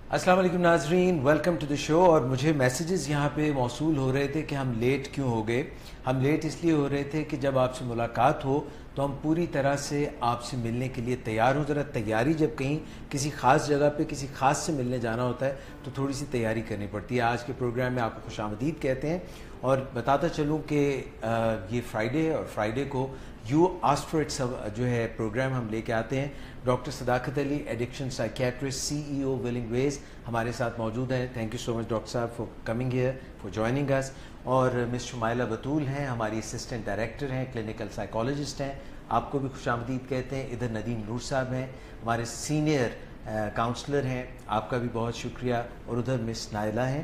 السلام علیکم ناظرین، ویلکم ٹو دی شو. اور مجھے میسیجز یہاں پہ موصول ہو رہے تھے کہ ہم لیٹ کیوں ہو گئے. ہم لیٹ اس لیے ہو رہے تھے کہ جب آپ سے ملاقات ہو تو ہم پوری طرح سے آپ سے ملنے کے لیے تیار ہوں. ذرا تیاری جب کہیں کسی خاص جگہ پہ کسی خاص سے ملنے جانا ہوتا ہے تو تھوڑی سی تیاری کرنی پڑتی ہے. آج کے پروگرام میں آپ کو خوش آمدید کہتے ہیں اور بتاتا چلوں کہ یہ فرائیڈے ہے اور فرائیڈے کو یو آسک فار اٹ جو ہے پروگرام ہم لے کے آتے ہیں. Doctor Sadaqat Ali addiction psychiatrist CEO willing ways ہمارے ساتھ موجود ہیں. Thank you so much doctor صاحب for coming here for joining us. اور مس شمائلہ بطول ہیں، ہماری اسسٹنٹ ڈائریکٹر ہیں، کلینکل سائیکالوجسٹ ہیں، آپ کو بھی خوش آمدید کہتے ہیں. ادھر ندیم نور صاحب ہیں، ہمارے سینئر کاؤنسلر ہیں، آپ کا بھی بہت شکریہ. اور ادھر مس نائلہ ہیں،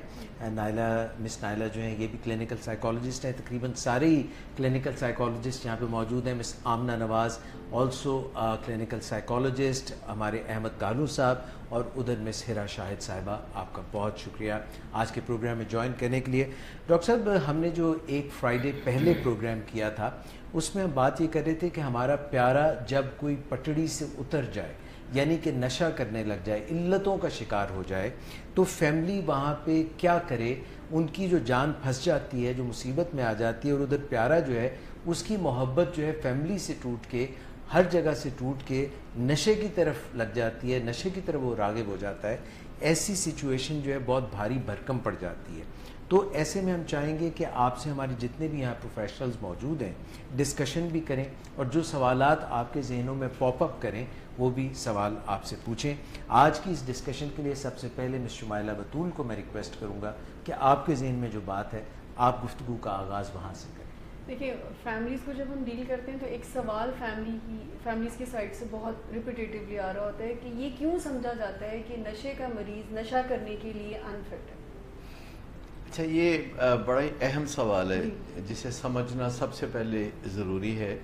مس نائلہ جو ہیں یہ بھی کلینکل سائیکالوجسٹ ہیں. تقریباً سارے ہی کلینکل سائیکالوجسٹ یہاں پہ موجود ہیں. Miss Amna Nawaz also clinical psychologist, ہمارے احمد کالو صاحب، اور ادھر مس ہیرا شاہد صاحبہ. آپ کا بہت شکریہ آج کے پروگرام میں جوائن کرنے کے لیے. ڈاکٹر صاحب، ہم نے جو ایک فرائیڈے پہلے پروگرام کیا تھا اس میں ہم بات یہ کر رہے تھے کہ ہمارا پیارا جب کوئی پٹڑی سے اتر جائے، یعنی کہ نشہ کرنے لگ جائے، علتوں کا شکار ہو جائے، تو فیملی وہاں پہ کیا کرے. ان کی جو جان پھنس جاتی ہے، جو مصیبت میں آ جاتی ہے، اور ادھر پیارا جو ہے اس کی محبت جو ہے فیملی سے ٹوٹ کے، ہر جگہ سے ٹوٹ کے نشے کی طرف لگ جاتی ہے، نشے کی طرف وہ راغب ہو جاتا ہے. ایسی سچویشن جو ہے بہت بھاری بھرکم پڑ جاتی ہے. تو ایسے میں ہم چاہیں گے کہ آپ سے ہمارے جتنے بھی یہاں پروفیشنلز موجود ہیں ڈسکشن بھی کریں، اور جو سوالات آپ کے ذہنوں میں پاپ اپ کریں وہ بھی سوال آپ سے پوچھیں. آج کی اس ڈسکشن کے لیے سب سے پہلے مس شمائلہ بطول کو میں ریکویسٹ کروں گا کہ آپ کے ذہن میں جو بات ہے آپ گفتگو کا آغاز وہاں سے کریں. دیکھیے، فیملیز کو جب ہم ڈیل کرتے ہیں تو ایک سوال فیملیز کی سائڈ سے بہت ریپیٹیولی آ رہا ہوتا ہے کہ یہ کیوں سمجھا جاتا ہے کہ نشے کا مریض نشہ کرنے کے لیے انفٹ ہے. اچھا، یہ بڑا ہی اہم سوال ہے جسے سمجھنا سب سے پہلے ضروری ہے،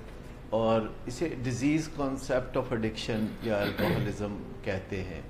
اور اسے ڈیزیز کانسیپٹ آف ایڈکشن یا الکوہلزم کہتے ہیں.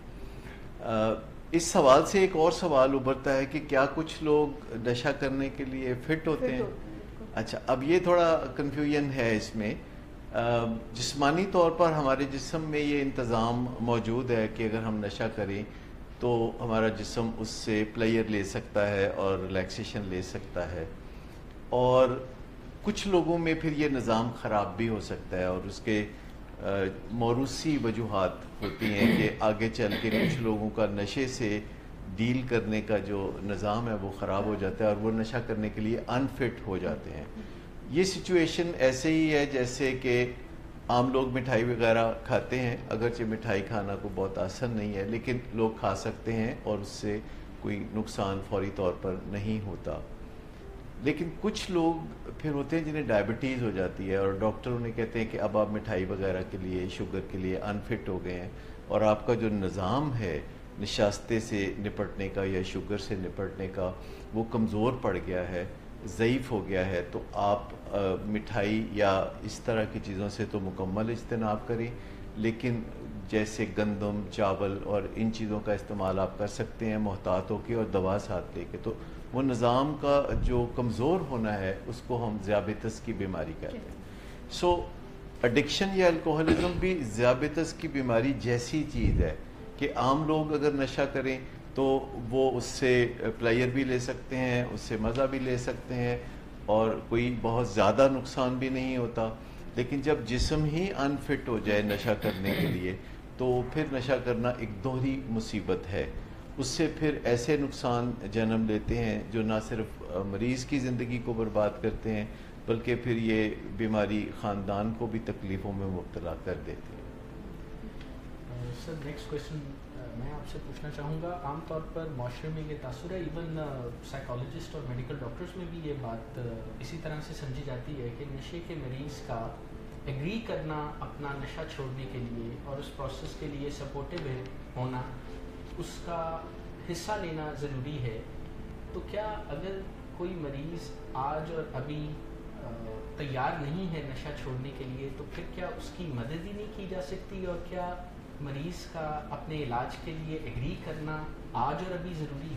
اس سوال سے ایک اور سوال ابھرتا ہے کہ کیا کچھ لوگ نشہ کرنے کے لیے فٹ ہوتے ہیں؟ اچھا، اب یہ تھوڑا کنفیوژن ہے اس میں. جسمانی طور پر ہمارے جسم میں یہ انتظام موجود ہے کہ اگر ہم نشہ کریں تو ہمارا جسم اس سے پلیئر لے سکتا ہے اور ریلیکسیشن لے سکتا ہے، اور کچھ لوگوں میں پھر یہ نظام خراب بھی ہو سکتا ہے، اور اس کے موروثی وجوہات ہوتی ہیں کہ آگے چل کے کچھ لوگوں کا نشے سے ڈیل کرنے کا جو نظام ہے وہ خراب ہو جاتا ہے اور وہ نشہ کرنے کے لیے انفٹ ہو جاتے ہیں. یہ سچویشن ایسے ہی ہے جیسے کہ عام لوگ مٹھائی وغیرہ کھاتے ہیں، اگرچہ مٹھائی کھانا کو بہت آسان نہیں ہے لیکن لوگ کھا سکتے ہیں اور اس سے کوئی نقصان فوری طور پر نہیں ہوتا. لیکن کچھ لوگ پھر ہوتے ہیں جنہیں ڈائبٹیز ہو جاتی ہے اور ڈاکٹر انہیں کہتے ہیں کہ اب آپ مٹھائی وغیرہ کے لیے، شوگر کے لیے انفٹ ہو گئے ہیں، اور آپ کا جو نظام ہے نشاستے سے نپٹنے کا یا شوگر سے نپٹنے کا وہ کمزور پڑ گیا ہے، ضعیف ہو گیا ہے. تو آپ مٹھائی یا اس طرح کی چیزوں سے تو مکمل اجتناب کریں، لیکن جیسے گندم، چاول اور ان چیزوں کا استعمال آپ کر سکتے ہیں محتاط ہو کے اور دوا ساتھ لے کے. تو وہ نظام کا جو کمزور ہونا ہے اس کو ہم ذیابیطس کی بیماری کہتے ہیں. سو ایڈکشن یا الکوہلزم بھی ذیابیطس کی بیماری جیسی چیز ہے کہ عام لوگ اگر نشہ کریں تو وہ اس سے پلیئر بھی لے سکتے ہیں، اس سے مزہ بھی لے سکتے ہیں، اور کوئی بہت زیادہ نقصان بھی نہیں ہوتا. لیکن جب جسم ہی انفٹ ہو جائے نشہ کرنے کے لیے تو پھر نشہ کرنا ایک دوہری مصیبت ہے. اس سے پھر ایسے نقصان جنم لیتے ہیں جو نہ صرف مریض کی زندگی کو برباد کرتے ہیں بلکہ پھر یہ بیماری خاندان کو بھی تکلیفوں میں مبتلا کر دیتی ہے. سر، نیکسٹ کویشچن میں آپ سے پوچھنا چاہوں گا. عام طور پر معاشرے میں یہ تاثر ہے، ایون سائیکالوجسٹ اور میڈیکل ڈاکٹرز میں بھی یہ بات اسی طرح سے سمجھی جاتی ہے کہ نشے کے مریض کا ایگری کرنا اپنا نشہ چھوڑنے کے لیے اور اس پروسیس کے لیے سپورٹیو ہونا، اس کا حصہ لینا ضروری ہے. تو کیا اگر کوئی مریض آج اور ابھی تیار نہیں ہے نشہ چھوڑنے کے لیے تو پھر کیا اس کی مدد ہی نہیں کی جا سکتی، اور کیا مریض کا اپنے علاج کے لیے ایگری کرنا آج اور ابھی ضروری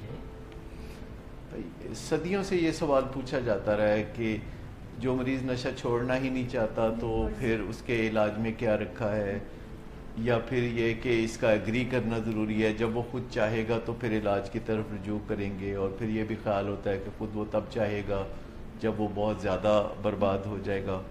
ہے؟ صدیوں سے یہ سوال پوچھا جاتا رہا ہے کہ جو مریض نشہ چھوڑنا ہی نہیں چاہتا تو پھر اس کے علاج میں کیا رکھا ہے. یا پھر یہ کہ اس کا ایگری کرنا ضروری ہے، جب وہ خود چاہے گا تو پھر علاج کی طرف رجوع کریں گے، اور پھر یہ بھی خیال ہوتا ہے کہ خود وہ تب چاہے گا جب وہ بہت زیادہ برباد ہو جائے گا.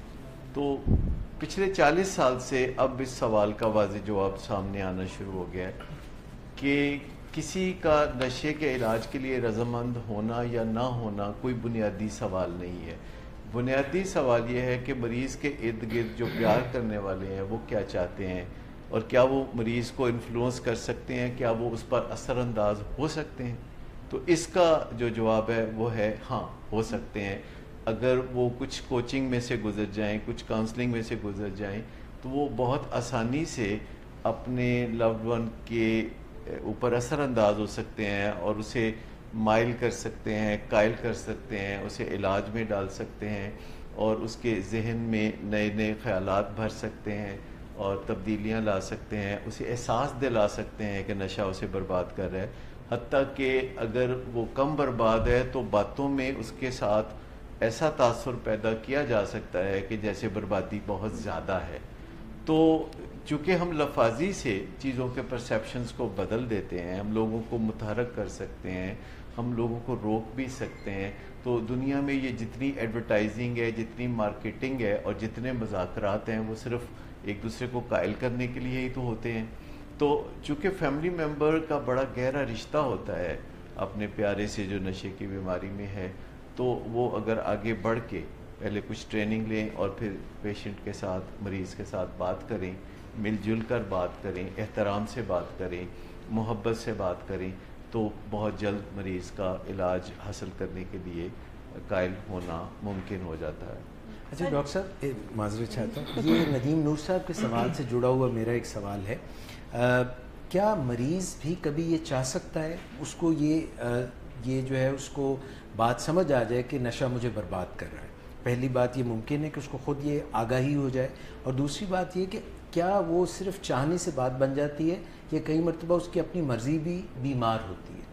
تو پچھلے 40 سال سے اب اس سوال کا واضح جواب سامنے آنا شروع ہو گیا ہے کہ کسی کا نشے کے علاج کے لیے رضامند ہونا یا نہ ہونا کوئی بنیادی سوال نہیں ہے. بنیادی سوال یہ ہے کہ مریض کے ارد گرد جو پیار کرنے والے ہیں وہ کیا چاہتے ہیں، اور کیا وہ مریض کو انفلوئنس کر سکتے ہیں، کیا وہ اس پر اثر انداز ہو سکتے ہیں. تو اس کا جو جواب ہے وہ ہے ہاں، ہو سکتے ہیں. اگر وہ کچھ کوچنگ میں سے گزر جائیں، کچھ کاؤنسلنگ میں سے گزر جائیں، تو وہ بہت آسانی سے اپنے لوڈ ون کے اوپر اثر انداز ہو سکتے ہیں، اور اسے مائل کر سکتے ہیں، قائل کر سکتے ہیں، اسے علاج میں ڈال سکتے ہیں، اور اس کے ذہن میں نئے نئے خیالات بھر سکتے ہیں اور تبدیلیاں لا سکتے ہیں، اسے احساس دلا سکتے ہیں کہ نشہ اسے برباد کر رہا ہے. حتیٰ کہ اگر وہ کم برباد ہے تو باتوں میں اس کے ساتھ ایسا تاثر پیدا کیا جا سکتا ہے کہ جیسے بربادی بہت زیادہ ہے. تو چونکہ ہم لفاظی سے چیزوں کے پرسیپشنز کو بدل دیتے ہیں، ہم لوگوں کو متحرک کر سکتے ہیں، ہم لوگوں کو روک بھی سکتے ہیں. تو دنیا میں یہ جتنی ایڈورٹائزنگ ہے، جتنی مارکیٹنگ ہے، اور جتنے مذاکرات ہیں، وہ صرف ایک دوسرے کو قائل کرنے کے لیے ہی تو ہوتے ہیں. تو چونکہ فیملی ممبر کا بڑا گہرا رشتہ ہوتا ہے اپنے پیارے سے جو نشے کی بیماری میں ہے، تو وہ اگر آگے بڑھ کے پہلے کچھ ٹریننگ لیں اور پھر پیشنٹ کے ساتھ، مریض کے ساتھ بات کریں، مل جل کر بات کریں، احترام سے بات کریں، محبت سے بات کریں، تو بہت جلد مریض کا علاج حاصل کرنے کے لیے قائل ہونا ممکن ہو جاتا ہے. اچھا ڈاکٹر صاحب، معذرت چاہتا ہوں، یہ ندیم نور صاحب کے سوال سے جڑا ہوا میرا ایک سوال ہے. کیا مریض بھی کبھی یہ چاہ سکتا ہے، اس کو یہ جو ہے اس کو بات سمجھ آ جائے کہ نشہ مجھے برباد کر رہا ہے؟ پہلی بات یہ ممکن ہے کہ اس کو خود یہ آگاہی ہو جائے، اور دوسری بات یہ کہ کیا وہ صرف چاہنے سے بات بن جاتی ہے یا کئی مرتبہ اس کی اپنی مرضی بھی بیمار ہوتی ہے؟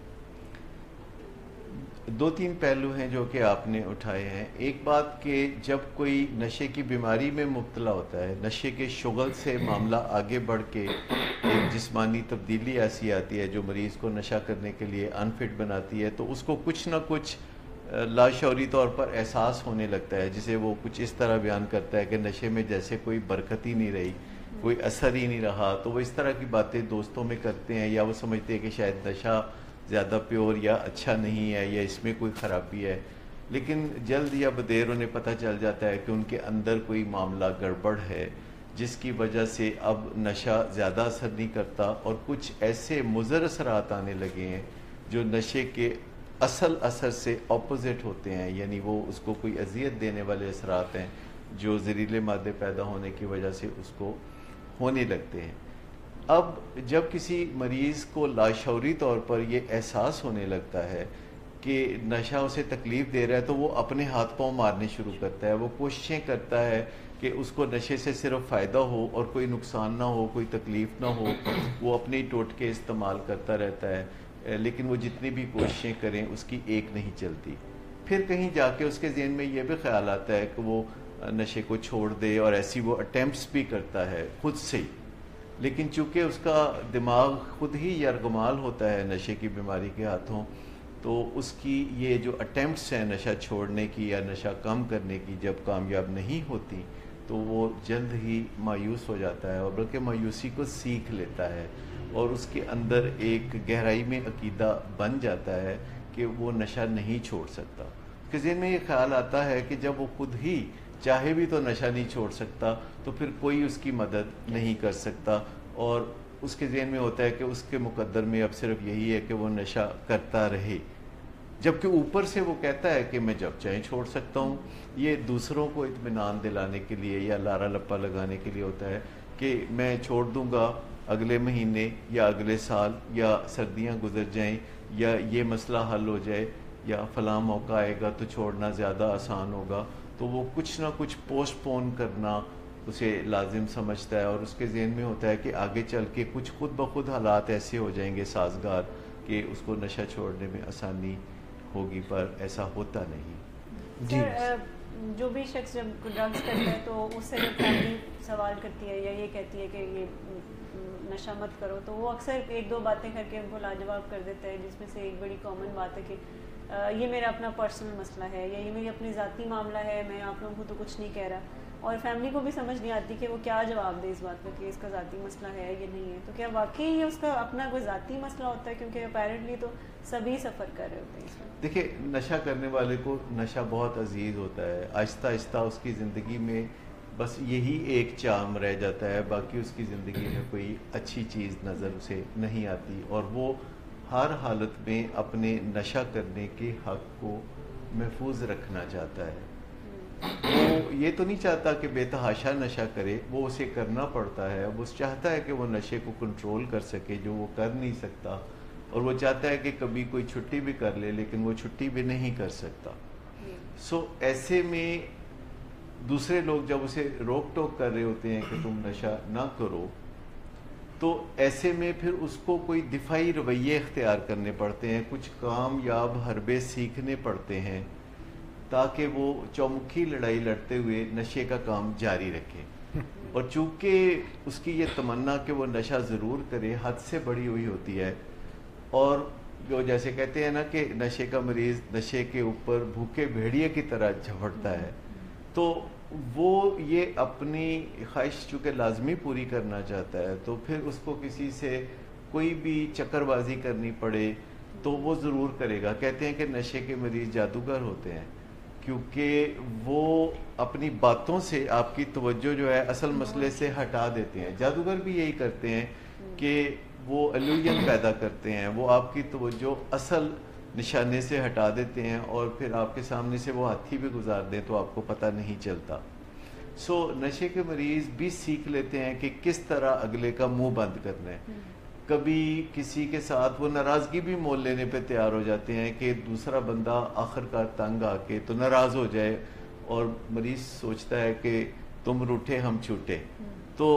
دو تین پہلو ہیں جو کہ آپ نے اٹھائے ہیں. ایک بات کہ جب کوئی نشے کی بیماری میں مبتلا ہوتا ہے، نشے کے شغل سے معاملہ آگے بڑھ کے ایک جسمانی تبدیلی ایسی آتی ہے جو مریض کو نشہ کرنے کے لیے انفٹ بناتی ہے، تو اس کو کچھ نہ کچھ لاشعوری طور پر احساس ہونے لگتا ہے، جسے وہ کچھ اس طرح بیان کرتا ہے کہ نشے میں جیسے کوئی برکت ہی نہیں رہی، کوئی اثر ہی نہیں رہا. تو وہ اس طرح کی باتیں دوستوں میں کرتے ہیں، یا وہ سمجھتے ہیں کہ شاید نشہ زیادہ پیور یا اچھا نہیں ہے، یا اس میں کوئی خرابی ہے. لیکن جلد یا بدیر انہیں پتہ چل جاتا ہے کہ ان کے اندر کوئی معاملہ گڑبڑ ہے، جس کی وجہ سے اب نشہ زیادہ اثر نہیں کرتا، اور کچھ ایسے مضر اثرات آنے لگے ہیں جو نشے کے اصل اثر سے اپوزٹ ہوتے ہیں. یعنی وہ اس کو کوئی اذیت دینے والے اثرات ہیں جو زہریلے مادے پیدا ہونے کی وجہ سے اس کو ہونے لگتے ہیں. اب جب کسی مریض کو لاشعوری طور پر یہ احساس ہونے لگتا ہے کہ نشہ اسے تکلیف دے رہا ہے، تو وہ اپنے ہاتھ پاؤں مارنے شروع کرتا ہے. وہ کوششیں کرتا ہے کہ اس کو نشے سے صرف فائدہ ہو اور کوئی نقصان نہ ہو، کوئی تکلیف نہ ہو. وہ اپنے ٹوٹکے استعمال کرتا رہتا ہے، لیکن وہ جتنی بھی کوششیں کریں اس کی ایک نہیں چلتی. پھر کہیں جا کے اس کے ذہن میں یہ بھی خیال آتا ہے کہ وہ نشے کو چھوڑ دے، اور ایسی وہ اٹیمپٹس بھی کرتا ہے خود سے ہی. لیکن چونکہ اس کا دماغ خود ہی یرغمال ہوتا ہے نشے کی بیماری کے ہاتھوں، تو اس کی یہ جو اٹیمپٹس ہیں نشہ چھوڑنے کی یا نشہ کم کرنے کی، جب کامیاب نہیں ہوتی تو وہ جلد ہی مایوس ہو جاتا ہے، اور بلکہ مایوسی کو سیکھ لیتا ہے، اور اس کے اندر ایک گہرائی میں عقیدہ بن جاتا ہے کہ وہ نشہ نہیں چھوڑ سکتا. اس کے ذہن میں یہ خیال آتا ہے کہ جب وہ خود ہی چاہے بھی تو نشہ نہیں چھوڑ سکتا، تو پھر کوئی اس کی مدد نہیں کر سکتا. اور اس کے ذہن میں ہوتا ہے کہ اس کے مقدر میں اب صرف یہی ہے کہ وہ نشہ کرتا رہے، جبکہ اوپر سے وہ کہتا ہے کہ میں جب چاہے چھوڑ سکتا ہوں. یہ دوسروں کو اطمینان دلانے کے لیے یا لارا لپا لگانے کے لیے ہوتا ہے کہ میں چھوڑ دوں گا اگلے مہینے یا اگلے سال، یا سردیاں گزر جائیں، یا یہ مسئلہ حل ہو جائے، یا فلاں موقع آئے گا تو چھوڑنا زیادہ آسان ہوگا. تو وہ کچھ نہ کچھ پوسٹ پون کرنا اسے لازم سمجھتا ہے، اور اس کے ذہن میں ہوتا ہے کہ آگے چل کے کچھ خود بخود حالات ایسے ہو جائیں گے سازگار کہ اس کو نشہ چھوڑنے میں آسانی ہوگی، پر ایسا ہوتا نہیں. جی جو بھی شخص جب ڈرگس کرتا ہے تو اس سے جب فیملی سوال کرتی ہے یا یہ کہتی ہے کہ یہ نشہ مت کرو، تو وہ اکثر ایک دو باتیں کر کے ان کو لاجواب کر دیتا ہے، جس میں سے ایک بڑی کامن بات ہے کہ یہ میرا اپنا پرسنل مسئلہ ہے یا یہ میری اپنی ذاتی معاملہ ہے، میں آپ لوگوں کو تو کچھ نہیں کہہ رہا. اور فیملی کو بھی سمجھ نہیں آتی کہ وہ کیا جواب دے اس بات پہ کہ اس کا ذاتی مسئلہ ہے یا نہیں ہے. تو کیا واقعی یہ اس کا اپنا کوئی ذاتی مسئلہ ہوتا ہے؟ کیونکہ اپیرنٹلی تو سبھی سفر کر رہے ہوتے ہیں اس میں. دیکھیں، نشہ کرنے والے کو نشہ بہت عزیز ہوتا ہے، آہستہ آہستہ اس کی زندگی میں بس یہی ایک چام رہ جاتا ہے، باقی اس کی زندگی میں کوئی اچھی چیز نظر اسے نہیں آتی، اور وہ ہر حالت میں اپنے نشہ کرنے کے حق کو محفوظ رکھنا چاہتا ہے. وہ یہ تو نہیں چاہتا کہ بے تحاشا نشہ کرے، وہ اسے کرنا پڑتا ہے. وہ چاہتا ہے کہ وہ نشے کو کنٹرول کر سکے، جو وہ کر نہیں سکتا، اور وہ چاہتا ہے کہ کبھی کوئی چھٹی بھی کر لے، لیکن وہ چھٹی بھی نہیں کر سکتا. سو ایسے میں دوسرے لوگ جب اسے روک ٹوک کر رہے ہوتے ہیں کہ تم نشہ نہ کرو، تو ایسے میں پھر اس کو کوئی دفاعی رویے اختیار کرنے پڑتے ہیں، کچھ کامیاب حربے سیکھنے پڑتے ہیں تاکہ وہ چومکھی لڑائی لڑتے ہوئے نشے کا کام جاری رکھے. اور چونکہ اس کی یہ تمنا کہ وہ نشہ ضرور کرے حد سے بڑی ہوئی ہوتی ہے، اور جو جیسے کہتے ہیں نا کہ نشے کا مریض نشے کے اوپر بھوکے بھیڑیے کی طرح جھپٹتا ہے، تو وہ یہ اپنی خواہش چونکہ لازمی پوری کرنا چاہتا ہے، تو پھر اس کو کسی سے کوئی بھی چکر بازی کرنی پڑے تو وہ ضرور کرے گا. کہتے ہیں کہ نشے کے مریض جادوگر ہوتے ہیں، کیونکہ وہ اپنی باتوں سے آپ کی توجہ جو ہے اصل مسئلے سے ہٹا دیتے ہیں. جادوگر بھی یہی کرتے ہیں کہ وہ الوژن پیدا کرتے ہیں، وہ آپ کی توجہ اصل نشانے سے ہٹا دیتے ہیں، اور پھر آپ کے سامنے سے وہ ہاتھی بھی گزار دیں تو آپ کو پتہ نہیں چلتا. سو نشے کے مریض بھی سیکھ لیتے ہیں کہ کس طرح اگلے کا منہ بند کرنا ہے. کبھی کسی کے ساتھ وہ ناراضگی بھی مول لینے پہ تیار ہو جاتے ہیں کہ دوسرا بندہ آخرکار تنگ آ کے تو ناراض ہو جائے، اور مریض سوچتا ہے کہ تم روٹھے ہم چھوٹے. تو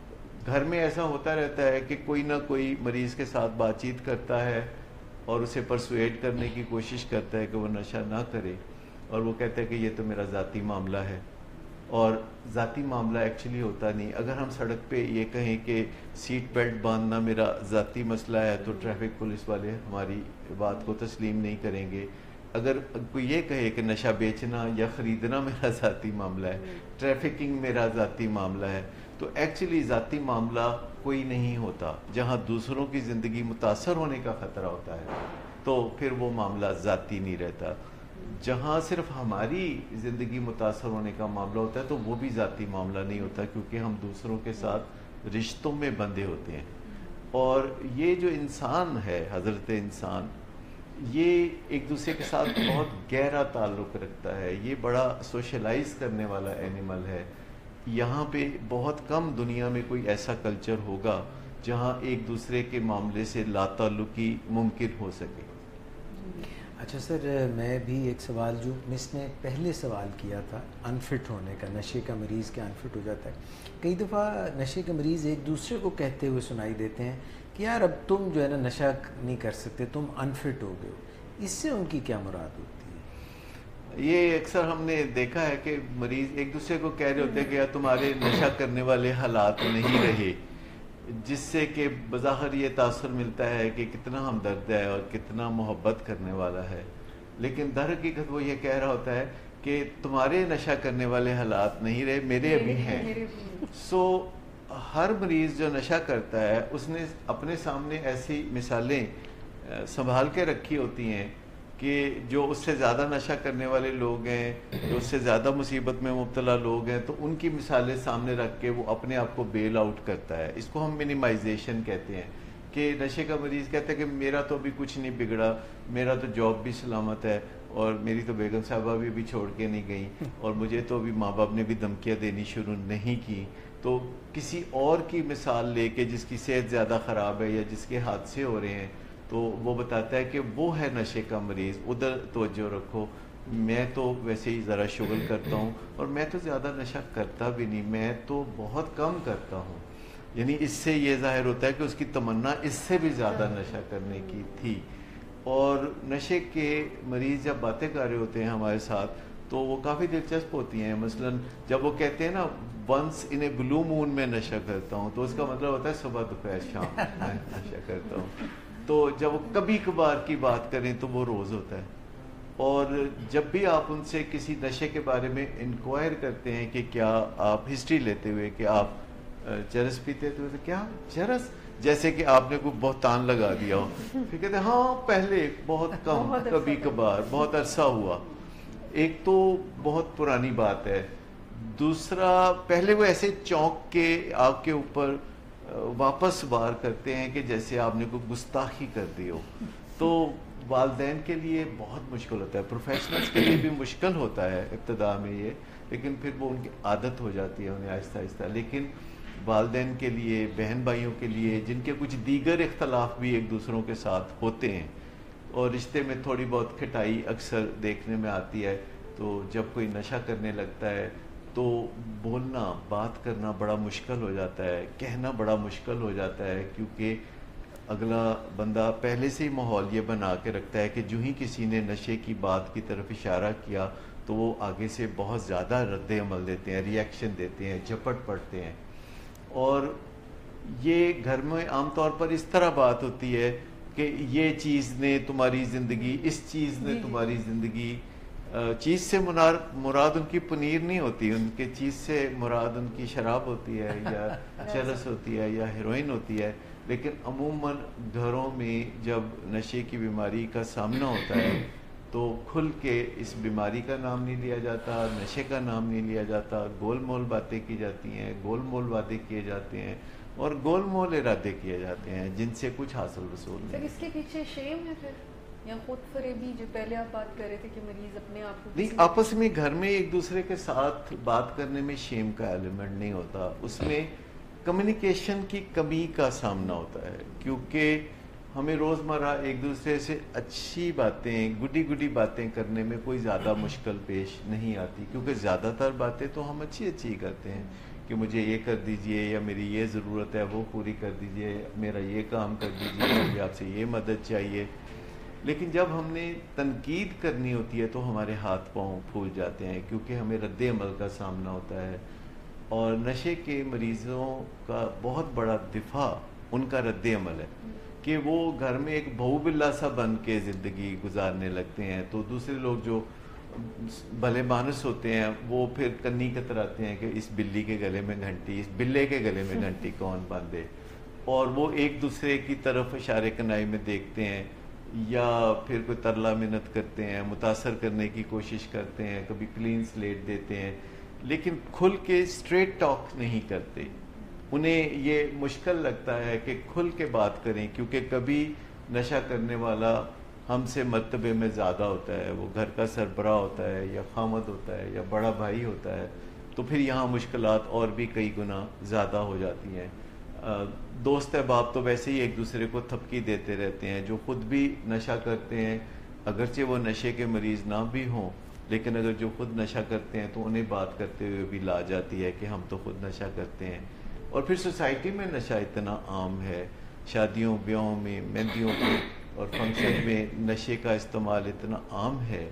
گھر میں ایسا ہوتا رہتا ہے کہ کوئی نہ کوئی مریض کے ساتھ بات چیت کرتا ہے اور اسے پرسویٹ کرنے کی کوشش کرتا ہے کہ وہ نشہ نہ کرے، اور وہ کہتا ہے کہ یہ تو میرا ذاتی معاملہ ہے. اور ذاتی معاملہ ایکچولی ہوتا نہیں. اگر ہم سڑک پہ یہ کہیں کہ سیٹ بیلٹ باندھنا میرا ذاتی مسئلہ ہے تو ٹریفک پولیس والے ہماری بات کو تسلیم نہیں کریں گے. اگر کوئی یہ کہے کہ نشہ بیچنا یا خریدنا میرا ذاتی معاملہ ہے، ٹریفکنگ میرا ذاتی معاملہ ہے، تو ایکچولی ذاتی معاملہ کوئی نہیں ہوتا. جہاں دوسروں کی زندگی متاثر ہونے کا خطرہ ہوتا ہے تو پھر وہ معاملہ ذاتی نہیں رہتا. جہاں صرف ہماری زندگی متاثر ہونے کا معاملہ ہوتا ہے تو وہ بھی ذاتی معاملہ نہیں ہوتا، کیونکہ ہم دوسروں کے ساتھ رشتوں میں بندھے ہوتے ہیں. اور یہ جو انسان ہے، حضرت انسان، یہ ایک دوسرے کے ساتھ بہت گہرا تعلق رکھتا ہے. یہ بڑا سوشلائز کرنے والا اینیمل ہے. یہاں پہ بہت کم دنیا میں کوئی ایسا کلچر ہوگا جہاں ایک دوسرے کے معاملے سے لا تعلقی ممکن ہو سکے. اچھا سر، میں بھی ایک سوال جو مس نے پہلے سوال کیا تھا انفٹ ہونے کا، نشے کا مریض کیا انفٹ ہو جاتا ہے. کئی دفعہ نشے کے مریض ایک دوسرے کو کہتے ہوئے سنائی دیتے ہیں کہ یار اب تم جو ہے نا نشہ نہیں کر سکتے، تم انفٹ ہو گئے ہو. اس سے ان کی کیا مراد ہوتی ہے؟ یہ اکثر ہم نے دیکھا ہے کہ مریض ایک دوسرے کو کہہ رہے ہوتے ہیں کہ یار تمہارے نشہ کرنے والے حالات نہیں رہے، جس سے کہ بظاہر یہ تاثر ملتا ہے کہ کتنا ہمدرد ہے اور کتنا محبت کرنے والا ہے، لیکن در حقیقت وہ یہ کہہ رہا ہوتا ہے کہ تمہارے نشہ کرنے والے حالات نہیں رہے، میرے ابھی ہیں. سو ہر مریض جو نشہ کرتا ہے اس نے اپنے سامنے ایسی مثالیں سنبھال کے رکھی ہوتی ہیں کہ جو اس سے زیادہ نشہ کرنے والے لوگ ہیں، جو اس سے زیادہ مصیبت میں مبتلا لوگ ہیں، تو ان کی مثالیں سامنے رکھ کے وہ اپنے آپ کو بیل آؤٹ کرتا ہے. اس کو ہم منیمائزیشن کہتے ہیں کہ نشے کا مریض کہتا ہے کہ میرا تو ابھی کچھ نہیں بگڑا، میرا تو جاب بھی سلامت ہے، اور میری تو بیگم صاحبہ بھی ابھی چھوڑ کے نہیں گئیں، اور مجھے تو ابھی ماں باپ نے بھی دھمکیاں دینی شروع نہیں کی. تو کسی اور کی مثال لے کے جس کی صحت زیادہ خراب ہے یا جس کے حادثے ہو رہے ہیں تو وہ بتاتا ہے کہ وہ ہے نشے کا مریض، ادھر توجہ رکھو. میں تو ویسے ہی ذرا شغل کرتا ہوں، اور میں تو زیادہ نشہ کرتا بھی نہیں، میں تو بہت کم کرتا ہوں. یعنی اس سے یہ ظاہر ہوتا ہے کہ اس کی تمنا اس سے بھی زیادہ نشہ کرنے کی تھی. اور نشے کے مریض جب باتیں کر رہے ہوتے ہیں ہمارے ساتھ تو وہ کافی دلچسپ ہوتی ہیں. مثلاً جب وہ کہتے ہیں نا ونس ان اے بلو مون میں نشہ کرتا ہوں، تو اس کا مطلب ہوتا ہے صبح دوپہر شام میں نشہ کرتا ہوں. تو جب وہ کبھی کبھار کی بات کریں تو وہ روز ہوتا ہے. اور جب بھی آپ ان سے کسی نشے کے بارے میں انکوائر کرتے ہیں کہ کیا آپ ہسٹری لیتے ہوئے کہ آپ چرس پیتے تھے، تو کیا چرس، جیسے کہ آپ نے کوئی بہتان لگا دیا ہو. پھر کہتے ہیں ہاں پہلے بہت کم، کبھی کبھار، بہت عرصہ ہوا. ایک تو بہت پرانی بات ہے. دوسرا پہلے وہ ایسے چونک کے آپ کے اوپر واپس وار کرتے ہیں کہ جیسے آپ نے کوئی گستاخی کر دی ہو. تو والدین کے لیے بہت مشکل ہوتا ہے، پروفیشنلز کے لیے بھی مشکل ہوتا ہے ابتدا میں یہ، لیکن پھر وہ ان کی عادت ہو جاتی ہے انہیں آہستہ آہستہ. لیکن والدین کے لیے، بہن بھائیوں کے لیے جن کے کچھ دیگر اختلاف بھی ایک دوسروں کے ساتھ ہوتے ہیں اور رشتے میں تھوڑی بہت کھٹائی اکثر دیکھنے میں آتی ہے، تو جب کوئی نشہ کرنے لگتا ہے تو بولنا، بات کرنا بڑا مشکل ہو جاتا ہے، کہنا بڑا مشکل ہو جاتا ہے، کیونکہ اگلا بندہ پہلے سے ہی ماحول یہ بنا کے رکھتا ہے کہ جو ہی کسی نے نشے کی بات کی طرف اشارہ کیا تو وہ آگے سے بہت زیادہ رد عمل دیتے ہیں، ری ایکشن دیتے ہیں، جھپٹ پڑتے ہیں. اور یہ گھر میں عام طور پر اس طرح بات ہوتی ہے کہ یہ چیز نے تمہاری زندگی، اس چیز نے تمہاری زندگی. چیز سے مراد ان کی پنیر نہیں ہوتی، ان کے چیز سے مراد ان کی شراب ہوتی ہے یا چرس ہوتی ہے یا ہیروئن ہوتی ہے. لیکن عموماً گھروں میں جب نشے کی بیماری کا سامنا ہوتا ہے تو کھل کے اس بیماری کا نام نہیں لیا جاتا، نشے کا نام نہیں لیا جاتا. گول مول باتیں کی جاتی ہیں، گول مول وعدے کیے جاتے ہیں اور گول مول ارادے کیے جاتے ہیں جن سے کچھ حاصل رسول نہیں. اس کے پیچھے شیم ہے پھر یا خود فریبی، جو پہلے آپ بات کر رہے تھے کہ مریض اپنے آپ کو نہیں، آپس میں گھر میں ایک دوسرے کے ساتھ بات کرنے میں شیم کا ایلیمنٹ نہیں ہوتا، اس میں کمیونیکیشن کی کمی کا سامنا ہوتا ہے. کیونکہ ہمیں روزمرہ ایک دوسرے سے اچھی باتیں، گڈی باتیں کرنے میں کوئی زیادہ مشکل پیش نہیں آتی، کیونکہ زیادہ تر باتیں تو ہم اچھی کرتے ہیں کہ مجھے یہ کر دیجئے، یا میری یہ ضرورت ہے وہ پوری کر دیجئے، میرا یہ کام کر دیجئے، مجھے آپ سے یہ مدد چاہیے. لیکن جب ہم نے تنقید کرنی ہوتی ہے تو ہمارے ہاتھ پاؤں پھول جاتے ہیں، کیونکہ ہمیں رد عمل کا سامنا ہوتا ہے. اور نشے کے مریضوں کا بہت بڑا دفاع ان کا رد عمل ہے کہ وہ گھر میں ایک بہو بلا سا بن کے زندگی گزارنے لگتے ہیں. تو دوسرے لوگ جو بھلے مانس ہوتے ہیں وہ پھر کنی کتراتے ہیں کہ اس بلی کے گلے میں گھنٹی، اس بلے کے گلے میں گھنٹی کون باندھے. اور وہ ایک دوسرے کی طرف اشارے کنائی میں دیکھتے ہیں یا پھر کوئی ترلا منت کرتے ہیں، متاثر کرنے کی کوشش کرتے ہیں، کبھی کلین سلیٹ دیتے ہیں، لیکن کھل کے اسٹریٹ ٹاک نہیں کرتے. انہیں یہ مشکل لگتا ہے کہ کھل کے بات کریں، کیونکہ کبھی نشہ کرنے والا ہم سے مرتبے میں زیادہ ہوتا ہے، وہ گھر کا سربراہ ہوتا ہے یا خامد ہوتا ہے یا بڑا بھائی ہوتا ہے، تو پھر یہاں مشکلات اور بھی کئی گنا زیادہ ہو جاتی ہیں. دوست احباب تو ویسے ہی ایک دوسرے کو تھپکی دیتے رہتے ہیں، جو خود بھی نشہ کرتے ہیں اگرچہ وہ نشے کے مریض نہ بھی ہوں، لیکن اگر جو خود نشہ کرتے ہیں تو انہیں بات کرتے ہوئے بھی لا جاتی ہے کہ ہم تو خود نشہ کرتے ہیں. اور پھر سوسائٹی میں نشہ اتنا عام ہے، شادیوں بیاہوں میں، مہندیوں پہ اور فنکشن میں نشے کا استعمال اتنا عام ہے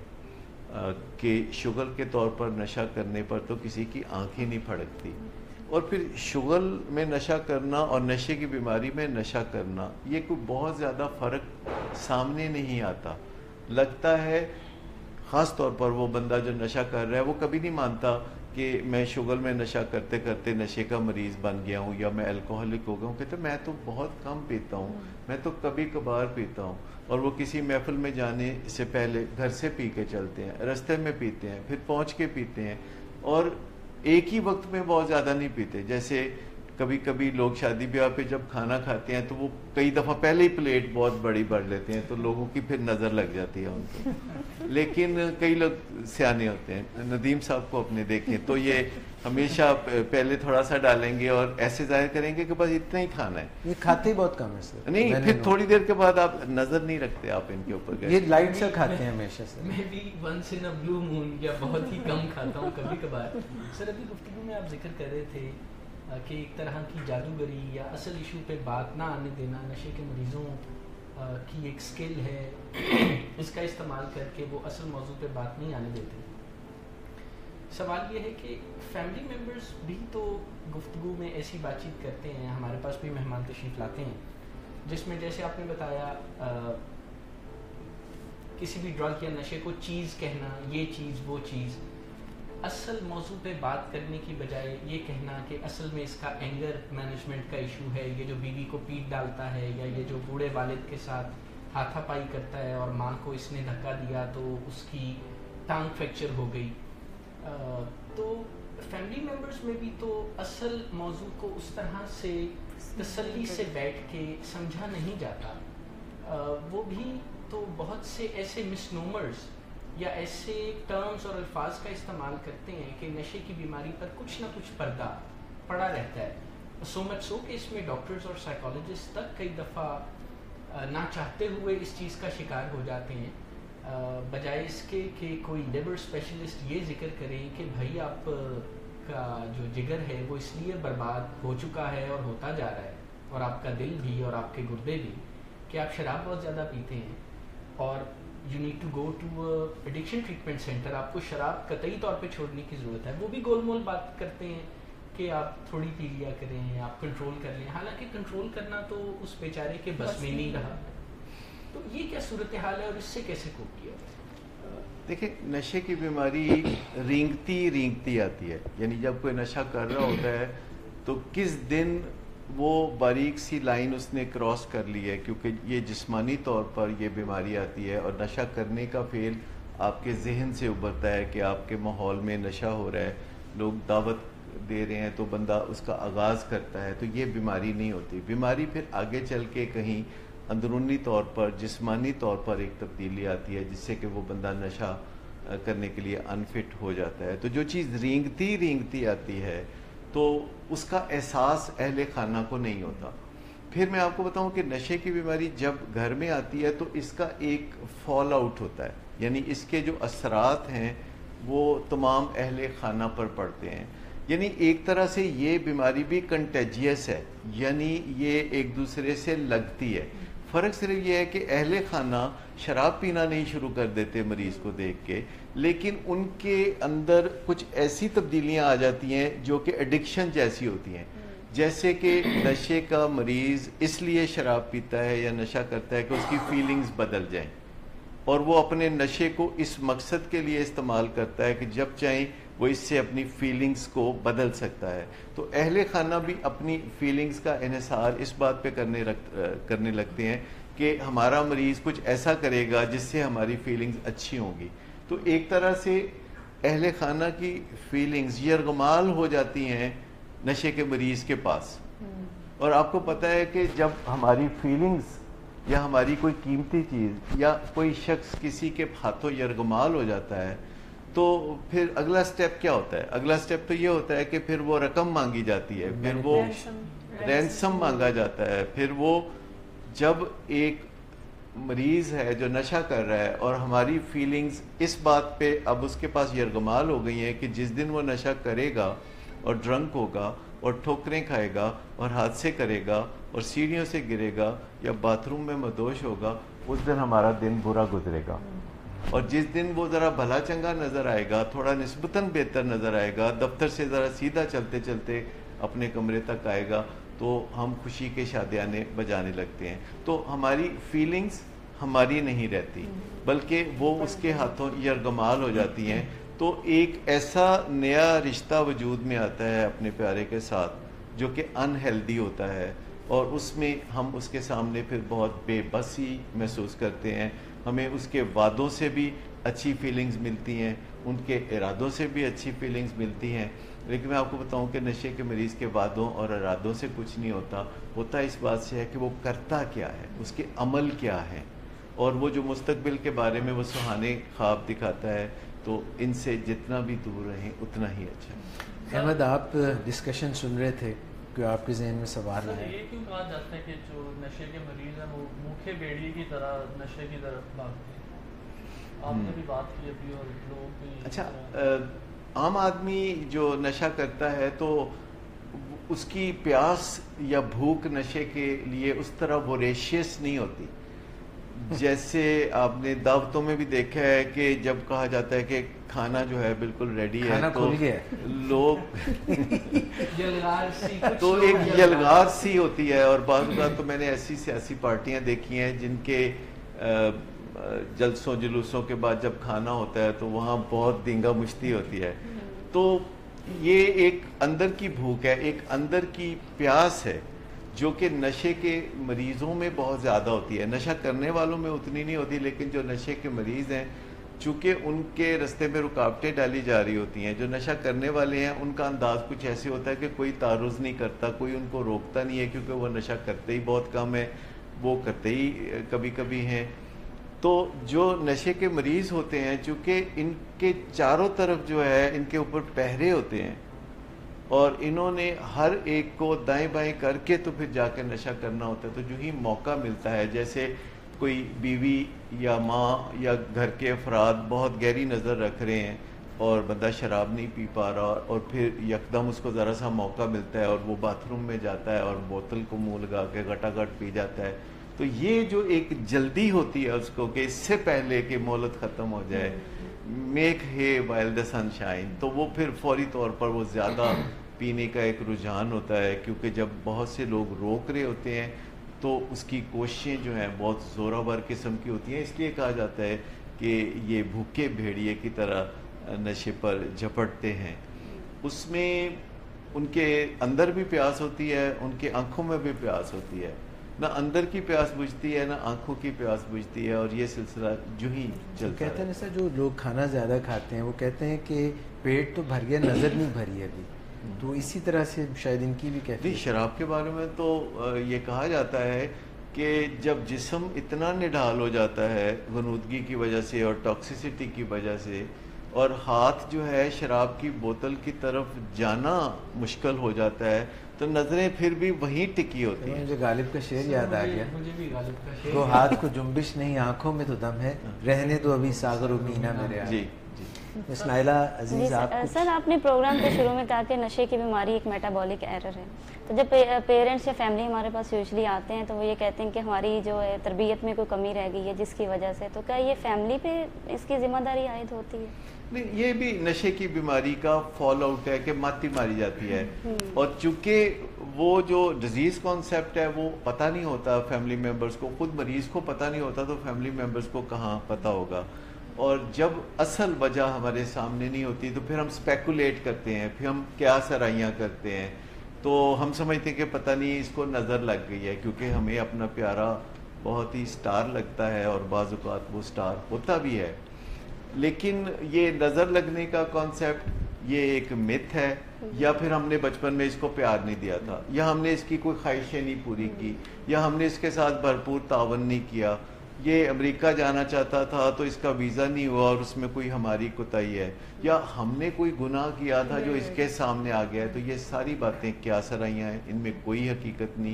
کہ شغل کے طور پر نشہ کرنے پر تو کسی کی آنکھ ہی نہیں پھڑکتی. اور پھر شغل میں نشہ کرنا اور نشے کی بیماری میں نشہ کرنا، یہ کوئی بہت زیادہ فرق سامنے نہیں آتا. لگتا ہے خاص طور پر وہ بندہ جو نشہ کر رہا ہے وہ کبھی نہیں مانتا کہ میں شغل میں نشہ کرتے کرتے نشے کا مریض بن گیا ہوں یا میں الکوہلک ہو گیا ہوں. کہتے میں تو بہت کم پیتا ہوں، میں تو کبھی کبھار پیتا ہوں. اور وہ کسی محفل میں جانے سے پہلے گھر سے پی کے چلتے ہیں، رستے میں پیتے ہیں، پھر پہنچ کے پیتے ہیں، اور ایک ہی وقت میں بہت زیادہ نہیں پیتے. جیسے کبھی کبھی لوگ شادی بیاہ پہ جب کھانا کھاتے ہیں تو وہ کئی دفعہ پہلے ہی پلیٹ بہت بڑی بھر لیتے ہیں تو لوگوں کی پھر نظر لگ جاتی ہے ان کو. لیکن کئی لوگ سیانے ہوتے ہیں، ندیم صاحب کو اپنے دیکھیں تو یہ ہمیشہ پہلے تھوڑا سا ڈالیں گے اور ایسے ظاہر کریں گے کہ بس اتنا ہی کھانا ہے. یہ کھاتے ہی بہت کم ہے سر. نہیں، پھر تھوڑی دیر کے بعد آپ نظر نہیں رکھتے آپ ان کے اوپر. یہ لائٹ سے کھاتے ہیں ہمیشہ سے. میں بھی ونس ان اے بلو مون یا بہت ہی کم کھاتا ہوں کبھی کبھار. سر ابھی گفتگو میں آپ ذکر کر رہے تھے کہ ایک طرح کی جادوگری یا اصل ایشو پہ بات نہ آنے دینا نشے کے مریضوں کی ایک سکل ہے، اس کا استعمال کر کے وہ اصل موضوع پہ بات نہیں آنے دیتے. سوال یہ ہے کہ فیملی ممبرس بھی تو گفتگو میں ایسی بات چیت کرتے ہیں, ہمارے پاس بھی مہمان تشریف لاتے ہیں جس میں جیسے آپ نے بتایا کسی بھی ڈرگ یا نشے کو چیز کہنا, یہ چیز وہ چیز, اصل موضوع پہ بات کرنے کی بجائے یہ کہنا کہ اصل میں اس کا اینگر مینجمنٹ کا ایشو ہے, یہ جو بیوی کو پیٹ ڈالتا ہے یا یہ جو بوڑھے والد کے ساتھ ہاتھا پائی کرتا ہے اور ماں کو اس نے دھکا دیا تو اس کی ٹانگ فریکچر ہو گئی. تو فیملی ممبرس میں بھی تو اصل موضوع کو اس طرح سے تسلی سے بیٹھ کے سمجھا نہیں جاتا. وہ بھی تو بہت سے ایسے مسنومرز یا ایسے ٹرمز اور الفاظ کا استعمال کرتے ہیں کہ نشے کی بیماری پر کچھ نہ کچھ پردہ پڑا رہتا ہے. سو مچ سو کہ اس میں ڈاکٹرز اور سائیکالوجسٹ تک کئی دفعہ نہ چاہتے ہوئے اس چیز کا شکار ہو جاتے ہیں, بجائے اس کے کہ کوئی لیور اسپیشلسٹ یہ ذکر کریں کہ بھائی آپ کا جو جگر ہے وہ اس لیے برباد ہو چکا ہے اور ہوتا جا رہا ہے, اور آپ کا دل بھی اور آپ کے گردے بھی, کہ آپ شراب بہت زیادہ پیتے ہیں اور you need to go to addiction treatment centre, آپ کو شراب قطعی طور پہ چھوڑنے کی ضرورت ہے. وہ بھی گول مول بات کرتے ہیں کہ آپ تھوڑی پی لیا کریں, آپ کنٹرول کر لیں, حالانکہ کنٹرول کرنا تو اس بیچارے کے بس میں نہیں رہا. تو یہ کیا صورتحال ہے اور اس سے کیسے کوپ کیا؟ دیکھیں, نشے کی بیماری رینگتی آتی ہے. یعنی جب کوئی نشہ کر رہا ہوتا ہے تو کس دن وہ باریک سی لائن اس نے کراس کر لی ہے, کیونکہ یہ جسمانی طور پر یہ بیماری آتی ہے اور نشہ کرنے کا فعل آپ کے ذہن سے ابھرتا ہے کہ آپ کے ماحول میں نشہ ہو رہا ہے, لوگ دعوت دے رہے ہیں تو بندہ اس کا آغاز کرتا ہے, تو یہ بیماری نہیں ہوتی. بیماری پھر آگے چل کے کہیں اندرونی طور پر جسمانی طور پر ایک تبدیلی آتی ہے جس سے کہ وہ بندہ نشہ کرنے کے لیے انفٹ ہو جاتا ہے. تو جو چیز رینگتی آتی ہے تو اس کا احساس اہل خانہ کو نہیں ہوتا. پھر میں آپ کو بتاؤں کہ نشے کی بیماری جب گھر میں آتی ہے تو اس کا ایک فال آؤٹ ہوتا ہے, یعنی اس کے جو اثرات ہیں وہ تمام اہل خانہ پر پڑتے ہیں. یعنی ایک طرح سے یہ بیماری بھی کنٹیجیس ہے, یعنی یہ ایک دوسرے سے لگتی ہے. فرق صرف یہ ہے کہ اہل خانہ شراب پینا نہیں شروع کر دیتے مریض کو دیکھ کے, لیکن ان کے اندر کچھ ایسی تبدیلیاں آ جاتی ہیں جو کہ ایڈکشن جیسی ہوتی ہیں. جیسے کہ نشے کا مریض اس لیے شراب پیتا ہے یا نشہ کرتا ہے کہ اس کی فیلنگز بدل جائیں, اور وہ اپنے نشے کو اس مقصد کے لیے استعمال کرتا ہے کہ جب چاہیں وہ اس سے اپنی فیلنگز کو بدل سکتا ہے. تو اہل خانہ بھی اپنی فیلنگز کا انحصار اس بات پہ کرنے لگتے ہیں کہ ہمارا مریض کچھ ایسا کرے گا جس سے ہماری فیلنگز اچھی ہوں گی. تو ایک طرح سے اہل خانہ کی فیلنگز یرغمال ہو جاتی ہیں نشے کے مریض کے پاس. اور آپ کو پتہ ہے کہ جب ہماری فیلنگز یا ہماری کوئی قیمتی چیز یا کوئی شخص کسی کے ہاتھوں یرغمال ہو جاتا ہے تو پھر اگلا سٹیپ کیا ہوتا ہے؟ اگلا سٹیپ تو یہ ہوتا ہے کہ پھر وہ رقم مانگی جاتی ہے, پھر وہ رینسم مانگا جاتا ہے. پھر وہ جب ایک مریض ہے جو نشہ کر رہا ہے اور ہماری فیلنگز اس بات پہ اب اس کے پاس یرغمال ہو گئی ہیں کہ جس دن وہ نشہ کرے گا اور ڈرنک ہوگا اور ٹھوکریں کھائے گا اور حادثے کرے گا اور سیڑھیوں سے گرے گا یا باتھ روم میں مدوش ہوگا, اس دن ہمارا دن برا گزرے گا. اور جس دن وہ ذرا بھلا چنگا نظر آئے گا, تھوڑا نسبتاً بہتر نظر آئے گا, دفتر سے ذرا سیدھا چلتے چلتے اپنے کمرے تک آئے گا, تو ہم خوشی کے شادیانے بجانے لگتے ہیں. تو ہماری فیلنگز ہماری نہیں رہتی بلکہ وہ اس کے ہاتھوں یرغمال ہو جاتی ہیں. تو ایک ایسا نیا رشتہ وجود میں آتا ہے اپنے پیارے کے ساتھ جو کہ انہیلدی ہوتا ہے, اور اس میں ہم اس کے سامنے پھر بہت بے بسی محسوس کرتے ہیں. ہمیں اس کے وعدوں سے بھی اچھی فیلنگز ملتی ہیں, ان کے ارادوں سے بھی اچھی فیلنگز ملتی ہیں. لیکن میں آپ کو بتاؤں کہ نشے کے مریض کے وعدوں اور ارادوں سے کچھ نہیں ہوتا اس بات سے ہے کہ وہ کرتا کیا ہے, اس کے عمل کیا ہے, اور وہ جو مستقبل کے بارے میں وہ سہانے خواب دکھاتا ہے. تو ان سے جتنا بھی دور رہیں اتنا ہی اچھا. احمد, آپ ڈسکشن سن رہے تھے کہ آپ کے ذہن میں سوال آیا, یہ کیوں کہا جاتا ہے کہ جو نشے کے مریض ہیں وہ بھوکے بھیڑیے کی طرح نشے کی طرف بھاگتے ہیں؟ آپ نے بھی بات کی ابھی اور لوگ بھی. اچھا, عام آدمی جو نشہ کرتا ہے تو اس کی پیاس یا بھوک نشے کے لیے اس طرح ووریشیس نہیں ہوتی. جیسے آپ نے دعوتوں میں بھی دیکھا ہے کہ جب کہا جاتا ہے کہ کھانا جو ہے بالکل ریڈی ہے تو لوگ تو ایک یلغار سی ہوتی ہے. اور بعض اوقات تو میں نے ایسی سیاسی پارٹیاں دیکھی ہیں جن کے جلسوں جلوسوں کے بعد جب کھانا ہوتا ہے تو وہاں بہت دینگا مشتی ہوتی ہے. تو یہ ایک اندر کی بھوک ہے, ایک اندر کی پیاس ہے جو کہ نشے کے مریضوں میں بہت زیادہ ہوتی ہے. نشہ کرنے والوں میں اتنی نہیں ہوتی, لیکن جو نشے کے مریض ہیں چونکہ ان کے رستے میں رکاوٹیں ڈالی جا رہی ہوتی ہیں. جو نشہ کرنے والے ہیں ان کا انداز کچھ ایسے ہوتا ہے کہ کوئی تعرض نہیں کرتا, کوئی ان کو روکتا نہیں ہے, کیونکہ وہ نشہ کرتے ہی بہت کم ہے, وہ کرتے ہی کبھی کبھی ہیں. تو جو نشے کے مریض ہوتے ہیں چونکہ ان کے چاروں طرف جو ہے ان کے اوپر پہرے ہوتے ہیں اور انہوں نے ہر ایک کو دائیں بائیں کر کے تو پھر جا کے نشہ کرنا ہوتا ہے. تو جو ہی موقع ملتا ہے, جیسے کوئی بیوی یا ماں یا گھر کے افراد بہت گہری نظر رکھ رہے ہیں اور بندہ شراب نہیں پی پا رہا اور پھر یکدم اس کو ذرا سا موقع ملتا ہے اور وہ باتھ روم میں جاتا ہے اور بوتل کو منہ لگا کے گٹا گٹ پی جاتا ہے. تو یہ جو ایک جلدی ہوتی ہے اس کو کہ اس سے پہلے کہ مہلت ختم ہو جائے, میک ہے وائل دا سن شائن, تو وہ پھر فوری طور پر وہ زیادہ پینے کا ایک رجحان ہوتا ہے. کیونکہ جب بہت سے لوگ روک رہے ہوتے ہیں تو اس کی کوششیں جو ہیں بہت زورآور قسم کی ہوتی ہیں. اس لیے کہا جاتا ہے کہ یہ بھوکے بھیڑیے کی طرح نشے پر جھپٹتے ہیں. اس میں ان کے اندر بھی پیاس ہوتی ہے, ان کے آنکھوں میں بھی پیاس ہوتی ہے. نہ اندر کی پیاس بجھتی ہے نہ آنکھوں کی پیاس بجھتی ہے, اور یہ سلسلہ جو ہی چلتا ہے. کہتے ہیں سر جو لوگ کھانا زیادہ کھاتے ہیں وہ کہتے ہیں کہ پیٹ تو بھر گیا, نظر نہیں بھری ابھی. تو اسی طرح سے شاید ان کی بھی کہتے ہیں. شراب کے بارے میں تو یہ کہا جاتا ہے کہ جب جسم اتنا نڈھال ہو جاتا ہے غنودگی کی وجہ سے اور ٹاکسیسٹی کی وجہ سے, اور ہاتھ جو ہے شراب کی بوتل کی طرف جانا مشکل ہو جاتا ہے, تو نظریں پھر بھی وہیں ٹکی ہوتی ہیں. مجھے غالب کا شعر یاد آ گیا, مجھے بھی غالب کا شعر. تو ہاتھ کو جنبش نہیں آنکھوں میں تو دم ہے, رہنے دو ابھی ساغر و مینا میرے. جی مس نائلہ عزیز, آپ سر آپ نے پروگرام کے شروع میں کہا کہ نشے کی بیماری ایک میٹابولک ایرر ہے. تو جب پیرنٹس یا فیملی ہمارے پاس یوزلی آتے ہیں تو وہ یہ کہتے ہیں کہ ہماری جو ہے تربیت میں کوئی کمی رہ گئی ہے جس کی وجہ سے, تو کیا یہ فیملی پہ اس کی ذمہ داری عائد ہوتی ہے؟ نہیں, یہ بھی نشے کی بیماری کا فال آؤٹ ہے کہ ماتی ماری جاتی ہے. اور چونکہ وہ جو ڈیزیز کانسیپٹ ہے وہ پتہ نہیں ہوتا فیملی ممبرس کو, خود مریض کو پتہ نہیں ہوتا تو فیملی ممبرس کو کہاں پتہ ہوگا. اور جب اصل وجہ ہمارے سامنے نہیں ہوتی تو پھر ہم اسپیکولیٹ کرتے ہیں, پھر ہم کیا سرائیاں کرتے ہیں. تو ہم سمجھتے ہیں کہ پتہ نہیں اس کو نظر لگ گئی ہے, کیونکہ ہمیں اپنا پیارا بہت ہی سٹار لگتا ہے اور بعض اوقات وہ سٹار ہوتا بھی ہے. لیکن یہ نظر لگنے کا کانسیپٹ یہ ایک متھ ہے, یا پھر ہم نے بچپن میں اس کو پیار نہیں دیا تھا, یا ہم نے اس کی کوئی خواہشیں نہیں پوری کی, یا ہم نے اس کے ساتھ بھرپور تعاون نہیں کیا. یہ امریکہ جانا چاہتا تھا تو اس کا ویزا نہیں ہوا اور اس میں کوئی ہماری کوتاہی ہے, یا ہم نے کوئی گناہ کیا تھا جو اس کے سامنے آ گیا ہے. تو یہ ساری باتیں کیا سرائیاں ہیں, ان میں کوئی حقیقت نہیں.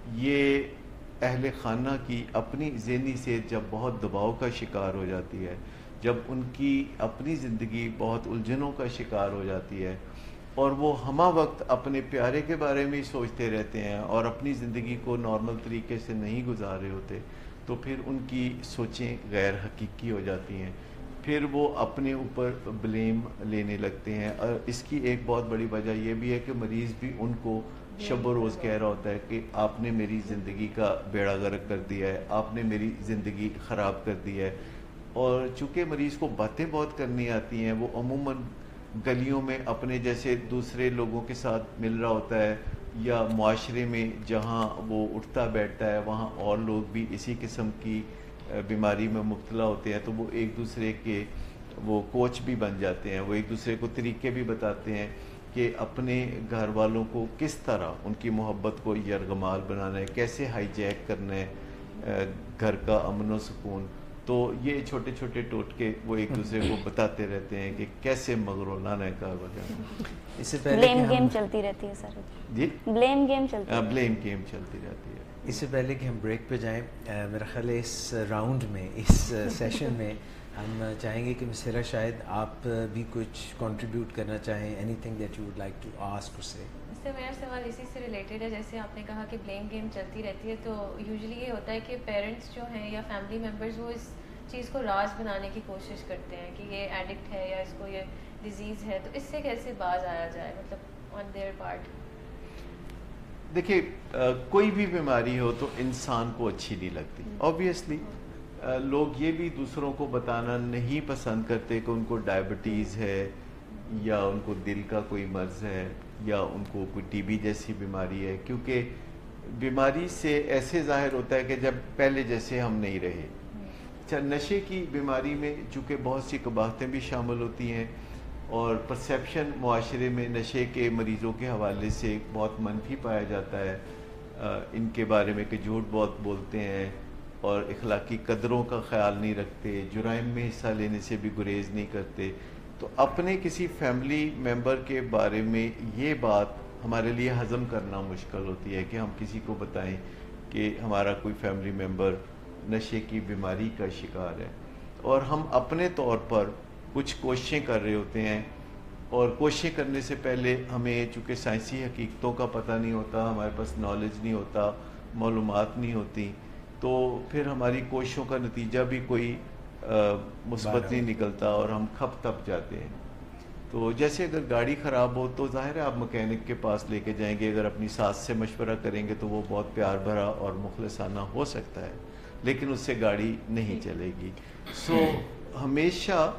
یہ اہل خانہ کی اپنی ذہنی صحت جب بہت دباؤ کا شکار ہو جاتی ہے, جب ان کی اپنی زندگی بہت الجھنوں کا شکار ہو جاتی ہے اور وہ ہمہ وقت اپنے پیارے کے بارے میں ہی سوچتے رہتے ہیں اور اپنی زندگی کو نارمل طریقے سے نہیں گزار رہے ہوتے, تو پھر ان کی سوچیں غیر حقیقی ہو جاتی ہیں. پھر وہ اپنے اوپر بلیم لینے لگتے ہیں. اور اس کی ایک بہت بڑی وجہ یہ بھی ہے کہ مریض بھی ان کو شب و روز کہہ رہا ہوتا ہے کہ آپ نے میری زندگی کا بیڑا غرق کر دیا ہے, آپ نے میری زندگی خراب کر دی ہے. اور چونکہ مریض کو باتیں بہت کرنی آتی ہیں, وہ عموماً گلیوں میں اپنے جیسے دوسرے لوگوں کے ساتھ مل رہا ہوتا ہے, یا معاشرے میں جہاں وہ اٹھتا بیٹھتا ہے وہاں اور لوگ بھی اسی قسم کی بیماری میں مبتلا ہوتے ہیں, تو وہ ایک دوسرے کے وہ کوچ بھی بن جاتے ہیں. وہ ایک دوسرے کو طریقے بھی بتاتے ہیں کہ اپنے گھر والوں کو کس طرح ان کی محبت کو یرغمال بنانا ہے, کیسے ہائی جیک کرنا ہے گھر کا امن و سکون. تو یہ چھوٹے چھوٹے ٹوٹکے وہ ایک دوسرے کو بتاتے رہتے ہیں کہ کیسے مغرور لانا ہے کار وغیرہ. اس سے پہلے بلیم گیم چلتی رہتی ہے سر. جی بلیم گیم چلتی ہے. بلیم گیم چلتی رہتی ہے. اس سے پہلے کہ ہم بریک پہ جائیں, میرا خیال ہے اس راؤنڈ میں, اس سیشن میں ہم چاہیں گے کہ مسیرہ شاید آپ بھی کچھ کنٹریبیوٹ کرنا چاہیں, anything that you would like to ask or say. سر میرا سوال اسی سے ریلیٹڈ ہے. جیسے آپ نے کہا کہ بلیم گیم چلتی رہتی ہے, تو یوزلی یہ ہوتا ہے کہ پیرنٹس جو ہیں یا فیملی ممبرز وہ اس چیز کو راز بنانے کی کوشش کرتے ہیں کہ یہ ایڈکٹ ہے یا اس کو یہ ڈیزیز ہے, تو اس سے کیسے باز آیا جائے, مطلب آن دیئر پارٹ؟ دیکھیے کوئی بھی بیماری ہو تو انسان کو اچھی نہیں لگتی. آبویسلی لوگ یہ بھی دوسروں کو بتانا نہیں پسند کرتے کہ ان کو ڈائبٹیز ہے یا ان کو دل کا کوئی مرض ہے یا ان کو کوئی ٹی بی جیسی بیماری ہے, کیونکہ بیماری سے ایسے ظاہر ہوتا ہے کہ جب پہلے جیسے ہم نہیں رہے. اچھا, نشے کی بیماری میں چونکہ بہت سی قباحتیں بھی شامل ہوتی ہیں اور پرسیپشن معاشرے میں نشے کے مریضوں کے حوالے سے بہت منفی پایا جاتا ہے, ان کے بارے میں کہ جھوٹ بہت بولتے ہیں اور اخلاقی قدروں کا خیال نہیں رکھتے, جرائم میں حصہ لینے سے بھی گریز نہیں کرتے. تو اپنے کسی فیملی ممبر کے بارے میں یہ بات ہمارے لیے ہضم کرنا مشکل ہوتی ہے کہ ہم کسی کو بتائیں کہ ہمارا کوئی فیملی ممبر نشے کی بیماری کا شکار ہے, اور ہم اپنے طور پر کچھ کوششیں کر رہے ہوتے ہیں, اور کوششیں کرنے سے پہلے ہمیں چونکہ سائنسی حقیقتوں کا پتہ نہیں ہوتا, ہمارے پاس نالج نہیں ہوتا, معلومات نہیں ہوتی, تو پھر ہماری کوششوں کا نتیجہ بھی کوئی مثبت نہیں نکلتا اور ہم کھپ تپ جاتے ہیں. تو جیسے اگر گاڑی خراب ہو تو ظاہر ہے آپ مکینک کے پاس لے کے جائیں گے, اگر اپنی ساس سے مشورہ کریں گے تو وہ بہت پیار بھرا اور مخلصانہ ہو سکتا ہے, لیکن اس سے گاڑی نہیں چلے گی. سو ہمیشہ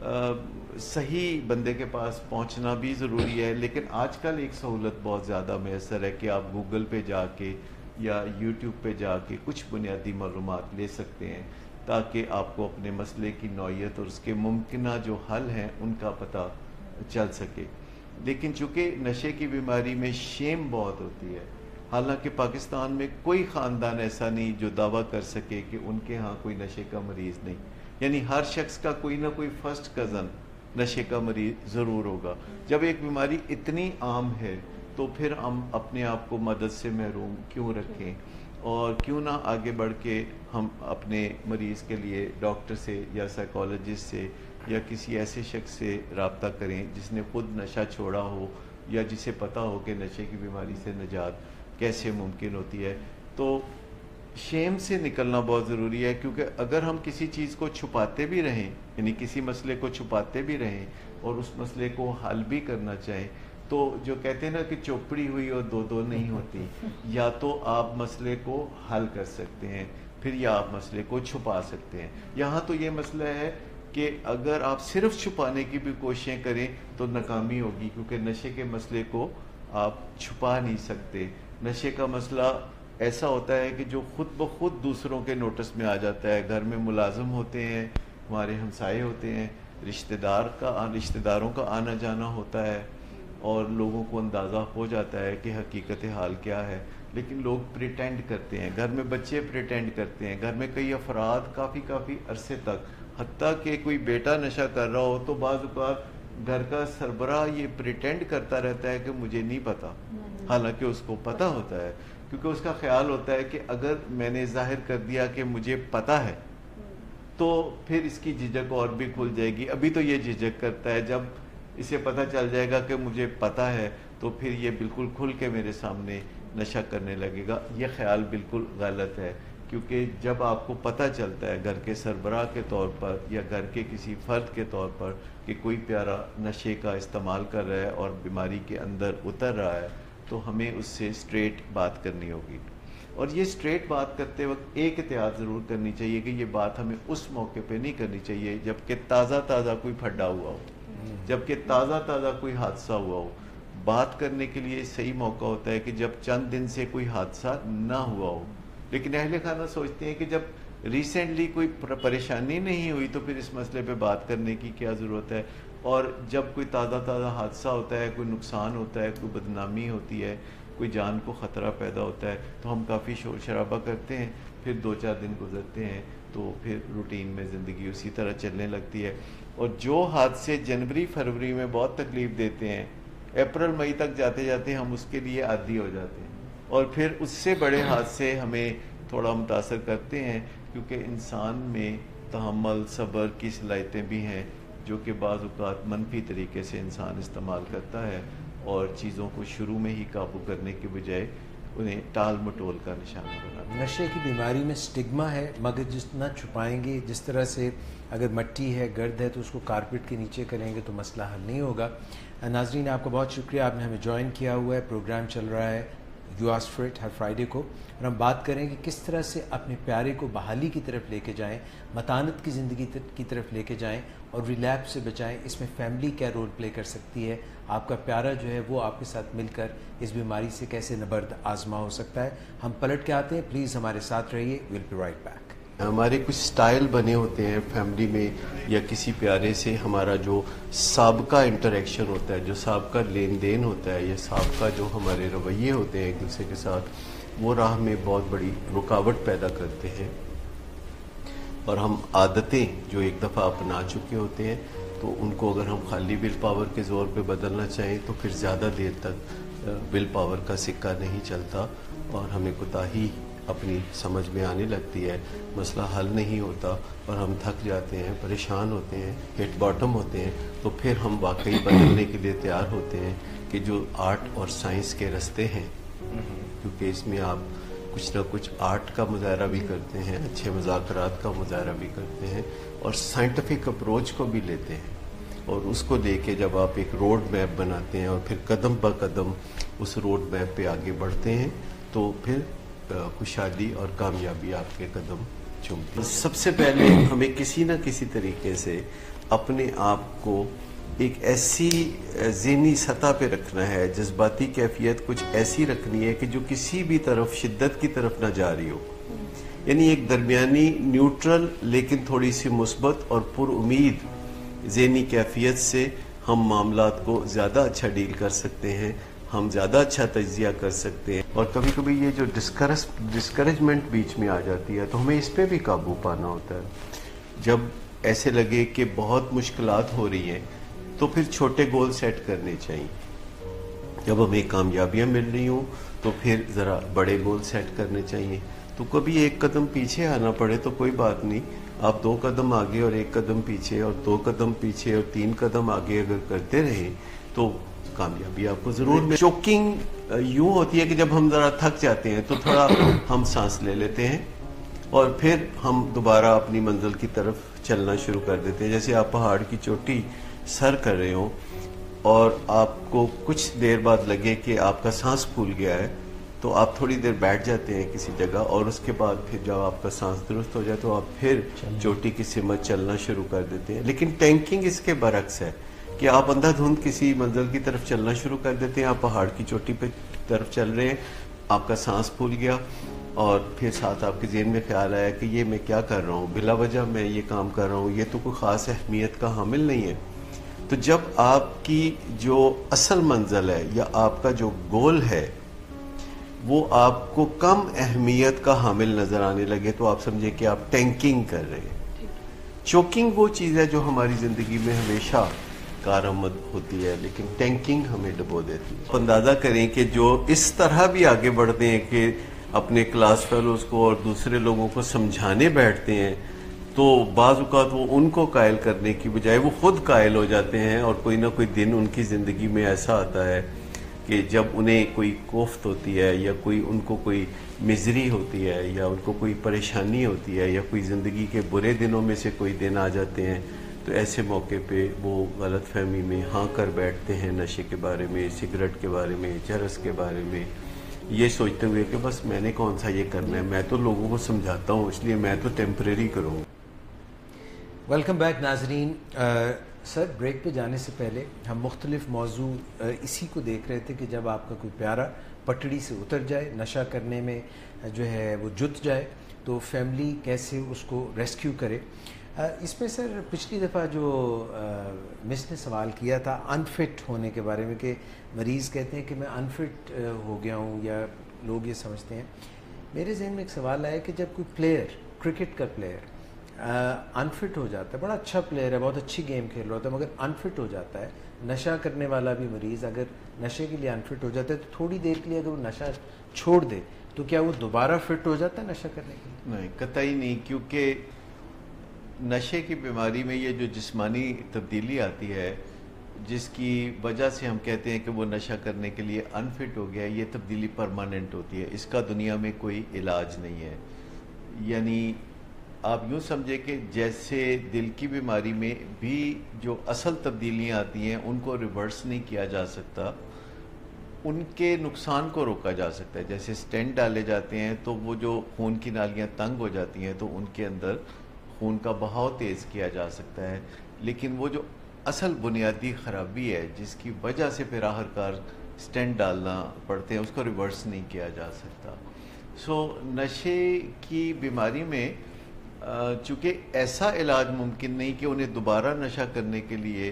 صحیح بندے کے پاس پہنچنا بھی ضروری ہے, لیکن آج کل ایک سہولت بہت زیادہ میسر ہے کہ آپ گوگل پہ جا کے یا یوٹیوب پہ جا کے کچھ بنیادی معلومات لے سکتے ہیں تاکہ آپ کو اپنے مسئلے کی نوعیت اور اس کے ممکنہ جو حل ہیں ان کا پتہ چل سکے. لیکن چونکہ نشے کی بیماری میں شیم بہت ہوتی ہے, حالانکہ پاکستان میں کوئی خاندان ایسا نہیں جو دعویٰ کر سکے کہ ان کے ہاں کوئی نشے کا مریض نہیں, یعنی ہر شخص کا کوئی نہ کوئی فرسٹ کزن نشے کا مریض ضرور ہوگا. جب ایک بیماری اتنی عام ہے تو پھر ہم اپنے آپ کو مدد سے محروم کیوں رکھیں, اور کیوں نہ آگے بڑھ کے ہم اپنے مریض کے لیے ڈاکٹر سے یا سائیکالوجسٹ سے یا کسی ایسے شخص سے رابطہ کریں جس نے خود نشہ چھوڑا ہو یا جسے پتہ ہو کہ نشے کی بیماری سے نجات کیسے ممکن ہوتی ہے. تو شیم سے نکلنا بہت ضروری ہے, کیونکہ اگر ہم کسی چیز کو چھپاتے بھی رہیں, یعنی کسی مسئلے کو چھپاتے بھی رہیں اور اس مسئلے کو حل بھی کرنا چاہیں, تو جو کہتے ہیں نا کہ چوپڑی ہوئی اور دو دو نہیں ہوتی, یا تو آپ مسئلے کو حل کر سکتے ہیں پھر یا آپ مسئلے کو چھپا سکتے ہیں. یہاں تو یہ مسئلہ ہے کہ اگر آپ صرف چھپانے کی بھی کوششیں کریں تو ناکامی ہوگی, کیونکہ نشے کے مسئلے کو آپ چھپا نہیں سکتے. نشے کا مسئلہ ایسا ہوتا ہے کہ جو خود بخود دوسروں کے نوٹس میں آ جاتا ہے. گھر میں ملازم ہوتے ہیں, ہمارے ہمسائے ہوتے ہیں, رشتہ داروں کا آنا جانا ہوتا ہے, اور لوگوں کو اندازہ ہو جاتا ہے کہ حقیقت حال کیا ہے, لیکن لوگ پریٹینڈ کرتے ہیں. گھر میں بچے پریٹینڈ کرتے ہیں, گھر میں کئی افراد کافی عرصے تک, حتیٰ کہ کوئی بیٹا نشہ کر رہا ہو تو بعض اوقات گھر کا سربراہ یہ پریٹینڈ کرتا رہتا ہے کہ مجھے نہیں پتا, حالانکہ اس کو پتہ ہوتا ہے, کیونکہ اس کا خیال ہوتا ہے کہ اگر میں نے ظاہر کر دیا کہ مجھے پتہ ہے تو پھر اس کی جھجک اور بھی کھل جائے گی. ابھی تو یہ جھجک کرتا ہے, جب اسے پتہ چل جائے گا کہ مجھے پتہ ہے تو پھر یہ بالکل کھل کے میرے سامنے نشہ کرنے لگے گا. یہ خیال بالکل غلط ہے, کیونکہ جب آپ کو پتہ چلتا ہے گھر کے سربراہ کے طور پر یا گھر کے کسی فرد کے طور پر کہ کوئی پیارا نشے کا استعمال کر رہا ہے اور بیماری کے اندر اتر رہا ہے, تو ہمیں اس سے اسٹریٹ بات کرنی ہوگی. اور یہ اسٹریٹ بات کرتے وقت ایک احتیاط ضرور کرنی چاہیے کہ یہ بات ہمیں اس موقع پہ نہیں کرنی چاہیے جب کہ تازہ کوئی پھڈا ہوا ہو, جب کہ تازہ کوئی حادثہ ہوا ہو. بات کرنے کے لیے صحیح موقع ہوتا ہے کہ جب چند دن سے کوئی حادثہ نہ ہوا ہو. لیکن اہل خانہ سوچتے ہیں کہ جب ریسنٹلی کوئی پریشانی نہیں ہوئی تو پھر اس مسئلے پہ بات کرنے کی کیا ضرورت ہے. اور جب کوئی تازہ حادثہ ہوتا ہے, کوئی نقصان ہوتا ہے, کوئی بدنامی ہوتی ہے, کوئی جان کو خطرہ پیدا ہوتا ہے, تو ہم کافی شور شرابہ کرتے ہیں. پھر 2-4 دن گزرتے ہیں تو پھر روٹین میں زندگی اسی طرح چلنے لگتی ہے. اور جو حادثے جنوری فروری میں بہت تکلیف دیتے ہیں, اپریل مئی تک جاتے جاتے ہم اس کے لیے عادی ہو جاتے ہیں, اور پھر اس سے بڑے حادثے ہمیں تھوڑا متاثر کرتے ہیں, کیونکہ انسان میں تحمل صبر کی صلاحیتیں بھی ہیں جو کہ بعض اوقات منفی طریقے سے انسان استعمال کرتا ہے, اور چیزوں کو شروع میں ہی قابو کرنے کے بجائے انہیں ٹال مٹول کا نشانہ بناتے ہیں. نشے کی بیماری میں سٹگما ہے، مگر جتنا چھپائیں گے، جس طرح سے اگر مٹی ہے، گرد ہے تو اس کو کارپیٹ کے نیچے کریں گے تو مسئلہ حل نہیں ہوگا. ناظرین آپ کا بہت شکریہ، آپ نے ہمیں جوائن کیا ہوا ہے. پروگرام چل رہا ہے یو آسک فار اٹ ہر فرائیڈے کو، اور ہم بات کریں کہ کس طرح سے اپنے پیارے کو بحالی کی طرف لے کے جائیں، متانت کی زندگی کی طرف لے کے جائیں اور ریلیپس سے بچائیں. اس میں فیملی کیا رول پلے کر سکتی ہے، آپ کا پیارا جو ہے وہ آپ کے ساتھ مل کر اس بیماری سے کیسے نبرد آزما ہو سکتا ہے. ہم پلٹ کے آتے ہیں، پلیز ہمارے ساتھ رہیے. We'll be right back. ہمارے کچھ سٹائل بنے ہوتے ہیں فیملی میں یا کسی پیارے سے، ہمارا جو سابقہ انٹریکشن ہوتا ہے، جو سابقہ لین دین ہوتا ہے، یا سابقہ جو ہمارے رویے ہوتے ہیں ایک دوسرے کے ساتھ، وہ راہ میں بہت بڑی رکاوٹ پیدا کرتے ہیں. اور ہم عادتیں جو ایک دفعہ اپنا چکے ہوتے ہیں تو ان کو اگر ہم خالی ول پاور کے زور پہ بدلنا چاہیں تو پھر زیادہ دیر تک ول پاور کا سکہ نہیں چلتا اور ہمیں کوتاہی اپنی سمجھ میں آنے لگتی ہے، مسئلہ حل نہیں ہوتا اور ہم تھک جاتے ہیں، پریشان ہوتے ہیں، ہٹ باٹم ہوتے ہیں. تو پھر ہم واقعی بدلنے کے لیے تیار ہوتے ہیں کہ جو آرٹ اور سائنس کے رستے ہیں، کیونکہ اس میں آپ کچھ نہ کچھ آرٹ کا مظاہرہ بھی کرتے ہیں، اچھے مذاکرات کا مظاہرہ بھی کرتے ہیں اور سائنٹیفک اپروچ کو بھی لیتے ہیں. اور اس کو لے کے جب آپ ایک روڈ میپ بناتے ہیں اور پھر قدم بہ قدم اس روڈ میپ پہ آگے بڑھتے ہیں تو پھر خوشحالی اور کامیابی آپ کے قدم چومتی ہے. سب سے پہلے ہمیں کسی نہ کسی طریقے سے اپنے آپ کو ایک ایسی ذہنی سطح پہ رکھنا ہے، جذباتی کیفیت کچھ ایسی رکھنی ہے کہ جو کسی بھی طرف شدت کی طرف نہ جاری ہو، یعنی ایک درمیانی نیوٹرل لیکن تھوڑی سی مثبت اور پر امید ذہنی کیفیت سے ہم معاملات کو زیادہ اچھا ڈیل کر سکتے ہیں، ہم زیادہ اچھا تجزیہ کر سکتے ہیں. اور کبھی کبھی یہ جو ڈسکریجمنٹ بیچ میں آ جاتی ہے تو ہمیں اس پہ بھی قابو پانا ہوتا ہے. جب ایسے لگے کہ بہت مشکلات ہو رہی ہیں تو پھر چھوٹے گول سیٹ کرنے چاہیے. جب ہمیں کامیابیاں مل رہی ہوں تو پھر ذرا بڑے گول سیٹ کرنے چاہیے. تو کبھی ایک قدم پیچھے آنا پڑے تو کوئی بات نہیں، آپ 2 قدم آگے اور 1 قدم پیچھے اور 2 قدم پیچھے اور 3 قدم آگے اگر کرتے رہیں تو کامیابی آپ کو ضرور ملے. چوکنگ یوں ہوتی ہے کہ جب ہم ذرا تھک جاتے ہیں تو تھوڑا ہم سانس لے لیتے ہیں اور پھر ہم دوبارہ اپنی منزل کی طرف چلنا شروع کر دیتے ہیں. جیسے آپ پہاڑ کی چوٹی سر کر رہے ہوں اور آپ کو کچھ دیر بعد لگے کہ آپ کا سانس پھول گیا ہے تو آپ تھوڑی دیر بیٹھ جاتے ہیں کسی جگہ اور اس کے بعد پھر جب آپ کا سانس درست ہو جائے تو آپ پھر چوٹی کی سمت چلنا شروع کر دیتے ہیں. لیکن ٹینکنگ اس کے برعکس ہے کہ آپ اندھا دھند کسی منزل کی طرف چلنا شروع کر دیتے ہیں. آپ پہاڑ کی چوٹی پہ طرف چل رہے ہیں، آپ کا سانس پھول گیا اور پھر ساتھ آپ کے ذہن میں خیال آیا کہ یہ میں کیا کر رہا ہوں، بلا وجہ میں یہ کام کر رہا ہوں، یہ تو کوئی خاص اہمیت کا حامل نہیں ہے. تو جب آپ کی جو اصل منزل ہے یا آپ کا جو گول ہے وہ آپ کو کم اہمیت کا حامل نظر آنے لگے تو آپ سمجھیں کہ آپ ٹینکنگ کر رہے ہیں. چوکنگ وہ چیز ہے جو ہماری زندگی میں ہمیشہ کارآمد ہوتی ہے لیکن ٹینکنگ ہمیں ڈبو دیتی ہے. اندازہ کریں کہ جو اس طرح بھی آگے بڑھتے ہیں کہ اپنے کلاس فیلوز کو اور دوسرے لوگوں کو سمجھانے بیٹھتے ہیں تو بعض اوقات وہ ان کو قائل کرنے کی بجائے وہ خود قائل ہو جاتے ہیں اور کوئی نہ کوئی دن ان کی زندگی میں ایسا آتا ہے کہ جب انہیں کوئی کوفت ہوتی ہے یا کوئی ان کو کوئی مزری ہوتی ہے یا ان کو کوئی پریشانی ہوتی ہے یا کوئی زندگی کے برے دنوں میں سے کوئی دن آ جاتے ہیں تو ایسے موقع پہ وہ غلط فہمی میں ہاں کر بیٹھتے ہیں نشے کے بارے میں، سگریٹ کے بارے میں، چرس کے بارے میں، یہ سوچتے ہوئے کہ بس میں نے کون سا یہ کرنا ہے، میں تو لوگوں کو سمجھاتا ہوں اس لیے میں تو ٹیمپریری کروں. ویلکم بیک ناظرین. سر بریک پہ جانے سے پہلے ہم مختلف موضوع اسی کو دیکھ رہے تھے کہ جب آپ کا کوئی پیارا پٹڑی سے اتر جائے، نشہ کرنے میں جو ہے وہ جت جائے تو فیملی کیسے اس کو ریسکیو کرے. اس میں سر پچھلی دفعہ جو مس نے سوال کیا تھا انفٹ ہونے کے بارے میں کہ مریض کہتے ہیں کہ میں انفٹ ہو گیا ہوں یا لوگ یہ سمجھتے ہیں. میرے ذہن میں ایک سوال آیا کہ جب کوئی پلیئر، کرکٹ کا پلیئر انفٹ ہو جاتا ہے، بڑا اچھا پلیئر ہے، بہت اچھی گیم کھیل رہا ہوتا ہے مگر انفٹ ہو جاتا ہے، نشہ کرنے والا بھی مریض اگر نشے کے لیے انفٹ ہو جاتا ہے تو تھوڑی دیر کے لیے اگر وہ نشہ چھوڑ دے تو کیا وہ دوبارہ فٹ ہو جاتا ہے نشہ کرنے کے لیے؟ نہیں، قطعی نہیں، کیونکہ نشے کی بیماری میں یہ جو جسمانی تبدیلی آتی ہے جس کی وجہ سے ہم کہتے ہیں کہ وہ نشہ کرنے کے لیے انفٹ ہو گیا، یہ تبدیلی پرماننٹ ہوتی ہے، اس کا دنیا میں کوئی علاج نہیں ہے. یعنی آپ یوں سمجھے کہ جیسے دل کی بیماری میں بھی جو اصل تبدیلیاں آتی ہیں ان کو ریورس نہیں کیا جا سکتا، ان کے نقصان کو روکا جا سکتا ہے. جیسے سٹینٹ ڈالے جاتے ہیں تو وہ جو خون کی نالیاں تنگ ہو جاتی ہیں تو ان کے اندر خون کا بہاؤ تیز کیا جا سکتا ہے، لیکن وہ جو اصل بنیادی خرابی ہے جس کی وجہ سے پھر آخر کار سٹینٹ ڈالنا پڑتے ہیں، اس کو ریورس نہیں کیا جا سکتا. نشے کی بیماری میں چونکہ ایسا علاج ممکن نہیں کہ انہیں دوبارہ نشہ کرنے کے لیے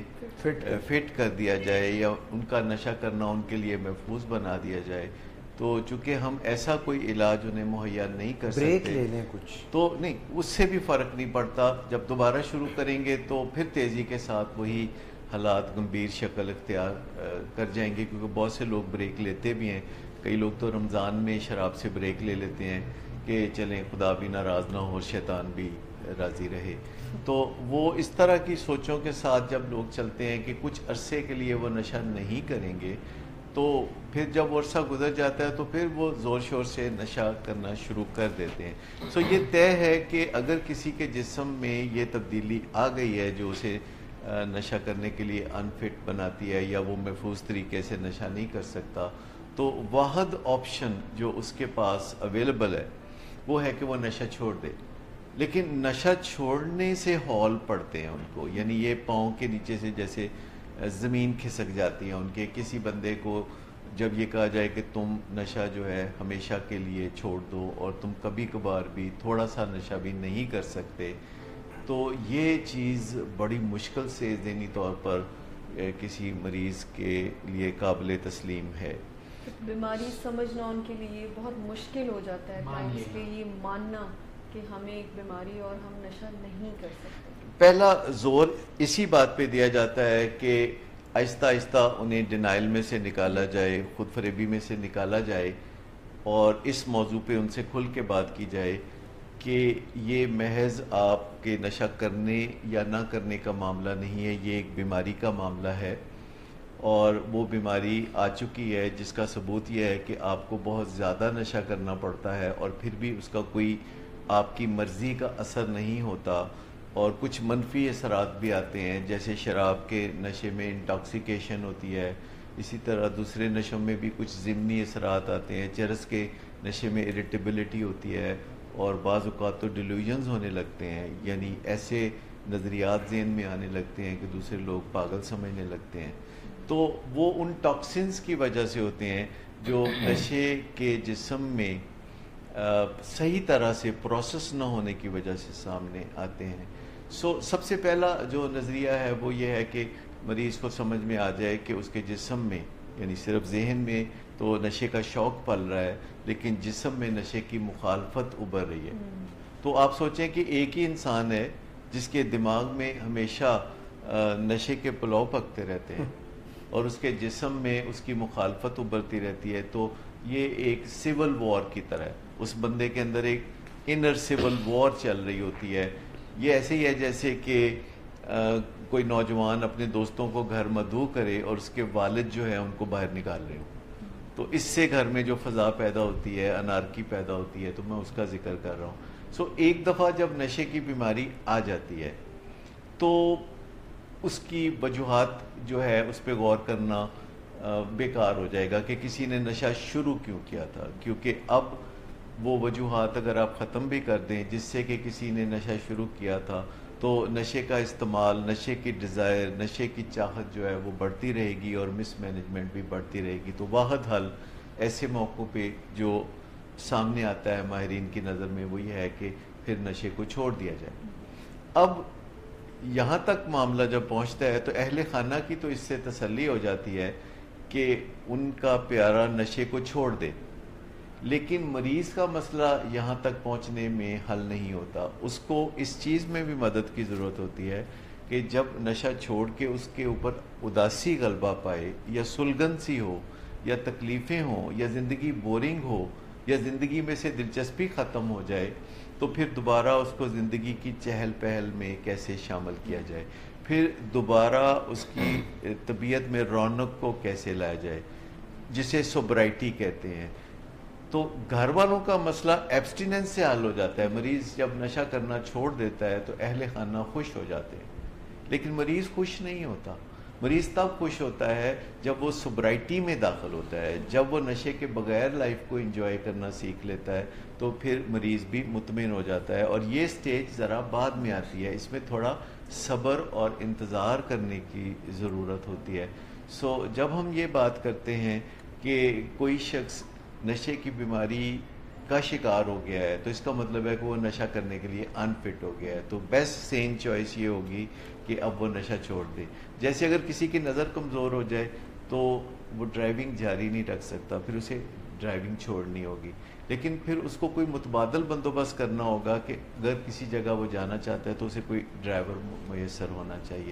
فٹ کر دیا جائے یا ان کا نشہ کرنا ان کے لیے محفوظ بنا دیا جائے، تو چونکہ ہم ایسا کوئی علاج انہیں مہیا نہیں کر سکتے، بریک لے لیں کچھ تو نہیں، اس سے بھی فرق نہیں پڑتا. جب دوبارہ شروع کریں گے تو پھر تیزی کے ساتھ وہی حالات گمبھیر شکل اختیار کر جائیں گے، کیونکہ بہت سے لوگ بریک لیتے بھی ہیں. کئی لوگ تو رمضان میں شراب سے بریک لے لیتے ہیں کہ چلیں خدا بھی ناراض نہ ہو، شیطان بھی راضی رہے. تو وہ اس طرح کی سوچوں کے ساتھ جب لوگ چلتے ہیں کہ کچھ عرصے کے لیے وہ نشہ نہیں کریں گے، تو پھر جب وہ عرصہ گزر جاتا ہے تو پھر وہ زور شور سے نشہ کرنا شروع کر دیتے ہیں. یہ طے ہے کہ اگر کسی کے جسم میں یہ تبدیلی آ گئی ہے جو اسے نشہ کرنے کے لیے انفٹ بناتی ہے یا وہ محفوظ طریقے سے نشہ نہیں کر سکتا، تو واحد آپشن جو اس کے پاس اویلیبل ہے وہ ہے کہ وہ نشہ چھوڑ دے. لیکن نشہ چھوڑنے سے ہال پڑتے ہیں ان کو، یعنی یہ پاؤں کے نیچے سے جیسے زمین کھسک جاتی ہے ان کے. کسی بندے کو جب یہ کہا جائے کہ تم نشہ جو ہے ہمیشہ کے لیے چھوڑ دو اور تم کبھی کبھار بھی تھوڑا سا نشہ بھی نہیں کر سکتے، تو یہ چیز بڑی مشکل سے ذہنی طور پر کسی مریض کے لیے قابل تسلیم ہے. بیماری سمجھنا ان کے لیے بہت مشکل ہو جاتا ہے ٹائمز پہ، یہ ماننا کہ ہمیں ایک بیماری اور ہم نشہ نہیں کر سکتے. پہلا زور اسی بات پہ دیا جاتا ہے کہ آہستہ آہستہ انہیں ڈینائل میں سے نکالا جائے، خود فریبی میں سے نکالا جائے، اور اس موضوع پہ ان سے کھل کے بات کی جائے کہ یہ محض آپ کے نشہ کرنے یا نہ کرنے کا معاملہ نہیں ہے، یہ ایک بیماری کا معاملہ ہے، اور وہ بیماری آ چکی ہے جس کا ثبوت یہ ہے کہ آپ کو بہت زیادہ نشہ کرنا پڑتا ہے اور پھر بھی اس کا کوئی آپ کی مرضی کا اثر نہیں ہوتا، اور کچھ منفی اثرات بھی آتے ہیں. جیسے شراب کے نشے میں انٹاکسیکیشن ہوتی ہے، اسی طرح دوسرے نشوں میں بھی کچھ ضمنی اثرات آتے ہیں. چرس کے نشے میں اریٹیبلٹی ہوتی ہے اور بعض اوقات تو ڈیلیوژنز ہونے لگتے ہیں، یعنی ایسے نظریات ذہن میں آنے لگتے ہیں کہ دوسرے لوگ پاگل سمجھنے لگتے ہیں. تو وہ ان ٹاکسنز کی وجہ سے ہوتے ہیں جو نشے کے جسم میں صحیح طرح سے پروسیس نہ ہونے کی وجہ سے سامنے آتے ہیں. سب سے پہلا جو نظریہ ہے وہ یہ ہے کہ مریض کو سمجھ میں آ جائے کہ اس کے جسم میں، یعنی صرف ذہن میں تو نشے کا شوق پل رہا ہے لیکن جسم میں نشے کی مخالفت ابھر رہی ہے. تو آپ سوچیں کہ ایک ہی انسان ہے جس کے دماغ میں ہمیشہ نشے کے پلاؤ پکتے رہتے ہیں اور اس کے جسم میں اس کی مخالفت ابھرتی رہتی ہے. تو یہ ایک سول وار کی طرح ہے، اس بندے کے اندر ایک انر سول وار چل رہی ہوتی ہے. یہ ایسے ہی ہے جیسے کہ کوئی نوجوان اپنے دوستوں کو گھر مدعو کرے اور اس کے والد جو ہے ان کو باہر نکال رہے ہوں، تو اس سے گھر میں جو فضا پیدا ہوتی ہے، انارکی پیدا ہوتی ہے، تو میں اس کا ذکر کر رہا ہوں. ایک دفعہ جب نشے کی بیماری آ جاتی ہے تو اس کی وجوہات جو ہے اس پہ غور کرنا بیکار ہو جائے گا کہ کسی نے نشہ شروع کیوں کیا تھا، کیونکہ اب وہ وجوہات اگر آپ ختم بھی کر دیں جس سے کہ کسی نے نشہ شروع کیا تھا، تو نشے کا استعمال، نشے کی ڈیزائر، نشے کی چاہت جو ہے وہ بڑھتی رہے گی اور مس مینجمنٹ بھی بڑھتی رہے گی. تو واحد حل ایسے موقعوں پہ جو سامنے آتا ہے ماہرین کی نظر میں وہ یہ ہے کہ پھر نشے کو چھوڑ دیا جائے. اب یہاں تک معاملہ جب پہنچتا ہے تو اہل خانہ کی تو اس سے تسلی ہو جاتی ہے کہ ان کا پیارا نشے کو چھوڑ دے، لیکن مریض کا مسئلہ یہاں تک پہنچنے میں حل نہیں ہوتا. اس کو اس چیز میں بھی مدد کی ضرورت ہوتی ہے کہ جب نشہ چھوڑ کے اس کے اوپر اداسی غلبہ پائے یا سلگن سی ہو یا تکلیفیں ہوں یا زندگی بورنگ ہو یا زندگی میں سے دلچسپی ختم ہو جائے، تو پھر دوبارہ اس کو زندگی کی چہل پہل میں کیسے شامل کیا جائے. پھر دوبارہ اس کی طبیعت میں رونق کو کیسے لایا جائے، جسے سوبرائٹی کہتے ہیں. تو گھر والوں کا مسئلہ ایبسٹیننس سے حل ہو جاتا ہے. مریض جب نشہ کرنا چھوڑ دیتا ہے تو اہل خانہ خوش ہو جاتے ہیں، لیکن مریض خوش نہیں ہوتا. مریض تب خوش ہوتا ہے جب وہ سوبرائٹی میں داخل ہوتا ہے، جب وہ نشے کے بغیر لائف کو انجوائے کرنا سیکھ لیتا ہے تو پھر مریض بھی مطمئن ہو جاتا ہے. اور یہ سٹیج ذرا بعد میں آتی ہے، اس میں تھوڑا صبر اور انتظار کرنے کی ضرورت ہوتی ہے. جب ہم یہ بات کرتے ہیں کہ کوئی شخص نشے کی بیماری کا شکار ہو گیا ہے تو اس کا مطلب ہے کہ وہ نشہ کرنے کے لیے انفٹ ہو گیا ہے. تو بیسٹ سین چوائس یہ ہوگی کہ اب وہ نشہ چھوڑ دے. جیسے اگر کسی کی نظر کمزور ہو جائے تو وہ ڈرائیونگ جاری نہیں رکھ سکتا، پھر اسے ڈرائیونگ چھوڑنی ہوگی. لیکن پھر اس کو کوئی متبادل بندوبست کرنا ہوگا کہ اگر کسی جگہ وہ جانا چاہتا ہے تو اسے کوئی ڈرائیور میسر ہونا چاہیے.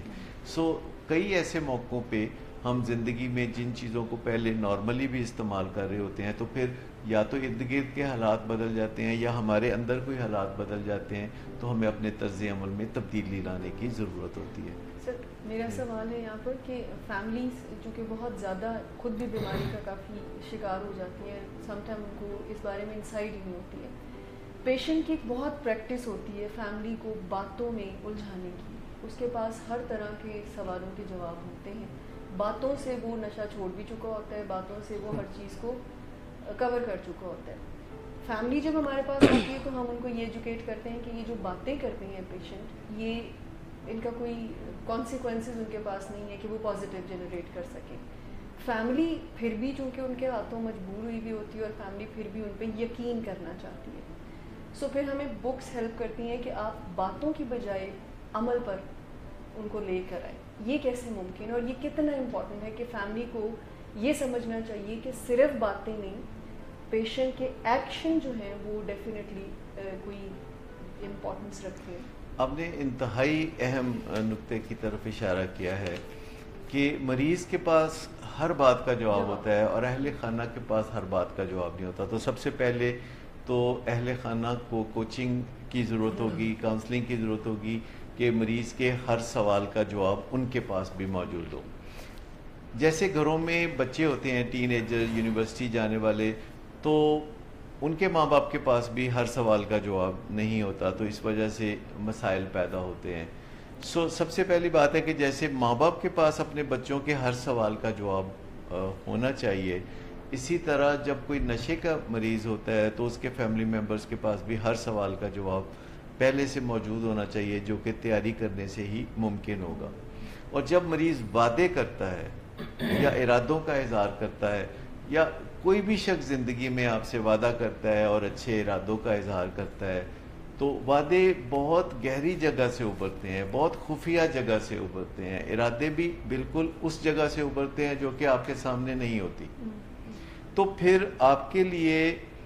کئی ایسے موقعوں پہ ہم زندگی میں جن چیزوں کو پہلے نارملی بھی استعمال کر رہے ہوتے ہیں تو پھر یا تو ارد گرد کے حالات بدل جاتے ہیں یا ہمارے اندر کوئی حالات بدل جاتے ہیں تو ہمیں اپنے طرز عمل میں تبدیلی لانے کی ضرورت ہوتی ہے. سر میرا سوال ہے یہاں پر کہ فیملیز جو کہ بہت زیادہ خود بھی بیماری کا کافی شکار ہو جاتی ہیں، سم ٹائم ان کو اس بارے میں انسائٹ ہی نہیں ہوتی ہے. پیشنٹ کی ایک بہت پریکٹس ہوتی ہے فیملی کو باتوں میں الجھانے کی. اس کے پاس ہر طرح کے سوالوں کے جواب ہوتے ہیں، باتوں سے وہ نشہ چھوڑ بھی چکا ہوتا ہے، باتوں سے وہ ہر چیز کو کور کر چکا ہوتا ہے. فیملی جب ہمارے پاس آتی ہے تو ہم ان کو یہ ایجوکیٹ کرتے ہیں کہ یہ جو باتیں کرتے ہیں پیشنٹ، یہ ان کا کوئی کانسیکوینسز ان کے پاس نہیں ہے کہ وہ پازیٹیو جنریٹ کر سکیں. فیملی پھر بھی چونکہ ان کے ہاتھوں مجبور ہوئی بھی ہوتی ہے اور فیملی پھر بھی ان پہ یقین کرنا چاہتی ہے. پھر ہمیں بکس ہیلپ کرتی ہیں کہ آپ باتوں کی بجائے عمل پر ان کو لے کر آئیں. یہ کیسے ممکن ہے اور یہ کتنا امپورٹنٹ ہے کہ فیملی کو یہ سمجھنا چاہیے کہ صرف باتیں نہیں، پیشنٹ کے ایکشن جو ہیں وہ ڈیفینیٹلی کوئی امپورٹنس رکھتے ہیں. آپ نے انتہائی اہم نقطے کی طرف اشارہ کیا ہے کہ مریض کے پاس ہر بات کا جواب ہوتا ہے اور اہل خانہ کے پاس ہر بات کا جواب نہیں ہوتا. تو سب سے پہلے تو اہل خانہ کو کوچنگ کی ضرورت ہوگی، کاؤنسلنگ کی ضرورت ہوگی کہ مریض کے ہر سوال کا جواب ان کے پاس بھی موجود ہو. جیسے گھروں میں بچے ہوتے ہیں، ٹین ایجر، یونیورسٹی جانے والے، تو ان کے ماں باپ کے پاس بھی ہر سوال کا جواب نہیں ہوتا، تو اس وجہ سے مسائل پیدا ہوتے ہیں. سب سے پہلی بات ہے کہ جیسے ماں باپ کے پاس اپنے بچوں کے ہر سوال کا جواب ہونا چاہیے، اسی طرح جب کوئی نشے کا مریض ہوتا ہے تو اس کے فیملی ممبرز کے پاس بھی ہر سوال کا جواب پہلے سے موجود ہونا چاہیے، جو کہ تیاری کرنے سے ہی ممکن ہوگا. اور جب مریض وعدے کرتا ہے یا ارادوں کا اظہار کرتا ہے، یا کوئی بھی شخص زندگی میں آپ سے وعدہ کرتا ہے اور اچھے ارادوں کا اظہار کرتا ہے، تو وعدے بہت گہری جگہ سے ابھرتے ہیں، بہت خفیہ جگہ سے ابھرتے ہیں. ارادے بھی بالکل اس جگہ سے ابھرتے ہیں جو کہ آپ کے سامنے نہیں ہوتی. تو پھر آپ کے لیے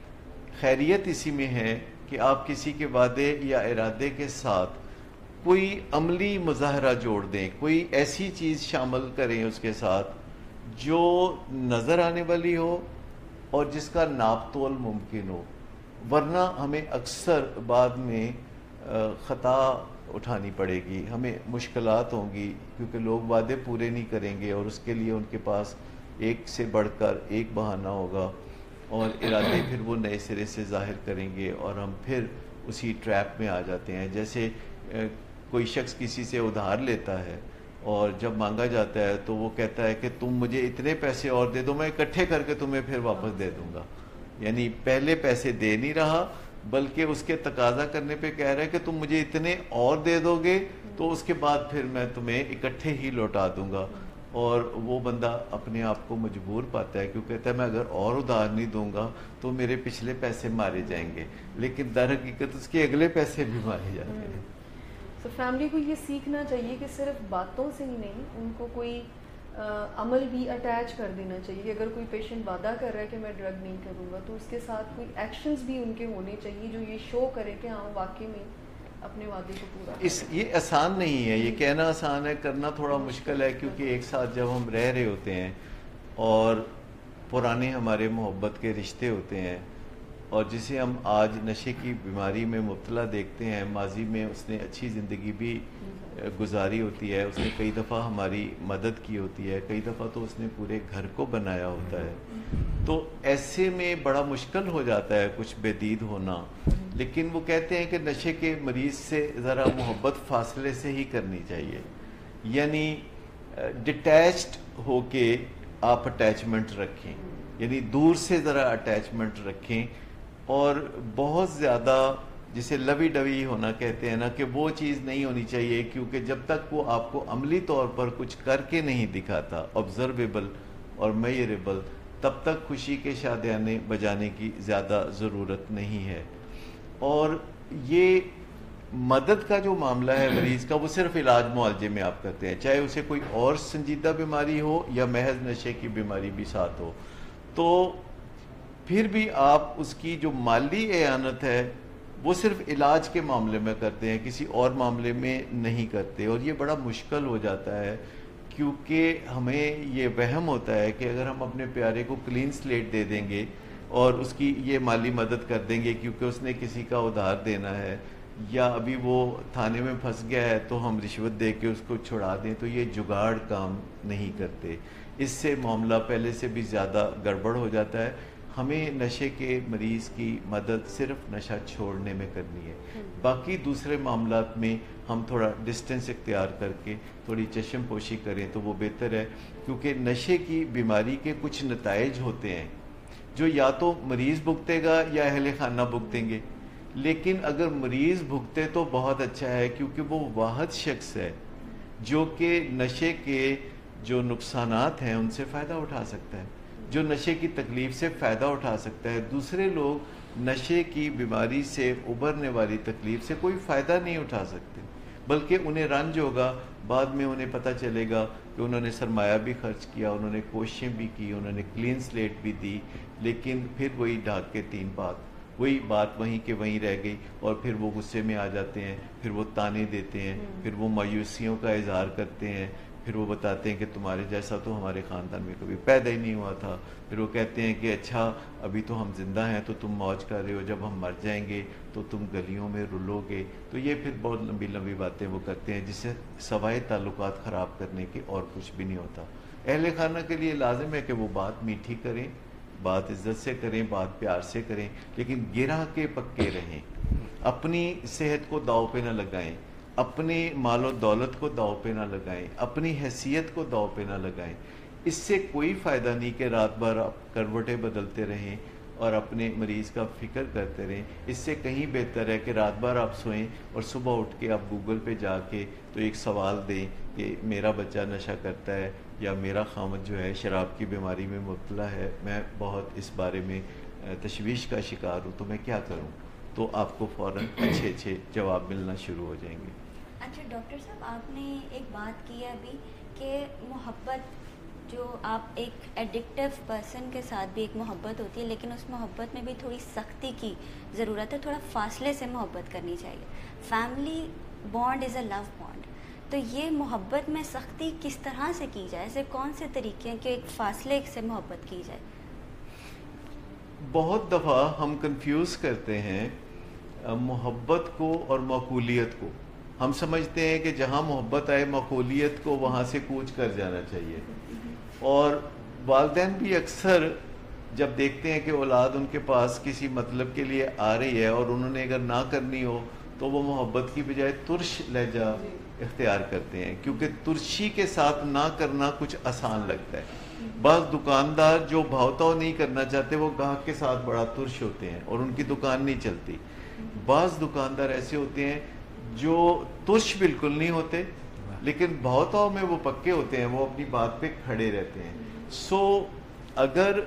خیریت اسی میں ہے کہ آپ کسی کے وعدے یا ارادے کے ساتھ کوئی عملی مظاہرہ جوڑ دیں، کوئی ایسی چیز شامل کریں اس کے ساتھ جو نظر آنے والی ہو اور جس کا ناپ تول ممکن ہو. ورنہ ہمیں اکثر بعد میں خطا اٹھانی پڑے گی، ہمیں مشکلات ہوں گی، کیونکہ لوگ وعدے پورے نہیں کریں گے اور اس کے لیے ان کے پاس ایک سے بڑھ کر ایک بہانہ ہوگا اور ارادے پھر وہ نئے سرے سے ظاہر کریں گے اور ہم پھر اسی ٹریپ میں آ جاتے ہیں. جیسے کوئی شخص کسی سے ادھار لیتا ہے اور جب مانگا جاتا ہے تو وہ کہتا ہے کہ تم مجھے اتنے پیسے اور دے دو، میں اکٹھے کر کے تمہیں پھر واپس دے دوں گا. یعنی پہلے پیسے دے نہیں رہا بلکہ اس کے تقاضا کرنے پہ کہہ رہا ہے کہ تم مجھے اتنے اور دے دو گے تو اس کے بعد پھر میں تمہیں اکٹھے ہی لوٹا دوں گا. اور وہ بندہ اپنے آپ کو مجبور پاتا ہے، کیوں کہتا ہے میں اگر اور ادھار نہیں دوں گا تو میرے پچھلے پیسے مارے جائیں گے، لیکن در حقیقت اس کے اگلے پیسے بھی مارے جاتے ہیں. تو فیملی کو یہ سیکھنا چاہیے کہ صرف باتوں سے ہی نہیں، ان کو کوئی عمل بھی اٹیچ کر دینا چاہیے کہ اگر کوئی پیشنٹ وعدہ کر رہا ہے کہ میں ڈرگ نہیں کروں گا تو اس کے ساتھ کوئی ایکشنز بھی ان کے ہونے چاہیے جو یہ شو کرے کہ ہاں واقعی میں اپنے وعدے کو پورا. یہ آسان نہیں ہے، یہ کہنا آسان ہے، کرنا تھوڑا مشکل ہے، کیونکہ ایک ساتھ جب ہم رہ رہے ہوتے ہیں اور پرانے ہمارے محبت کے رشتے ہوتے ہیں اور جسے ہم آج نشے کی بیماری میں مبتلا دیکھتے ہیں، ماضی میں اس نے اچھی زندگی بھی گزاری ہوتی ہے, اس نے کئی دفعہ ہماری مدد کی ہوتی ہے, کئی دفعہ تو اس نے پورے گھر کو بنایا ہوتا ہے. تو ایسے میں بڑا مشکل ہو جاتا ہے کچھ بے دید ہونا. لیکن وہ کہتے ہیں کہ نشے کے مریض سے ذرا محبت فاصلے سے ہی کرنی چاہیے, یعنی ڈیٹیچڈ ہو کے آپ اٹیچمنٹ رکھیں, یعنی دور سے ذرا اٹیچمنٹ رکھیں, اور بہت زیادہ جسے لوی ڈوی ہونا کہتے ہیں نا, کہ وہ چیز نہیں ہونی چاہیے, کیونکہ جب تک وہ آپ کو عملی طور پر کچھ کر کے نہیں دکھاتا, آبزرویبل اور میئریبل, تب تک خوشی کے شادیانے بجانے کی زیادہ ضرورت نہیں ہے. اور یہ مدد کا جو معاملہ ہے مریض کا, وہ صرف علاج معالجے میں آپ کرتے ہیں, چاہے اسے کوئی اور سنجیدہ بیماری ہو یا محض نشے کی بیماری بھی ساتھ ہو, تو پھر بھی آپ اس کی جو مالی اعانت ہے وہ صرف علاج کے معاملے میں کرتے ہیں, کسی اور معاملے میں نہیں کرتے. اور یہ بڑا مشکل ہو جاتا ہے, کیونکہ ہمیں یہ وہم ہوتا ہے کہ اگر ہم اپنے پیارے کو کلین سلیٹ دے دیں گے اور اس کی یہ مالی مدد کر دیں گے کیونکہ اس نے کسی کا ادھار دینا ہے, یا ابھی وہ تھانے میں پھنس گیا ہے تو ہم رشوت دے کے اس کو چھڑا دیں, تو یہ جگاڑ کام نہیں کرتے. اس سے معاملہ پہلے سے بھی زیادہ گڑبڑ ہو جاتا ہے. ہمیں نشے کے مریض کی مدد صرف نشہ چھوڑنے میں کرنی ہے, باقی دوسرے معاملات میں ہم تھوڑا ڈسٹنس اختیار کر کے تھوڑی چشم پوشی کریں تو وہ بہتر ہے. کیونکہ نشے کی بیماری کے کچھ نتائج ہوتے ہیں جو یا تو مریض بھگتے گا یا اہل خانہ بھگتیں گے, لیکن اگر مریض بھگتے تو بہت اچھا ہے, کیونکہ وہ واحد شخص ہے جو کہ نشے کے جو نقصانات ہیں ان سے فائدہ اٹھا سکتا ہے, جو نشے کی تکلیف سے فائدہ اٹھا سکتا ہے. دوسرے لوگ نشے کی بیماری سے ابھرنے والی تکلیف سے کوئی فائدہ نہیں اٹھا سکتے, بلکہ انہیں رنج ہوگا, بعد میں انہیں پتہ چلے گا کہ انہوں نے سرمایہ بھی خرچ کیا, انہوں نے کوششیں بھی کی, انہوں نے کلین سلیٹ بھی دی, لیکن پھر وہی ڈھاک کے تین بات, وہی بات وہیں کے وہیں رہ گئی, اور پھر وہ غصے میں آ جاتے ہیں, پھر وہ تانے دیتے ہیں, پھر وہ مایوسیوں کا اظہار کرتے ہیں, پھر وہ بتاتے ہیں کہ تمہارے جیسا تو ہمارے خاندان میں کبھی پیدا ہی نہیں ہوا تھا. پھر وہ کہتے ہیں کہ اچھا ابھی تو ہم زندہ ہیں تو تم موج کر رہے ہو, جب ہم مر جائیں گے تو تم گلیوں میں رلو گے. تو یہ پھر بہت لمبی لمبی باتیں وہ کرتے ہیں, جس سے سوائے تعلقات خراب کرنے کے اور کچھ بھی نہیں ہوتا. اہل خانہ کے لیے لازم ہے کہ وہ بات میٹھی کریں, بات عزت سے کریں, بات پیار سے کریں, لیکن گرہ کے پکے رہیں, اپنی صحت کو داؤ پہ نہ لگائیں, اپنے مال و دولت کو داؤ پہ نہ لگائیں, اپنی حیثیت کو داؤ پہ نہ لگائیں. اس سے کوئی فائدہ نہیں کہ رات بھر آپ کروٹیں بدلتے رہیں اور اپنے مریض کا فکر کرتے رہیں. اس سے کہیں بہتر ہے کہ رات بھر آپ سوئیں اور صبح اٹھ کے آپ گوگل پہ جا کے تو ایک سوال دیں کہ میرا بچہ نشہ کرتا ہے یا میرا خامد جو ہے شراب کی بیماری میں مبتلا ہے, میں بہت اس بارے میں تشویش کا شکار ہوں, تو میں کیا کروں. تو آپ کو فوراً اچھے اچھے جواب ملنا شروع ہو جائیں گے. اچھا ڈاکٹر صاحب, آپ نے ایک بات کی ہے ابھی کہ محبت, جو آپ ایک ایڈکٹیو پرسن کے ساتھ بھی ایک محبت ہوتی ہے, لیکن اس محبت میں بھی تھوڑی سختی کی ضرورت ہے, تھوڑا فاصلے سے محبت کرنی چاہیے. Family bond is a love bond, تو یہ محبت میں سختی کس طرح سے کی جائے, ایسے کون سے طریقے ہیں کہ ایک فاصلے سے محبت کی جائے؟ بہت دفعہ ہم کنفیوز کرتے ہیں محبت کو اور معقولیت کو. ہم سمجھتے ہیں کہ جہاں محبت آئے معقولیت کو وہاں سے کوچ کر جانا چاہیے, اور والدین بھی اکثر جب دیکھتے ہیں کہ اولاد ان کے پاس کسی مطلب کے لیے آ رہی ہے اور انہوں نے اگر نہ کرنی ہو تو وہ محبت کی بجائے ترش لہجہ اختیار کرتے ہیں, کیونکہ ترشی کے ساتھ نہ کرنا کچھ آسان لگتا ہے. بعض دکاندار جو بھاؤتاؤ نہیں کرنا چاہتے وہ گاہک کے ساتھ بڑا ترش ہوتے ہیں اور ان کی دکان نہیں چلتی. بعض دکاندار ایسے ہوتے ہیں جو ترش بالکل نہیں ہوتے لیکن بھاؤتاؤ میں وہ پکے ہوتے ہیں, وہ اپنی بات پہ کھڑے رہتے ہیں. سو اگر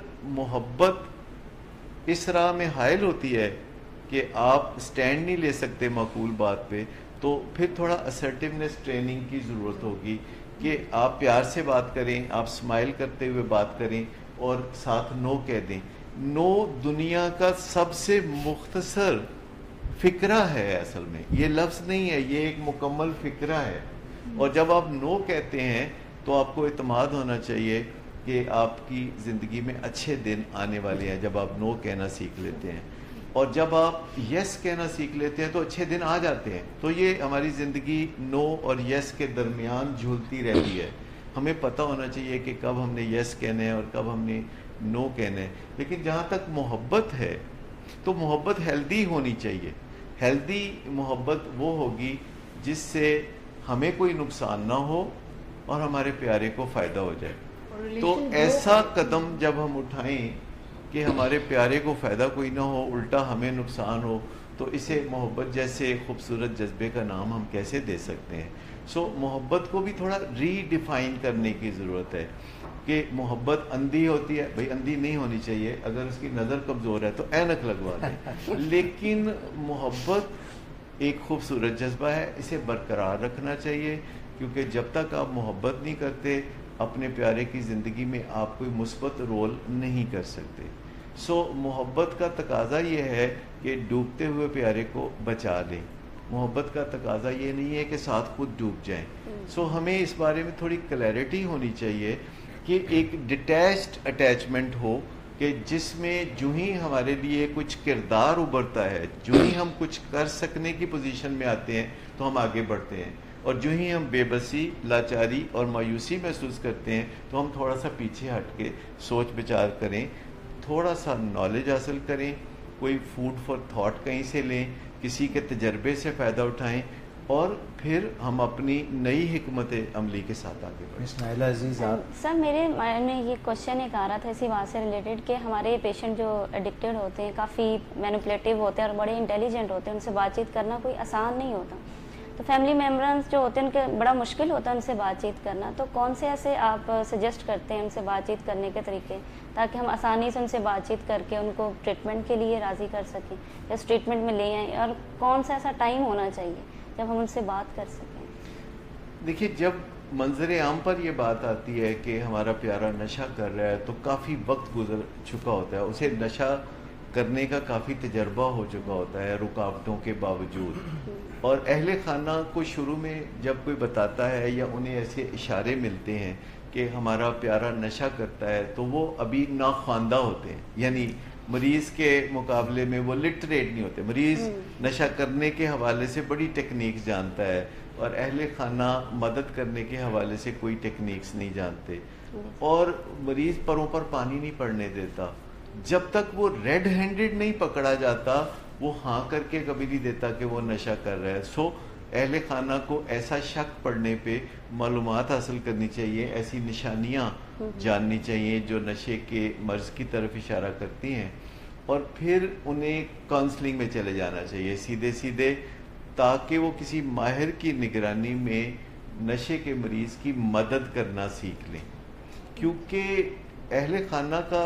محبت اس راہ میں حائل ہوتی ہے کہ آپ سٹینڈ نہیں لے سکتے معقول بات پہ, تو پھر تھوڑا اسرٹیونیس ٹریننگ کی ضرورت ہوگی کہ آپ پیار سے بات کریں, آپ اسمائل کرتے ہوئے بات کریں اور ساتھ نو کہہ دیں. نو دنیا کا سب سے مختصر فکرہ ہے, اصل میں یہ لفظ نہیں ہے, یہ ایک مکمل فکرہ ہے. اور جب آپ نو کہتے ہیں تو آپ کو اعتماد ہونا چاہیے کہ آپ کی زندگی میں اچھے دن آنے والے ہیں جب آپ نو کہنا سیکھ لیتے ہیں. اور جب آپ یس کہنا سیکھ لیتے ہیں تو اچھے دن آ جاتے ہیں. تو یہ ہماری زندگی نو اور یس کے درمیان جھولتی رہتی ہے. ہمیں پتہ ہونا چاہیے کہ کب ہم نے یس کہنا ہے اور کب ہم نے نو کہنا ہے. لیکن جہاں تک محبت ہے تو محبت ہیلدی ہونی چاہیے. ہیلدی محبت وہ ہوگی جس سے ہمیں کوئی نقصان نہ ہو اور ہمارے پیارے کو فائدہ ہو جائے. تو ایسا قدم جب ہم اٹھائیں کہ ہمارے پیارے کو فائدہ کوئی نہ ہو, الٹا ہمیں نقصان ہو, تو اسے محبت جیسے خوبصورت جذبے کا نام ہم کیسے دے سکتے ہیں. سو محبت کو بھی تھوڑا ری ڈیفائن کرنے کی ضرورت ہے کہ محبت اندھی ہوتی ہے. بھائی اندھی نہیں ہونی چاہیے, اگر اس کی نظر کمزور ہے تو اینک لگوا دیں. لیکن محبت ایک خوبصورت جذبہ ہے, اسے برقرار رکھنا چاہیے, کیونکہ جب تک آپ محبت نہیں کرتے اپنے پیارے کی زندگی میں آپ کوئی مثبت رول نہیں کر سکتے. سو محبت کا تقاضا یہ ہے کہ ڈوبتے ہوئے پیارے کو بچا لیں. محبت کا تقاضا یہ نہیں ہے کہ ساتھ خود ڈوب جائیں. سو ہمیں اس بارے میں تھوڑی کلیئرٹی ہونی چاہیے کہ ایک ڈیٹیچڈ اٹیچمنٹ ہو کہ جس میں جو ہی ہمارے لیے کچھ کردار ابھرتا ہے, جو ہی ہم کچھ کر سکنے کی پوزیشن میں آتے ہیں تو ہم آگے بڑھتے ہیں, اور جو ہی ہم بے بسی, لاچاری اور مایوسی محسوس کرتے ہیں تو ہم تھوڑا سا پیچھے ہٹ کے سوچ بچار کریں, تھوڑا سا نالج حاصل کریں, کوئی فوڈ فار تھاٹ کہیں سے لیں, کسی کے تجربے سے فائدہ اٹھائیں, اور پھر ہم اپنی نئی حکمت عملی کے ساتھ آگے بڑھیں. مس نائلہ عزیز آپ. سر میرے مائنڈ میں یہ کوشچن ایک آ رہا تھا اسی بات سے ریلیٹڈ کہ ہمارے پیشنٹ جو ایڈکٹیڈ ہوتے ہیں کافی مینوپولیٹیو ہوتے ہیں اور بڑے انٹیلیجنٹ ہوتے ہیں, ان سے بات چیت کرنا کوئی آسان نہیں ہوتا. تو فیملی ممبرز جو ہوتے ہیں ان کے بڑا مشکل ہوتا ہے ان سے بات چیت کرنا. تو کون سے ایسے آپ سجیسٹ کرتے ہیں ان سے بات چیت کرنے کے طریقے تاکہ ہم آسانی سے ان سے بات چیت کر کے ان کو ٹریٹمنٹ کے لیے راضی کر سکیں یا اس ٹریٹمنٹ میں لے آئیں, اور کون سا ایسا ٹائم ہونا چاہیے جب ہم ان سے بات کر سکیں؟ دیکھیے, جب منظر عام پر یہ بات آتی ہے کہ ہمارا پیارا نشہ کر رہا ہے تو کافی وقت گزر چکا ہوتا ہے, اسے نشہ کرنے کا کافی تجربہ ہو چکا ہوتا ہے رکاوٹوں کے باوجود. اور اہل خانہ کو شروع میں جب کوئی بتاتا ہے یا انہیں ایسے اشارے ملتے ہیں کہ ہمارا پیارا نشہ کرتا ہے تو وہ ابھی ناخواندہ ہوتے ہیں, یعنی مریض کے مقابلے میں وہ لٹریٹ نہیں ہوتے. مریض نشہ کرنے کے حوالے سے بڑی ٹیکنیکس جانتا ہے اور اہل خانہ مدد کرنے کے حوالے سے کوئی ٹیکنیکس نہیں جانتے, اور مریض پروں پر پانی نہیں پڑنے دیتا. جب تک وہ ریڈ ہینڈڈ نہیں پکڑا جاتا وہ ہاں کر کے کبھی نہیں دیتا کہ وہ نشہ کر رہا ہے. سو اہل خانہ کو ایسا شک پڑنے پہ معلومات حاصل کرنی چاہیے, ایسی نشانیاں جاننی چاہیے جو نشے کے مرض کی طرف اشارہ کرتی ہیں, اور پھر انہیں کاؤنسلنگ میں چلے جانا چاہیے سیدھے سیدھے, تاکہ وہ کسی ماہر کی نگرانی میں نشے کے مریض کی مدد کرنا سیکھ لیں. کیونکہ اہل خانہ کا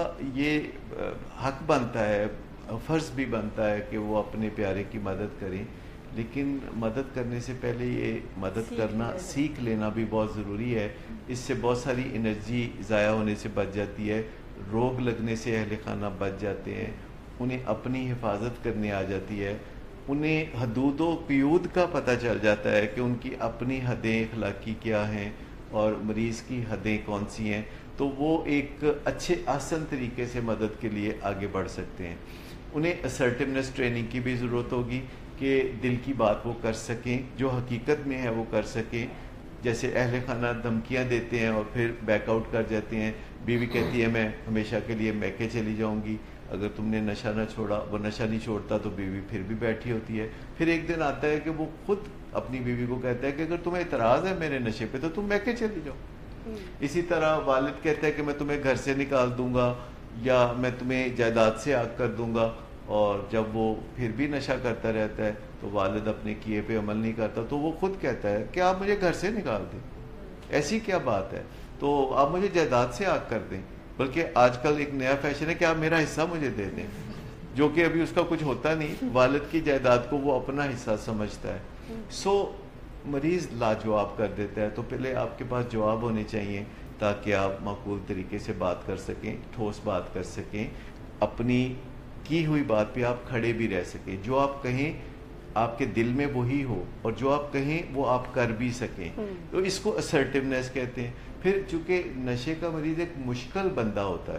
یہ حق بنتا ہے, فرض بھی بنتا ہے کہ وہ اپنے پیارے کی مدد کریں, لیکن مدد کرنے سے پہلے یہ مدد کرنا سیکھ لینا بھی بہت ضروری ہے. اس سے بہت ساری انرجی ضائع ہونے سے بچ جاتی ہے, روگ لگنے سے اہل خانہ بچ جاتے ہیں, انہیں اپنی حفاظت کرنے آ جاتی ہے, انہیں حدود و قیود کا پتہ چل جاتا ہے کہ ان کی اپنی حدیں اخلاقی کیا ہیں اور مریض کی حدیں کون سی ہیں, تو وہ ایک اچھے آسن طریقے سے مدد کے لیے آگے بڑھ سکتے ہیں. انہیں اسرٹیونیس ٹریننگ کی بھی ضرورت ہوگی کہ دل کی بات وہ کر سکیں, جو حقیقت میں ہے وہ کر سکیں. جیسے اہل خانہ دھمکیاں دیتے ہیں اور پھر بیک آؤٹ کر جاتے ہیں. بیوی کہتی ہے میں ہمیشہ کے لیے میکے چلی جاؤں گی, اگر تم نے نشہ نہ چھوڑا, وہ نشہ نہیں چھوڑتا تو بیوی پھر بھی بیٹھی ہوتی ہے. پھر ایک دن آتا ہے کہ وہ خود اپنی بیوی کو کہتا ہے کہ اگر تمہیں اعتراض ہے میرے نشے پہ تو تم میکے چلی جاؤ. اسی طرح والد کہتا ہے کہ میں تمہیں گھر سے نکال دوں گا یا میں تمہیں جائیداد سے آگ کر دوں گا, اور جب وہ پھر بھی نشہ کرتا رہتا ہے تو والد اپنے کیے پہ عمل نہیں کرتا تو وہ خود کہتا ہے کہ آپ مجھے گھر سے نکال دیں, ایسی کیا بات ہے, تو آپ مجھے جائیداد سے آگ کر دیں. بلکہ آج کل ایک نیا فیشن ہے کہ آپ میرا حصہ مجھے دے دیں, جو کہ ابھی اس کا کچھ ہوتا نہیں. والد کی جائیداد کو وہ اپنا حصہ سمجھتا ہے. سو مریض لاجواب کر دیتا ہے, تو پہلے آپ کے پاس جواب ہونے چاہیے تاکہ آپ معقول طریقے سے بات کر سکیں, ٹھوس بات کر سکیں, اپنی کی ہوئی بات پہ آپ کھڑے بھی رہ سکیں. جو آپ کہیں آپ کے دل میں وہی ہو, اور جو آپ کہیں وہ آپ کر بھی سکیں. تو اس کو اسرٹیونیس کہتے ہیں. پھر چونکہ نشے کا مریض ایک مشکل بندہ ہوتا ہے,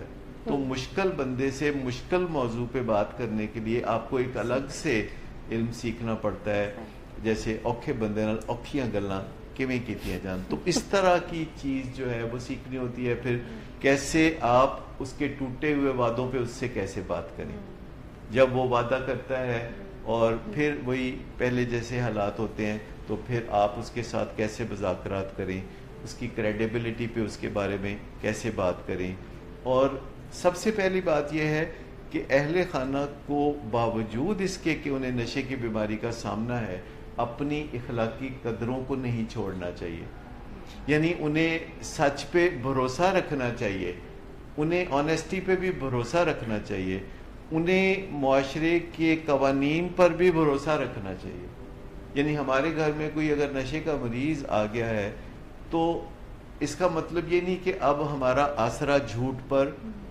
تو مشکل بندے سے مشکل موضوع پہ بات کرنے کے لیے آپ کو ایک الگ سے علم سیکھنا پڑتا ہے, جیسے اوکھے بندے نال اوکھیاں گلاں کیویں کیتیاں جان, تو اس طرح کی چیز جو ہے وہ سیکھنی ہوتی ہے. پھر کیسے آپ اس کے ٹوٹے ہوئے وعدوں پہ اس سے کیسے بات کریں جب وہ وعدہ کرتا ہے, اور پھر وہی پہلے جیسے حالات ہوتے ہیں تو پھر آپ اس کے ساتھ کیسے مذاکرات کریں, اس کی کریڈیبلٹی پہ اس کے بارے میں کیسے بات کریں. اور سب سے پہلی بات یہ ہے کہ اہل خانہ کو باوجود اس کے کہ انہیں نشے کی بیماری کا سامنا ہے, اپنی اخلاقی قدروں کو نہیں چھوڑنا چاہیے. یعنی انہیں سچ پہ بھروسہ رکھنا چاہیے, انہیں آنیسٹی پہ بھی بھروسہ رکھنا چاہیے, انہیں معاشرے کے قوانین پر بھی بھروسہ رکھنا چاہیے. یعنی ہمارے گھر میں کوئی اگر نشے کا مریض آ گیا ہے تو اس کا مطلب یہ نہیں کہ اب ہمارا آسرا جھوٹ پر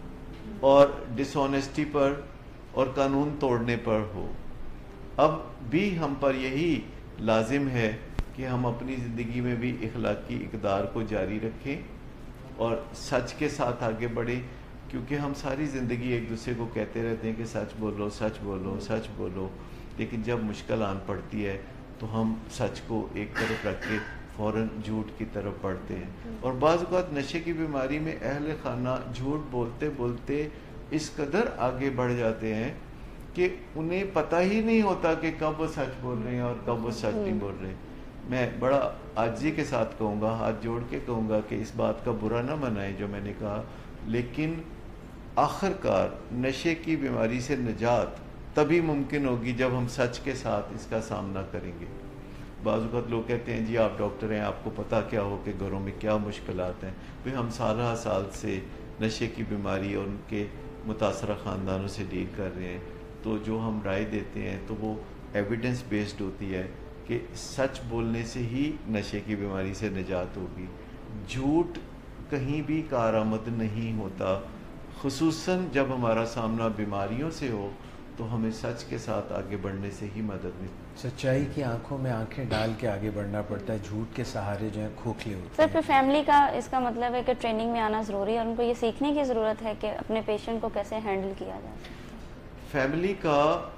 اور ڈس آنیسٹی پر اور قانون توڑنے پر ہو. اب بھی ہم پر یہی لازم ہے کہ ہم اپنی زندگی میں بھی اخلاقی اقدار کو جاری رکھیں اور سچ کے ساتھ آگے بڑھیں, کیونکہ ہم ساری زندگی ایک دوسرے کو کہتے رہتے ہیں کہ سچ بولو سچ بولو سچ بولو, لیکن جب مشکل آن پڑتی ہے تو ہم سچ کو ایک طرف رکھ کے فوراً جھوٹ کی طرف بڑھتے ہیں. اور بعض اوقات نشے کی بیماری میں اہل خانہ جھوٹ بولتے بولتے اس قدر آگے بڑھ جاتے ہیں کہ انہیں پتہ ہی نہیں ہوتا کہ کب وہ سچ بول رہے ہیں اور کب وہ سچ نہیں بول رہے. میں بڑا عاجزی کے ساتھ کہوں گا, ہاتھ جوڑ کے کہوں گا کہ اس بات کا برا نہ منائیں جو میں نے کہا, لیکن آخر کار نشے کی بیماری سے نجات تبھی ممکن ہوگی جب ہم سچ کے ساتھ اس کا سامنا کریں گے. بعض اوقات لوگ کہتے ہیں جی آپ ڈاکٹر ہیں, آپ کو پتہ کیا ہو کہ گھروں میں کیا مشکلات ہیں. پھر ہم سالہ سال سے نشے کی بیماری اور ان کے متاثرہ خاندانوں سے ڈیل کر رہے ہیں, تو جو ہم رائے دیتے ہیں تو وہ ایویڈنس بیسڈ ہوتی ہے کہ سچ بولنے سے ہی نشے کی بیماری سے نجات ہوگی. جھوٹ کہیں بھی کارآمد نہیں ہوتا, خصوصاً جب ہمارا سامنا بیماریوں سے ہو تو ہمیں سچ کے ساتھ آگے بڑھنے سے ہی مدد ملتی. سچائی کی آنکھوں میں آنکھیں ڈال کے آگے بڑھنا پڑتا ہے, جھوٹ کے سہارے جو ہیں کھوکھلے ہوتے ہیں. سر پھر فیملی کا اس کا مطلب ہے کہ ٹریننگ میں آنا ضروری ہے اور ان کو یہ سیکھنے کی ضرورت ہے کہ اپنے پیشنٹ کو کیسے ہینڈل کیا جائے. فیملی کا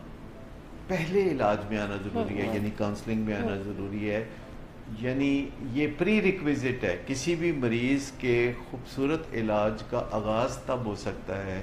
پہلے علاج میں آنا ضروری ہے, یعنی کاؤنسلنگ میں آنا ضروری ہے. یعنی یہ پری ریکویزٹ ہے. کسی بھی مریض کے خوبصورت علاج کا آغاز تب ہو سکتا ہے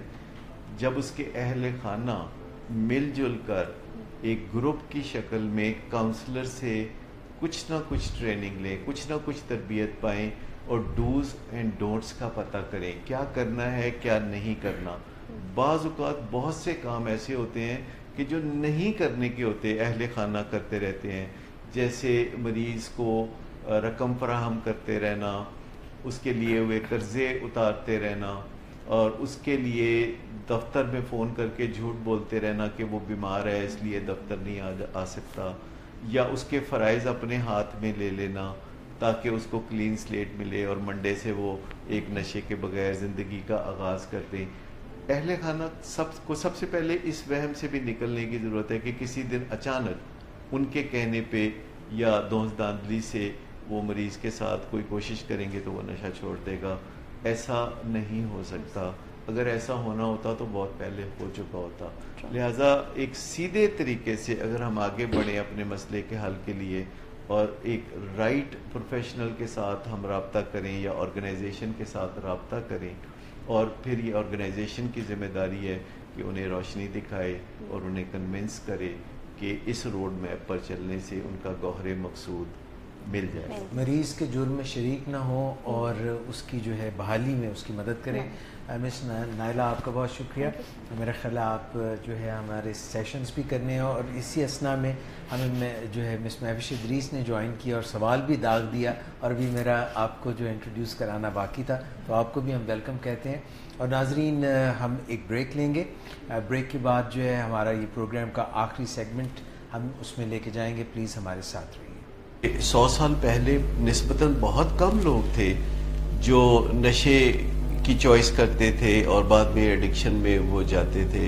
جب اس کے اہل خانہ مل جل کر ایک گروپ کی شکل میں کاؤنسلر سے کچھ نہ کچھ ٹریننگ لیں, کچھ نہ کچھ تربیت پائیں اور ڈوز اینڈ ڈونٹس کا پتہ کریں, کیا کرنا ہے کیا نہیں کرنا. بعض اوقات بہت سے کام ایسے ہوتے ہیں کہ جو نہیں کرنے کے ہوتے اہل خانہ کرتے رہتے ہیں, جیسے مریض کو رقم فراہم کرتے رہنا, اس کے لیے ہوئے قرضے اتارتے رہنا, اور اس کے لیے دفتر میں فون کر کے جھوٹ بولتے رہنا کہ وہ بیمار ہے اس لیے دفتر نہیں آ سکتا, یا اس کے فرائض اپنے ہاتھ میں لے لینا تاکہ اس کو کلین سلیٹ ملے اور منڈے سے وہ ایک نشے کے بغیر زندگی کا آغاز کر دیں. اہل خانہ سب سے پہلے اس وہم سے بھی نکلنے کی ضرورت ہے کہ کسی دن اچانک ان کے کہنے پہ یا دوست داندلی سے وہ مریض کے ساتھ کوئی کوشش کریں گے تو وہ نشہ چھوڑ دے گا. ایسا نہیں ہو سکتا. اگر ایسا ہونا ہوتا تو بہت پہلے ہو چکا ہوتا. لہٰذا ایک سیدھے طریقے سے اگر ہم آگے بڑھیں اپنے مسئلے کے حل کے لیے اور ایک رائٹ پروفیشنل کے ساتھ ہم رابطہ کریں یا آرگنائزیشن کے ساتھ رابطہ کریں, اور پھر یہ آرگنائزیشن کی ذمہ داری ہے کہ انہیں روشنی دکھائے اور انہیں کنونس کرے کہ اس روڈ میپ پر چلنے سے ان کا گوہر مقصود مل جائے. مریض کے جرم میں شریک نہ ہو اور اس کی جو ہے بحالی میں اس کی مدد کریں. مس نائلہ آپ کا بہت شکریہ. میرا خیال ہے آپ جو ہے ہمارے سیشنز بھی کرنے ہیں, اور اسی اسنا میں ہمیں جو ہے مس مہوش ادریس نے جوائن کیا اور سوال بھی داغ دیا, اور ابھی میرا آپ کو جو انٹروڈیوس کرانا باقی تھا, تو آپ کو بھی ہم ویلکم کہتے ہیں. اور ناظرین ہم ایک بریک لیں گے. بریک کے بعد جو ہے ہمارا یہ پروگرام کا آخری سیگمنٹ ہم اس میں لے کے جائیں گے. پلیز ہمارے ساتھ رہیے. 100 سال پہلے نسبتاً بہت کم لوگ تھے جو نشے کی چوائس کرتے تھے اور بعد میں ایڈکشن میں وہ جاتے تھے,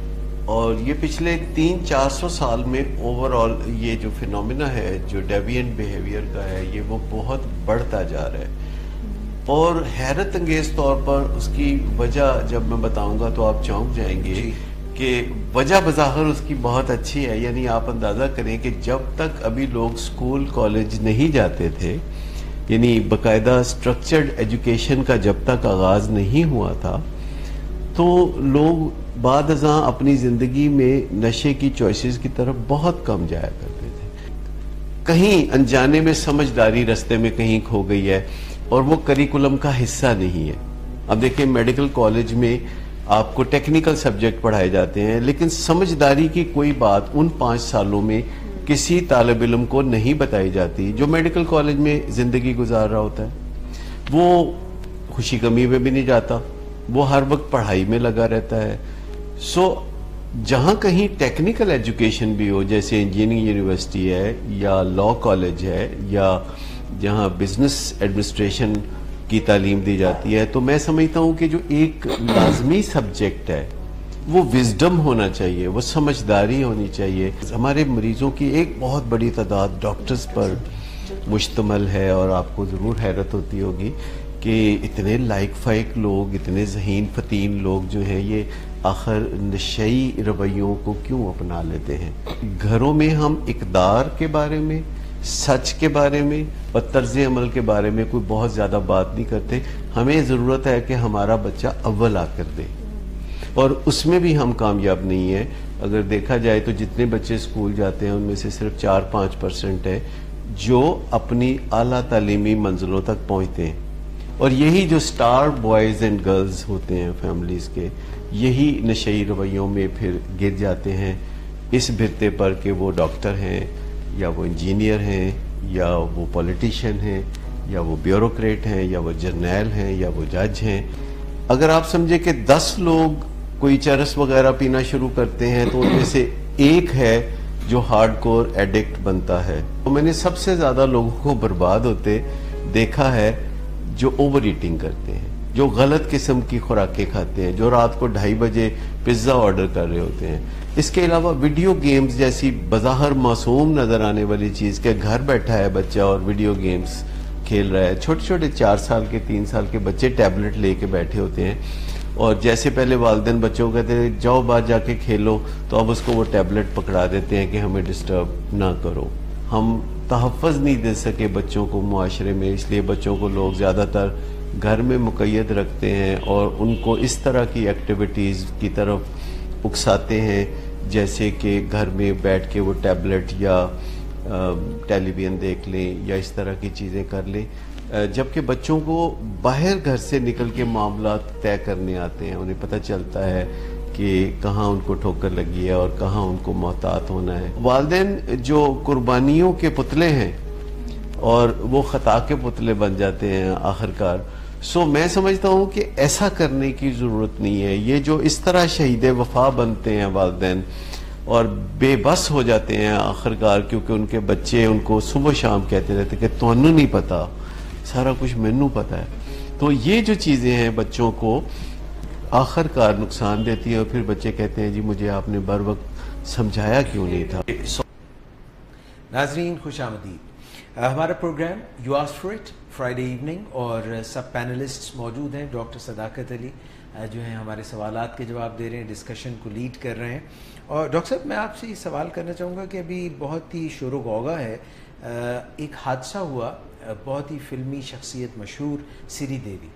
اور یہ پچھلے 300-400 سال میں اوور آل یہ جو فینومینا ہے جو ڈیوینٹ بیہیویئر کا ہے یہ وہ بہت بڑھتا جا رہا ہے. اور حیرت انگیز طور پر اس کی وجہ جب میں بتاؤں گا تو آپ چونک جائیں گے کہ وجہ بظاہر اس کی بہت اچھی ہے. یعنی آپ اندازہ کریں کہ جب تک ابھی لوگ سکول کالج نہیں جاتے تھے, یعنی باقاعدہ اسٹرکچرڈ ایجوکیشن کا جب تک آغاز نہیں ہوا تھا, تو لوگ بعد ازاں اپنی زندگی میں نشے کی چوائسز کی طرف بہت کم جایا کرتے تھے. کہیں انجانے میں سمجھداری رستے میں کہیں کھو گئی ہے اور وہ کریکولم کا حصہ نہیں ہے. اب دیکھیں میڈیکل کالج میں آپ کو ٹیکنیکل سبجیکٹ پڑھائے جاتے ہیں, لیکن سمجھداری کی کوئی بات ان 5 سالوں میں کسی طالب علم کو نہیں بتائی جاتی جو میڈیکل کالج میں زندگی گزار رہا ہوتا ہے. وہ خوشی غمی میں بھی نہیں جاتا, وہ ہر وقت پڑھائی میں لگا رہتا ہے. سو جہاں کہیں ٹیکنیکل ایجوکیشن بھی ہو, جیسے انجینئرنگ یونیورسٹی ہے یا لا کالج ہے یا جہاں بزنس ایڈمنسٹریشن کی تعلیم دی جاتی ہے, تو میں سمجھتا ہوں کہ جو ایک لازمی سبجیکٹ ہے وہ وزڈم ہونا چاہیے, وہ سمجھداری ہونی چاہیے. ہمارے مریضوں کی ایک بہت بڑی تعداد ڈاکٹرز پر مشتمل ہے, اور آپ کو ضرور حیرت ہوتی ہوگی کہ اتنے لائق فائق لوگ, اتنے ذہین فتین لوگ جو ہیں یہ آخر نشئی رویوں کو کیوں اپنا لیتے ہیں. گھروں میں ہم اقدار کے بارے میں, سچ کے بارے میں اور طرز عمل کے بارے میں کوئی بہت زیادہ بات نہیں کرتے. ہمیں ضرورت ہے کہ ہمارا بچہ اول آ کر دے, اور اس میں بھی ہم کامیاب نہیں ہیں. اگر دیکھا جائے تو جتنے بچے اسکول جاتے ہیں ان میں سے صرف 4-5% ہے جو اپنی اعلیٰ تعلیمی منزلوں تک پہنچتے ہیں, اور یہی جو سٹار بوائز اینڈ گرلز ہوتے ہیں فیملیز کے, یہی نشئی رویوں میں پھر گر جاتے ہیں اس بھرتے پر کہ وہ ڈاکٹر ہیں یا وہ انجینئر ہیں یا وہ پولیٹیشین ہیں یا وہ بیوروکریٹ ہیں یا وہ جرنیل ہیں یا وہ جج ہیں. اگر آپ سمجھے کہ 10 لوگ کوئی چرس وغیرہ پینا شروع کرتے ہیں تو ان میں سے ایک ہے جو ہارڈ کور ایڈکٹ بنتا ہے. تو میں نے سب سے زیادہ لوگوں کو برباد ہوتے دیکھا ہے جو اوور ایٹنگ کرتے ہیں, جو غلط قسم کی خوراکیں کھاتے ہیں, جو رات کو 2:30 بجے پیزا آرڈر کر رہے ہوتے ہیں. اس کے علاوہ ویڈیو گیمز جیسی بظاہر معصوم نظر آنے والی چیز کہ گھر بیٹھا ہے بچہ اور ویڈیو گیمز کھیل رہا ہے. چھوٹے چھوٹے 4 سال کے 3 سال کے بچے ٹیبلٹ لے کے بیٹھے ہوتے ہیں, اور جیسے پہلے والدین بچوں کو کہتے ہیں جاؤ باہر جا کے کھیلو, تو اب اس کو وہ ٹیبلٹ پکڑا دیتے ہیں کہ ہمیں ڈسٹرب نہ کرو. ہم تحفظ نہیں دے سکے بچوں کو معاشرے میں, اس لیے بچوں کو لوگ زیادہ تر گھر میں مقید رکھتے ہیں اور ان کو اس طرح کی ایکٹیویٹیز کی طرف اکساتے ہیں جیسے کہ گھر میں بیٹھ کے وہ ٹیبلٹ یا ٹیلی ویژن دیکھ لیں یا اس طرح کی چیزیں کر لیں, جبکہ بچوں کو باہر گھر سے نکل کے معاملات طے کرنے آتے ہیں. انہیں پتہ چلتا ہے کہ کہاں ان کو ٹھوکر لگی ہے اور کہاں ان کو محتاط ہونا ہے. والدین جو قربانیوں کے پتلے ہیں اور وہ خطا کے پتلے بن جاتے ہیں آخرکار. سو میں سمجھتا ہوں کہ ایسا کرنے کی ضرورت نہیں ہے. یہ جو اس طرح شہید وفا بنتے ہیں والدین اور بے بس ہو جاتے ہیں آخرکار, کیونکہ ان کے بچے ان کو صبح شام کہتے رہتے کہ تمہیں نہیں پتا, سارا کچھ مینوں پتا ہے. تو یہ جو چیزیں ہیں بچوں کو آخرکار نقصان دیتی ہیں, اور پھر بچے کہتے ہیں جی مجھے آپ نے بر وقت سمجھایا کیوں نہیں تھا. ناظرین خوش آمدید. ہمارا programme you ask for it Friday evening, اور سب پینلسٹس موجود ہیں. ڈاکٹر صداقت علی جو ہیں ہمارے سوالات کے جواب دے رہے ہیں, ڈسکشن کو لیڈ کر رہے ہیں. اور ڈاکٹر صاحب میں آپ سے یہ سوال کرنا چاہوں گا کہ ابھی بہت ہی شور و غوغا ہے, ایک حادثہ ہوا, بہت ہی فلمی شخصیت مشہور سری دیوی.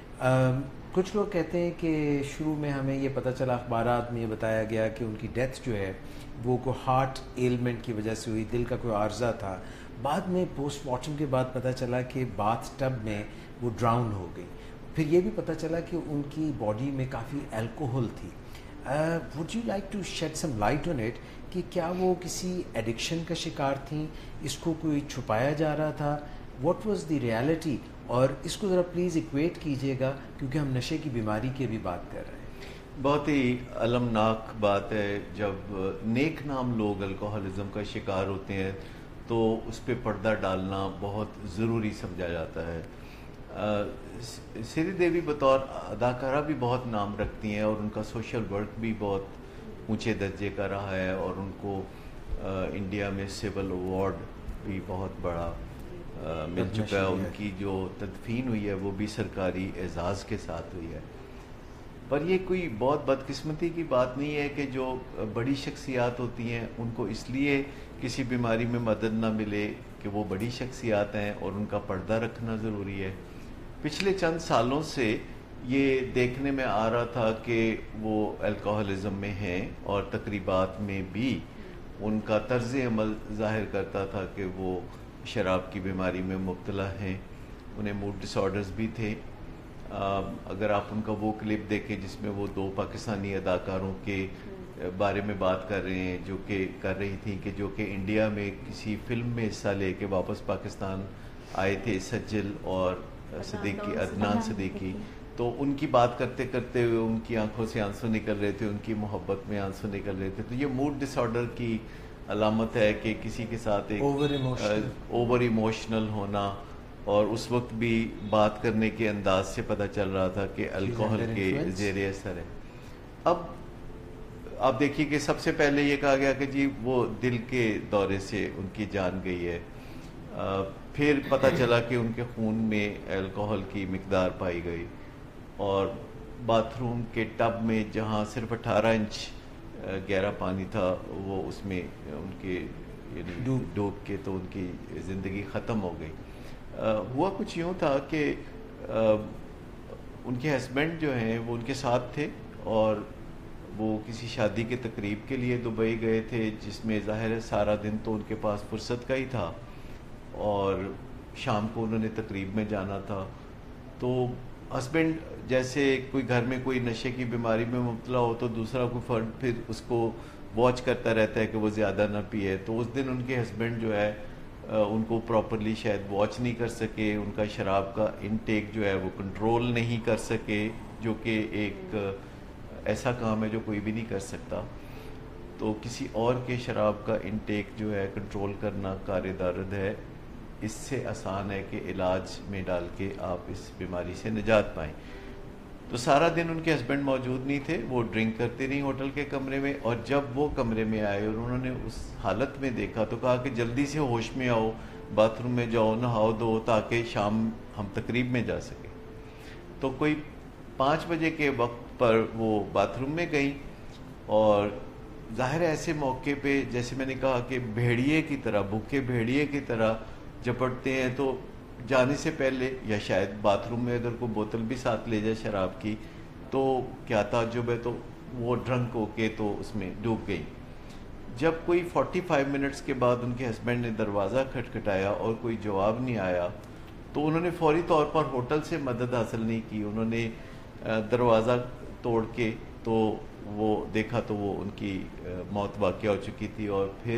کچھ لوگ کہتے ہیں کہ شروع میں ہمیں یہ پتہ چلا, اخبارات میں یہ بتایا گیا کہ ان کی ڈیتھ جو ہے وہ کوئی ہارٹ ایلمنٹ کی وجہ سے ہوئی, دل کا کوئی عارضہ تھا. بعد میں پوسٹ مارٹم کے بعد پتہ چلا کہ باتھ ٹب میں وہ ڈراؤن ہو گئی. پھر یہ بھی پتہ چلا کہ ان کی باڈی میں کافی الکوہل تھی. Would you like to shed some light on it کہ کیا وہ کسی ایڈکشن کا شکار تھیں, اس کو کوئی چھپایا جا رہا تھا, واٹ واز دی ریالٹی؟ اور اس کو ذرا پلیز ایکویٹ کیجیے گا کیونکہ ہم نشے کی بیماری کی بھی بات کر رہے ہیں. بہت ہی المناک بات ہے جب نیک نام لوگ الکوہلزم کا شکار ہوتے ہیں تو اس پہ پردہ ڈالنا بہت ضروری سمجھا جاتا ہے. سری دیوی بطور اداکارہ بھی بہت نام رکھتی ہیں اور ان کا سوشل ورک بھی بہت اونچے درجے کا رہا ہے, اور ان کو انڈیا میں سول ایوارڈ بھی بہت بڑا مل چکا ہے. ان کی جو تدفین ہوئی ہے وہ بھی سرکاری اعزاز کے ساتھ ہوئی ہے. پر یہ کوئی بہت بدقسمتی کی بات نہیں ہے کہ جو بڑی شخصیات ہوتی ہیں ان کو اس لیے کسی بیماری میں مدد نہ ملے کہ وہ بڑی شخصیات ہیں اور ان کا پردہ رکھنا ضروری ہے. پچھلے چند سالوں سے یہ دیکھنے میں آ رہا تھا کہ وہ الکوہلزم میں ہیں اور تقریبات میں بھی ان کا طرز عمل ظاہر کرتا تھا کہ وہ شراب کی بیماری میں مبتلا ہیں. انہیں موڈ ڈس آرڈرز بھی تھے. اگر آپ ان کا وہ کلپ دیکھیں جس میں وہ 2 پاکستانی اداکاروں کے بارے میں بات کر رہے ہیں جو کہ کر رہی تھیں کہ جو کہ انڈیا میں کسی فلم میں حصہ لے کے واپس پاکستان آئے تھے, سجل اور صدیقی, عدنان صدیقی, تو ان کی بات کرتے کرتے ہوئے ان کی آنکھوں سے آنسو نکل رہے تھے, ان کی محبت میں آنسو نکل رہے تھے. تو یہ موڈ ڈس آرڈر کی علامت ہے کہ کسی کے ساتھ ایک اوور ایموشنل ہونا, اور اس وقت بھی بات کرنے کے انداز سے پتہ چل رہا تھا کہ الکوہل کے زیر اثر ہے. اب آپ دیکھیے کہ سب سے پہلے یہ کہا گیا کہ جی وہ دل کے دورے سے ان کی جان گئی ہے. پھر پتہ چلا کہ ان کے خون میں الکوہل کی مقدار پائی گئی, اور باتھ روم کے ٹب میں جہاں صرف 18 انچ گہرا پانی تھا وہ اس میں ان کے یعنی ڈوب کے تو ان کی زندگی ختم ہو گئی. ہوا کچھ یوں تھا کہ ان کے ہسبینڈ جو ہیں وہ ان کے ساتھ تھے اور وہ کسی شادی کے تقریب کے لیے دبئی گئے تھے, جس میں ظاہر ہے سارا دن تو ان کے پاس فرصت کا ہی تھا اور شام کو انہوں نے تقریب میں جانا تھا. تو ہسبینڈ جیسے کوئی گھر میں کوئی نشے کی بیماری میں مبتلا ہو تو دوسرا کوئی فرد پھر اس کو واچ کرتا رہتا ہے کہ وہ زیادہ نہ پیے. تو اس دن ان کے ہسبینڈ جو ہے ان کو پراپرلی شاید واچ نہیں کر سکے, ان کا شراب کا انٹیک جو ہے وہ کنٹرول نہیں کر سکے, جو کہ ایک ایسا کام ہے جو کوئی بھی نہیں کر سکتا. تو کسی اور کے شراب کا انٹیک جو ہے کنٹرول کرنا کار درد ہے. اس سے آسان ہے کہ علاج میں ڈال کے آپ اس بیماری سے نجات پائیں. تو سارا دن ان کے ہسبینڈ موجود نہیں تھے, وہ ڈرنک کرتے رہی ہوٹل کے کمرے میں, اور جب وہ کمرے میں آئے اور انہوں نے اس حالت میں دیکھا تو کہا کہ جلدی سے ہوش میں آؤ, باتھ روم میں جاؤ, نہاؤ دو تاکہ شام ہم تقریب میں جا سکیں. تو کوئی 5 بجے کے وقت پر وہ باتھ روم میں گئیں, اور ظاہر ہے ایسے موقع پہ جیسے میں نے کہا کہ بھیڑیے کی طرح, بھوکے بھیڑیے کی طرح جپٹتے ہیں. تو جانے سے پہلے یا شاید باتھ روم میں اگر کوئی بوتل بھی ساتھ لے جائے شراب کی تو کیا تعجب ہے, تو وہ ڈرنک ہو کے تو اس میں ڈوب گئی. جب کوئی 45 منٹس کے بعد ان کے ہسبینڈ نے دروازہ کھٹکھٹایا اور کوئی جواب نہیں آیا تو انہوں نے فوری طور پر ہوٹل سے مدد حاصل نہیں کی. انہوں نے دروازہ توڑ کے تو وہ دیکھا تو وہ ان کی موت واقع ہو چکی تھی. اور پھر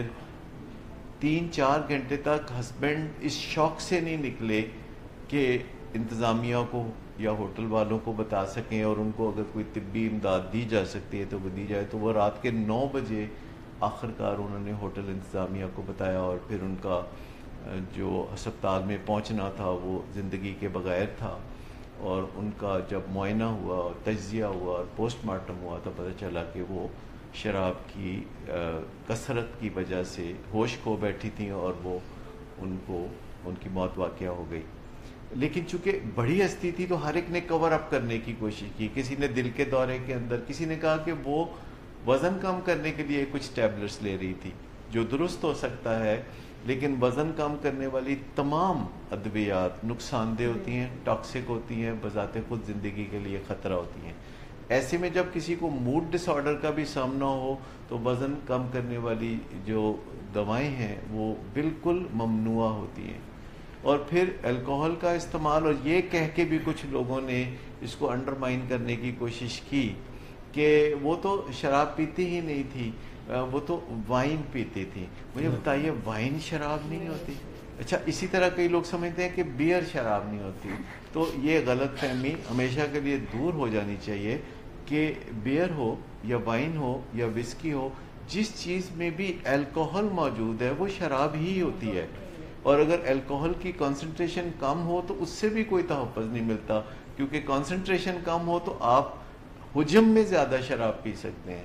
3-4 گھنٹے تک ہسبینڈ اس شوق سے نہیں نکلے کہ انتظامیہ کو یا ہوٹل والوں کو بتا سکیں, اور ان کو اگر کوئی طبی امداد دی جا سکتی ہے تو وہ دی جائے. تو وہ رات کے 9 بجے آخرکار انہوں نے ہوٹل انتظامیہ کو بتایا, اور پھر ان کا جو ہسپتال میں پہنچنا تھا وہ زندگی کے بغیر تھا. اور ان کا جب معائنہ ہوا اور تجزیہ ہوا اور پوسٹ مارٹم ہوا تو پتہ چلا کہ وہ شراب کی کثرت کی وجہ سے ہوش کھو بیٹھی تھیں اور وہ ان کی موت واقع ہو گئی. لیکن چونکہ بڑی ہستی تھی تو ہر ایک نے کور اپ کرنے کی کوشش کی. کسی نے دل کے دورے کے اندر, کسی نے کہا کہ وہ وزن کم کرنے کے لیے کچھ ٹیبلٹس لے رہی تھی, جو درست ہو سکتا ہے, لیکن وزن کم کرنے والی تمام ادویات نقصان دہ ہوتی ہیں, ٹاکسک ہوتی ہیں, بذات خود زندگی کے لیے خطرہ ہوتی ہیں. ایسے میں جب کسی کو موڈ ڈس آرڈر کا بھی سامنا ہو تو وزن کم کرنے والی جو دوائیں ہیں وہ بالکل ممنوع ہوتی ہیں. اور پھر الکوہل کا استعمال, اور یہ کہہ کے بھی کچھ لوگوں نے اس کو انڈرمائن کرنے کی کوشش کی کہ وہ تو شراب پیتی ہی نہیں تھی, وہ تو وائن پیتی تھی. مجھے بتائیے وائن شراب نہیں ہوتی؟ اچھا, اسی طرح کئی لوگ سمجھتے ہیں کہ بیئر شراب نہیں ہوتی. تو یہ غلط فہمی ہمیشہ کے لیے دور ہو جانی چاہیے کہ بیئر ہو یا وائن ہو یا وسکی ہو, جس چیز میں بھی الکوہل موجود ہے وہ شراب ہی ہوتی ہے. اور اگر الکوہل کی کنسنٹریشن کم ہو تو اس سے بھی کوئی تحفظ نہیں ملتا, کیونکہ کنسنٹریشن کم ہو تو آپ حجم میں زیادہ شراب پی سکتے ہیں.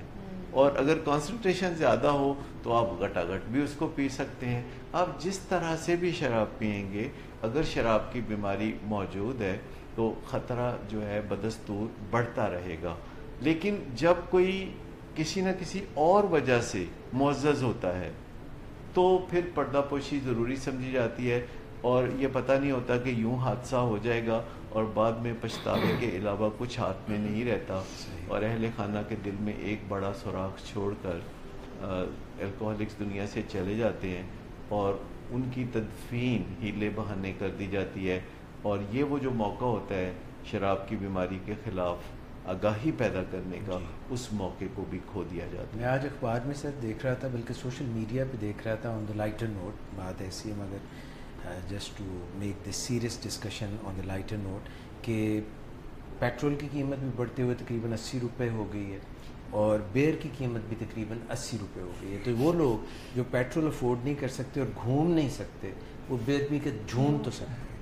اور اگر کانسنٹریشن زیادہ ہو تو آپ گٹاگٹ بھی اس کو پی سکتے ہیں. آپ جس طرح سے بھی شراب پئیں گے, اگر شراب کی بیماری موجود ہے تو خطرہ جو ہے بدستور بڑھتا رہے گا. لیکن جب کوئی کسی نہ کسی اور وجہ سے معزز ہوتا ہے تو پھر پردہ پوشی ضروری سمجھی جاتی ہے, اور یہ پتہ نہیں ہوتا کہ یوں حادثہ ہو جائے گا اور بعد میں پچھتاوے کے علاوہ کچھ ہاتھ میں نہیں رہتا, اور اہل خانہ کے دل میں ایک بڑا سوراخ چھوڑ کر الکوہلکس دنیا سے چلے جاتے ہیں, اور ان کی تدفین ہیلے بہانے کر دی جاتی ہے. اور یہ وہ جو موقع ہوتا ہے شراب کی بیماری کے خلاف آگاہی پیدا کرنے کا, اس موقع کو بھی کھو دیا جاتا ہے. میں آج اخبار میں سر دیکھ رہا تھا, بلکہ سوشل میڈیا پہ دیکھ رہا تھا, آن دا لائٹر نوٹ, بات ایسی ہے مگر just to make this serious discussion on the lighter note, کہ پیٹرول کی قیمت بھی بڑھتے ہوئے تقریباً 80 روپے ہو گئی ہے, اور بیئر کی قیمت بھی تقریباً 80 روپے ہو گئی ہے. تو وہ لوگ جو پیٹرول افورڈ نہیں کر سکتے اور گھوم نہیں سکتے, وہ بیئر پی کے جھوم تو سکتے ہیں.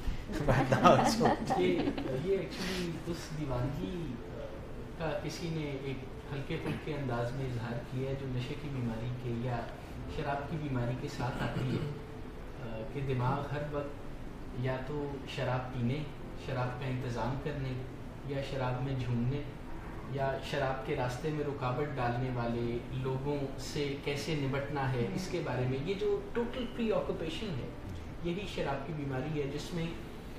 یہ ایکچولی اس دیوانگی کا کسی نے ایک ہلکے پھلکے انداز میں اظہار کیا ہے جو نشے کی بیماری کے یا شراب کی بیماری کے ساتھ آتی ہے, کہ دماغ ہر وقت یا تو شراب پینے, شراب کا انتظام کرنے, یا شراب میں جھومنے, یا شراب کے راستے میں رکاوٹ ڈالنے والے لوگوں سے کیسے نمٹنا ہے اس کے بارے میں. یہ جو ٹوٹل پری آکوپیشن ہے یہی شراب کی بیماری ہے, جس میں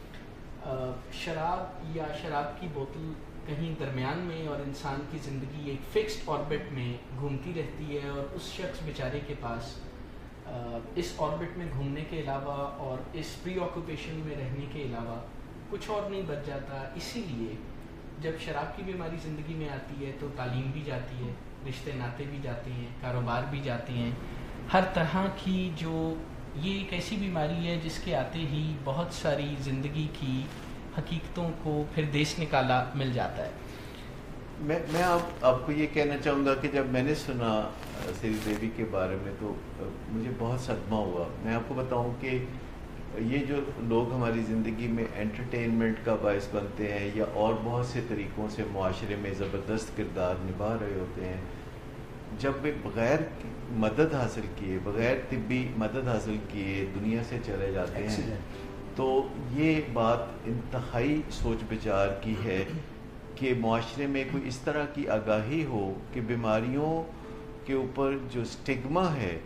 شراب یا شراب کی بوتل کہیں درمیان میں اور انسان کی زندگی ایک فکسڈ آربٹ میں گھومتی رہتی ہے, اور اس شخص بیچارے کے پاس اس آربٹ میں گھومنے کے علاوہ اور اس پری آکوپیشن میں رہنے کے علاوہ کچھ اور نہیں بچ جاتا. اسی لیے جب شراب کی بیماری زندگی میں آتی ہے تو تعلیم بھی جاتی ہے, رشتے ناتے بھی جاتے ہیں, کاروبار بھی جاتے ہیں, ہر طرح کی جو یہ ایک ایسی بیماری ہے جس کے آتے ہی بہت ساری زندگی کی حقیقتوں کو پھر دیس نکالا مل جاتا ہے. میں آپ کو یہ کہنا چاہوں گا کہ جب میں نے سنا سری دیوی کے بارے میں تو مجھے بہت صدمہ ہوا. میں آپ کو بتاؤں کہ یہ جو لوگ ہماری زندگی میں انٹرٹینمنٹ کا باعث بنتے ہیں یا اور بہت سے طریقوں سے معاشرے میں زبردست کردار نبھا رہے ہوتے ہیں, جب وہ بغیر مدد حاصل کیے, بغیر طبی مدد حاصل کیے دنیا سے چلے جاتے ہیں, تو یہ بات انتہائی سوچ بچار کی ہے کہ معاشرے میں کوئی اس طرح کی آگاہی ہو کہ بیماریوں کے اوپر جو سٹگما ہے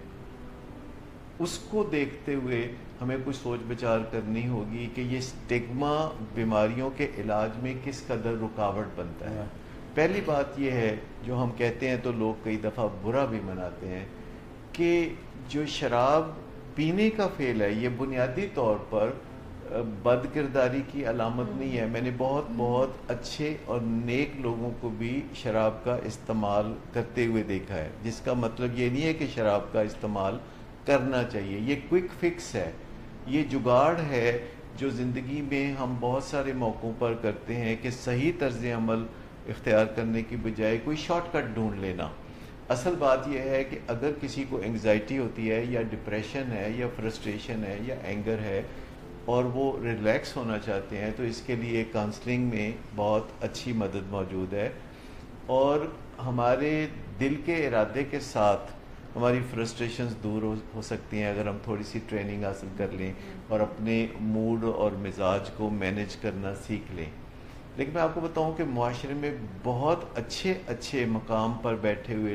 اس کو دیکھتے ہوئے ہمیں کچھ سوچ بچار کرنی ہوگی کہ یہ سٹگما بیماریوں کے علاج میں کس قدر رکاوٹ بنتا ہے. پہلی بات یہ ہے جو ہم کہتے ہیں تو لوگ کئی دفعہ برا بھی مناتے ہیں کہ جو شراب پینے کا فعل ہے یہ بنیادی طور پر بد کرداری کی علامت نہیں ہے. میں نے بہت اچھے اور نیک لوگوں کو بھی شراب کا استعمال کرتے ہوئے دیکھا ہے, جس کا مطلب یہ نہیں ہے کہ شراب کا استعمال کرنا چاہیے. یہ کوئک فکس ہے, یہ جگاڑ ہے جو زندگی میں ہم بہت سارے موقعوں پر کرتے ہیں کہ صحیح طرز عمل اختیار کرنے کی بجائے کوئی شارٹ کٹ ڈھونڈ لینا. اصل بات یہ ہے کہ اگر کسی کو انگزائٹی ہوتی ہے یا ڈپریشن ہے یا فرسٹریشن ہے یا اینگر ہے اور وہ ریلیکس ہونا چاہتے ہیں تو اس کے لیے کاؤنسلنگ میں بہت اچھی مدد موجود ہے, اور ہمارے دل کے ارادے کے ساتھ ہماری فرسٹریشنز دور ہو سکتی ہیں اگر ہم تھوڑی سی ٹریننگ حاصل کر لیں اور اپنے موڈ اور مزاج کو مینیج کرنا سیکھ لیں. لیکن میں آپ کو بتاؤں کہ معاشرے میں بہت اچھے مقام پر بیٹھے ہوئے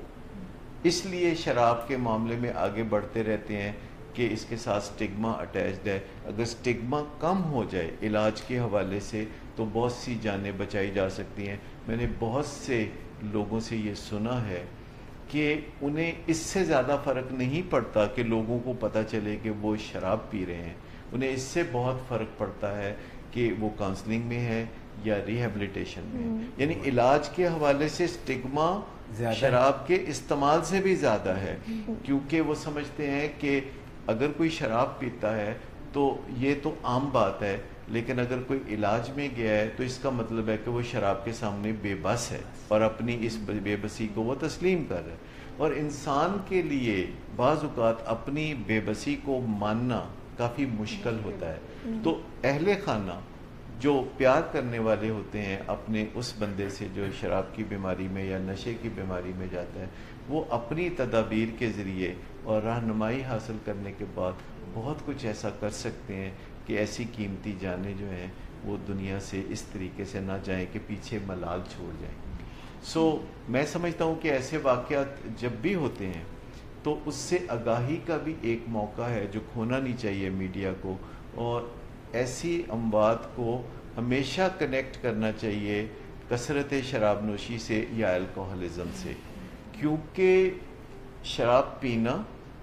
لوگ اس لیے شراب کے معاملے میں آگے بڑھتے رہتے ہیں کہ اس کے ساتھ سٹگما اٹیچڈ ہے. اگر سٹگما کم ہو جائے علاج کے حوالے سے تو بہت سی جانیں بچائی جا سکتی ہیں. میں نے بہت سے لوگوں سے یہ سنا ہے کہ انہیں اس سے زیادہ فرق نہیں پڑتا کہ لوگوں کو پتہ چلے کہ وہ شراب پی رہے ہیں, انہیں اس سے بہت فرق پڑتا ہے کہ وہ کاؤنسلنگ میں ہے یا ریہیبلیٹیشن میں. یعنی علاج کے حوالے سے سٹگما شراب کے استعمال سے بھی زیادہ ہے, کیونکہ وہ سمجھتے ہیں کہ اگر کوئی شراب پیتا ہے تو یہ تو عام بات ہے, لیکن اگر کوئی علاج میں گیا ہے تو اس کا مطلب ہے کہ وہ شراب کے سامنے بے بس ہے اور اپنی اس بے بسی کو وہ تسلیم کر رہا ہے. اور انسان کے لیے بعض اوقات اپنی بے بسی کو ماننا کافی مشکل ہوتا ہے. تو اہل خانہ جو پیار کرنے والے ہوتے ہیں اپنے اس بندے سے جو شراب کی بیماری میں یا نشے کی بیماری میں جاتا ہے، وہ اپنی تدابیر کے ذریعے اور رہنمائی حاصل کرنے کے بعد بہت کچھ ایسا کر سکتے ہیں کہ ایسی قیمتی جانیں جو ہیں وہ دنیا سے اس طریقے سے نہ جائیں کہ پیچھے ملال چھوڑ جائیں. میں سمجھتا ہوں کہ ایسے واقعات جب بھی ہوتے ہیں تو اس سے آگاہی کا بھی ایک موقع ہے جو کھونا نہیں چاہیے میڈیا کو، اور ایسی اموات کو ہمیشہ کنیکٹ کرنا چاہیے کثرت شراب نوشی سے یا الکوہلزم سے، کیونکہ شراب پینا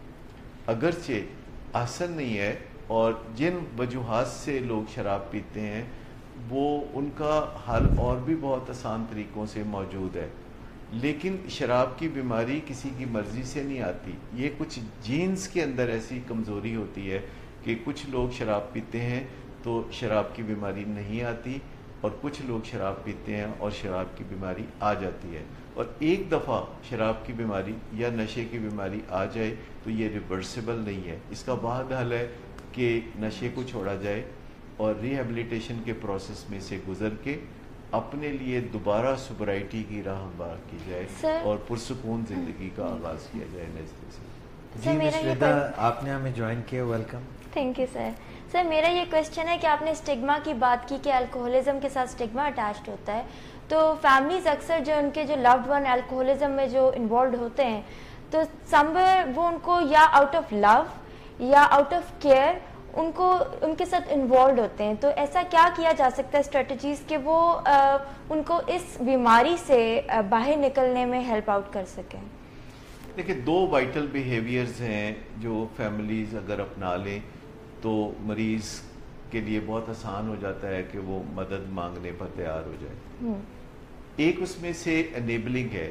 اگرچہ آسان نہیں ہے، اور جن وجوہات سے لوگ شراب پیتے ہیں وہ ان کا حل اور بھی بہت آسان طریقوں سے موجود ہے، لیکن شراب کی بیماری کسی کی مرضی سے نہیں آتی. یہ کچھ جینز کے اندر ایسی کمزوری ہوتی ہے کہ کچھ لوگ شراب پیتے ہیں تو شراب کی بیماری نہیں آتی، اور کچھ لوگ شراب پیتے ہیں اور شراب کی بیماری آ جاتی ہے. اور ایک دفعہ شراب کی بیماری یا نشے کی بیماری آ جائے تو یہ ریورسیبل نہیں ہے. اس کا واحد حل ہے کہ نشے کو چھوڑا جائے اور ریہیبلیٹیشن کے پروسیس میں سے گزر کے اپنے لیے دوبارہ سوبرائٹی کی راہ ہموار کی جائے اور پرسکون زندگی کا آغاز کیا جائے نزدے سے. جی مس ردا، آپ نے ہمیں جوائن کیا، welcome. Thank you sir. Sir میرا یہ کویشچن ہے کہ آپ نے اسٹگما کی بات کی کہ الکوہولزم کے ساتھ اسٹگما اٹیچڈ ہوتا ہے، تو فیملیز اکثر جو ان کے جو لوڈ ون الکوہولزم میں جو انوالوڈ ہوتے ہیں تو سمویئر وہ ان کو یا آؤٹ آف لو یا آؤٹ آف کیئر ان کے ساتھ انوالوڈ ہوتے ہیں. تو ایسا کیا کیا جا سکتا ہے اسٹریٹجیز کہ وہ ان کو اس بیماری سے باہر نکلنے میں ہیلپ آؤٹ کر سکیں؟ دیکھیں، دو وائٹل بیہیویئرز ہیں جو فیملیز اگر اپنا لیں تو مریض کے لیے بہت آسان ہو جاتا ہے کہ وہ مدد مانگنے پر تیار ہو جائے. ایک اس میں سے انیبلنگ ہے،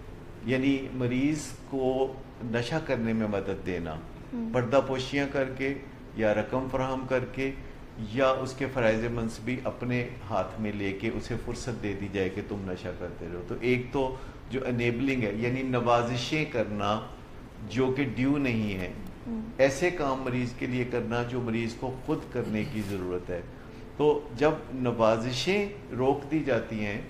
یعنی مریض کو نشہ کرنے میں مدد دینا، پردہ پوشیاں کر کے یا رقم فراہم کر کے یا اس کے فرائض منصبی اپنے ہاتھ میں لے کے اسے فرصت دے دی جائے کہ تم نشہ کرتے رہو. تو ایک تو جو انیبلنگ ہے، یعنی نوازشیں کرنا جو کہ ڈیو نہیں ہے، ایسے کام مریض کے لیے کرنا جو مریض کو خود کرنے کی ضرورت ہے. تو جب نوازشیں روک دی جاتی ہیں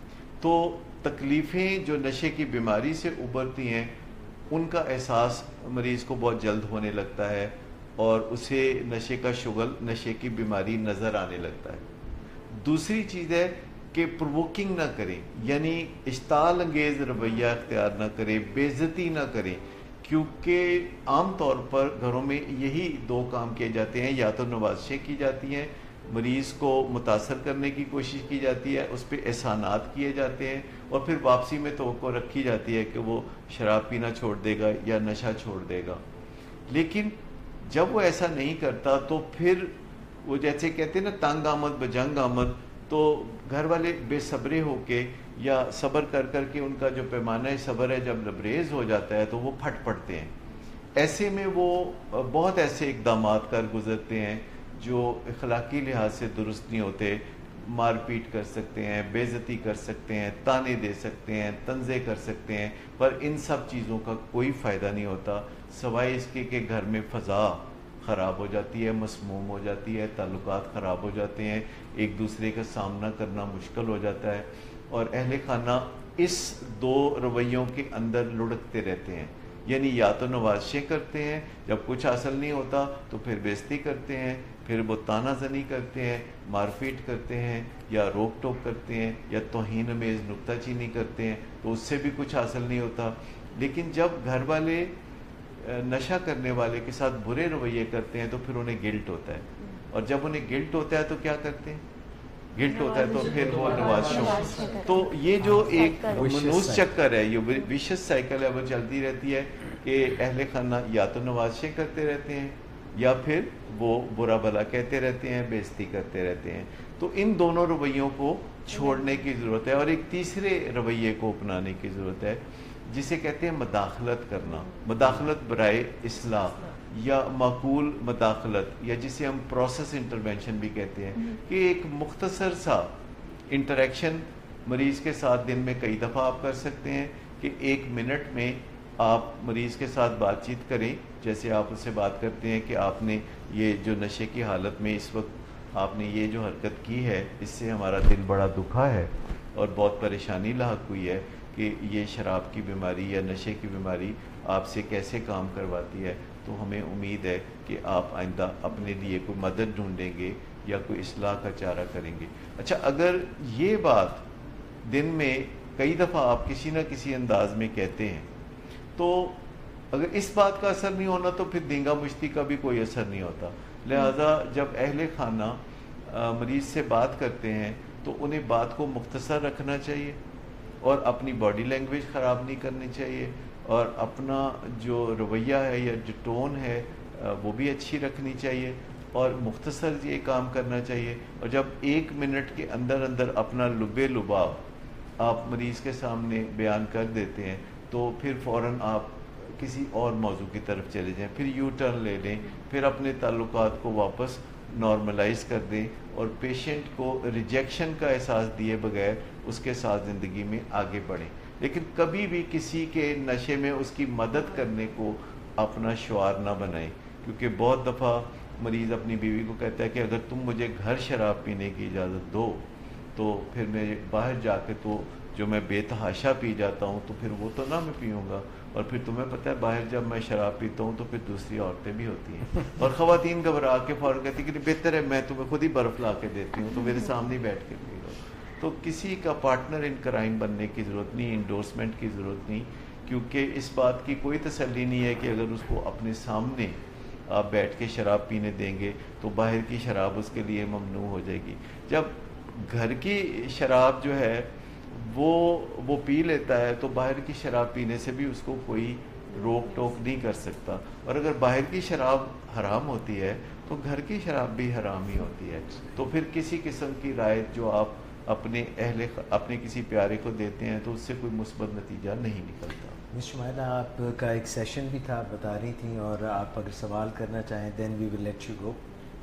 تو تکلیفیں جو نشے کی بیماری سے ابھرتی ہیں ان کا احساس مریض کو بہت جلد ہونے لگتا ہے اور اسے نشے کا شغل، نشے کی بیماری نظر آنے لگتا ہے. دوسری چیز ہے کہ پرووکنگ نہ کریں، یعنی اشتعال انگیز رویہ اختیار نہ کریں، بے عزتی نہ کریں، کیونکہ عام طور پر گھروں میں یہی دو کام کیے جاتے ہیں، یا تو نوازشیں کی جاتی ہیں، مریض کو متاثر کرنے کی کوشش کی جاتی ہے، اس پہ احسانات کیے جاتے ہیں، اور پھر واپسی میں توقع رکھی جاتی ہے کہ وہ شراب پینا چھوڑ دے گا یا نشہ چھوڑ دے گا. لیکن جب وہ ایسا نہیں کرتا تو پھر وہ جیسے کہتے ہیں نا تنگ آمد بجنگ آمد، تو گھر والے بے صبرے ہو کے یا صبر کر کر کے ان کا جو پیمانہ صبر ہے جب لبریز ہو جاتا ہے تو وہ پھٹ پڑتے ہیں. ایسے میں وہ بہت ایسے اقدامات کر گزرتے ہیں جو اخلاقی لحاظ سے درست نہیں ہوتے. مار پیٹ کر سکتے ہیں، بے عزتی کر سکتے ہیں، تانے دے سکتے ہیں، طنزے کر سکتے ہیں، پر ان سب چیزوں کا کوئی فائدہ نہیں ہوتا سوائے اس کے کہ گھر میں فضا خراب ہو جاتی ہے، مسموم ہو جاتی ہے، تعلقات خراب ہو جاتے ہیں، ایک دوسرے کا سامنا کرنا مشکل ہو جاتا ہے، اور اہل خانہ اس دو رویوں کے اندر لڑکتے رہتے ہیں. یعنی یا تو نوازشیں کرتے ہیں، جب کچھ حاصل نہیں ہوتا تو پھر بے عزتی کرتے ہیں، پھر وہ تانا زنی کرتے ہیں، مار پیٹ کرتے ہیں، یا روک ٹوک کرتے ہیں، یا توہین امیز نکتہ چینی کرتے ہیں، تو اس سے بھی کچھ حاصل نہیں ہوتا. لیکن جب گھر والے نشہ کرنے والے کے ساتھ برے رویے کرتے ہیں تو پھر انہیں گلٹ ہوتا ہے، اور جب انہیں گلٹ ہوتا ہے تو کیا کرتے ہیں؟ گلٹ ہوتا ہے تو پھر وہ نوازشوں. تو یہ جو ایک منوس چکر ہے، یہ ویشس سائیکل ہے، وہ چلتی رہتی ہے کہ اہل خانہ یا تو نوازشیں کرتے رہتے ہیں یا پھر وہ برا بھلا کہتے رہتے ہیں، بے عزتی کرتے رہتے ہیں. تو ان دونوں رویوں کو چھوڑنے کی ضرورت ہے، اور ایک تیسرے رویے کو اپنانے کی ضرورت ہے جسے کہتے ہیں مداخلت کرنا، مداخلت برائے اصلاح یا معقول مداخلت، یا جسے ہم پروسیس انٹرونشن بھی کہتے ہیں، کہ ایک مختصر سا انٹریکشن مریض کے ساتھ دن میں کئی دفعہ آپ کر سکتے ہیں، کہ 1 منٹ میں آپ مریض کے ساتھ بات چیت کریں، جیسے آپ اس سے بات کرتے ہیں کہ آپ نے یہ جو نشے کی حالت میں اس وقت آپ نے یہ جو حرکت کی ہے اس سے ہمارا دل بڑا دکھا ہے اور بہت پریشانی لاحق ہوئی ہے کہ یہ شراب کی بیماری یا نشے کی بیماری آپ سے کیسے کام کرواتی ہے. تو ہمیں امید ہے کہ آپ آئندہ اپنے لیے کوئی مدد ڈھونڈیں گے یا کوئی اصلاح کا چارہ کریں گے. اچھا، اگر یہ بات دن میں کئی دفعہ آپ کسی نہ کسی انداز میں کہتے ہیں تو اگر اس بات کا اثر نہیں ہونا تو پھر دینگا مشتی کا بھی کوئی اثر نہیں ہوتا. لہٰذا جب اہل خانہ مریض سے بات کرتے ہیں تو انہیں بات کو مختصر رکھنا چاہیے اور اپنی باڈی لینگویج خراب نہیں کرنی چاہیے اور اپنا جو رویہ ہے یا جو ٹون ہے وہ بھی اچھی رکھنی چاہیے اور مختصر یہ کام کرنا چاہیے. اور جب 1 منٹ کے اندر اندر اپنا لبے لباب آپ مریض کے سامنے بیان کر دیتے ہیں تو پھر فوراً آپ کسی اور موضوع کی طرف چلے جائیں, پھر یو ٹرن لے لیں, پھر اپنے تعلقات کو واپس نارملائز کر دیں اور پیشنٹ کو ریجیکشن کا احساس دیے بغیر اس کے ساتھ زندگی میں آگے بڑھیں. لیکن کبھی بھی کسی کے نشے میں اس کی مدد کرنے کو اپنا شعار نہ بنائیں, کیونکہ بہت دفعہ مریض اپنی بیوی کو کہتا ہے کہ اگر تم مجھے گھر شراب پینے کی اجازت دو تو پھر میں باہر جا کے تو جو میں بے تحاشا پی جاتا ہوں تو پھر وہ تو نہ میں پیوں گا, اور پھر تمہیں پتہ ہے باہر جب میں شراب پیتا ہوں تو پھر دوسری عورتیں بھی ہوتی ہیں اور خواتین گھبرا کے فوراً کہتی کہ بہتر ہے میں تمہیں خود ہی برف لا کے دیتی ہوں تو میرے سامنے بیٹھ کے پی لو. تو کسی کا پارٹنر ان کرائم بننے کی ضرورت نہیں, انڈورسمنٹ کی ضرورت نہیں, کیونکہ اس بات کی کوئی تسلی نہیں ہے کہ اگر اس کو اپنے سامنے آپ بیٹھ کے شراب پینے دیں گے تو باہر کی شراب اس کے لیے ممنوع ہو جائے گی. جب گھر کی شراب جو ہے وہ پی لیتا ہے تو باہر کی شراب پینے سے بھی اس کو کوئی روک ٹوک نہیں کر سکتا, اور اگر باہر کی شراب حرام ہوتی ہے تو گھر کی شراب بھی حرام ہی ہوتی ہے. تو پھر کسی قسم کی رعایت جو آپ اپنے کسی پیارے کو دیتے ہیں تو اس سے کوئی مثبت نتیجہ نہیں نکلتا. مس شمائلہ, آپ کا ایک سیشن بھی تھا, آپ بتا رہی تھیں, اور آپ اگر سوال کرنا چاہیں دین وی ول لیٹ یو گو.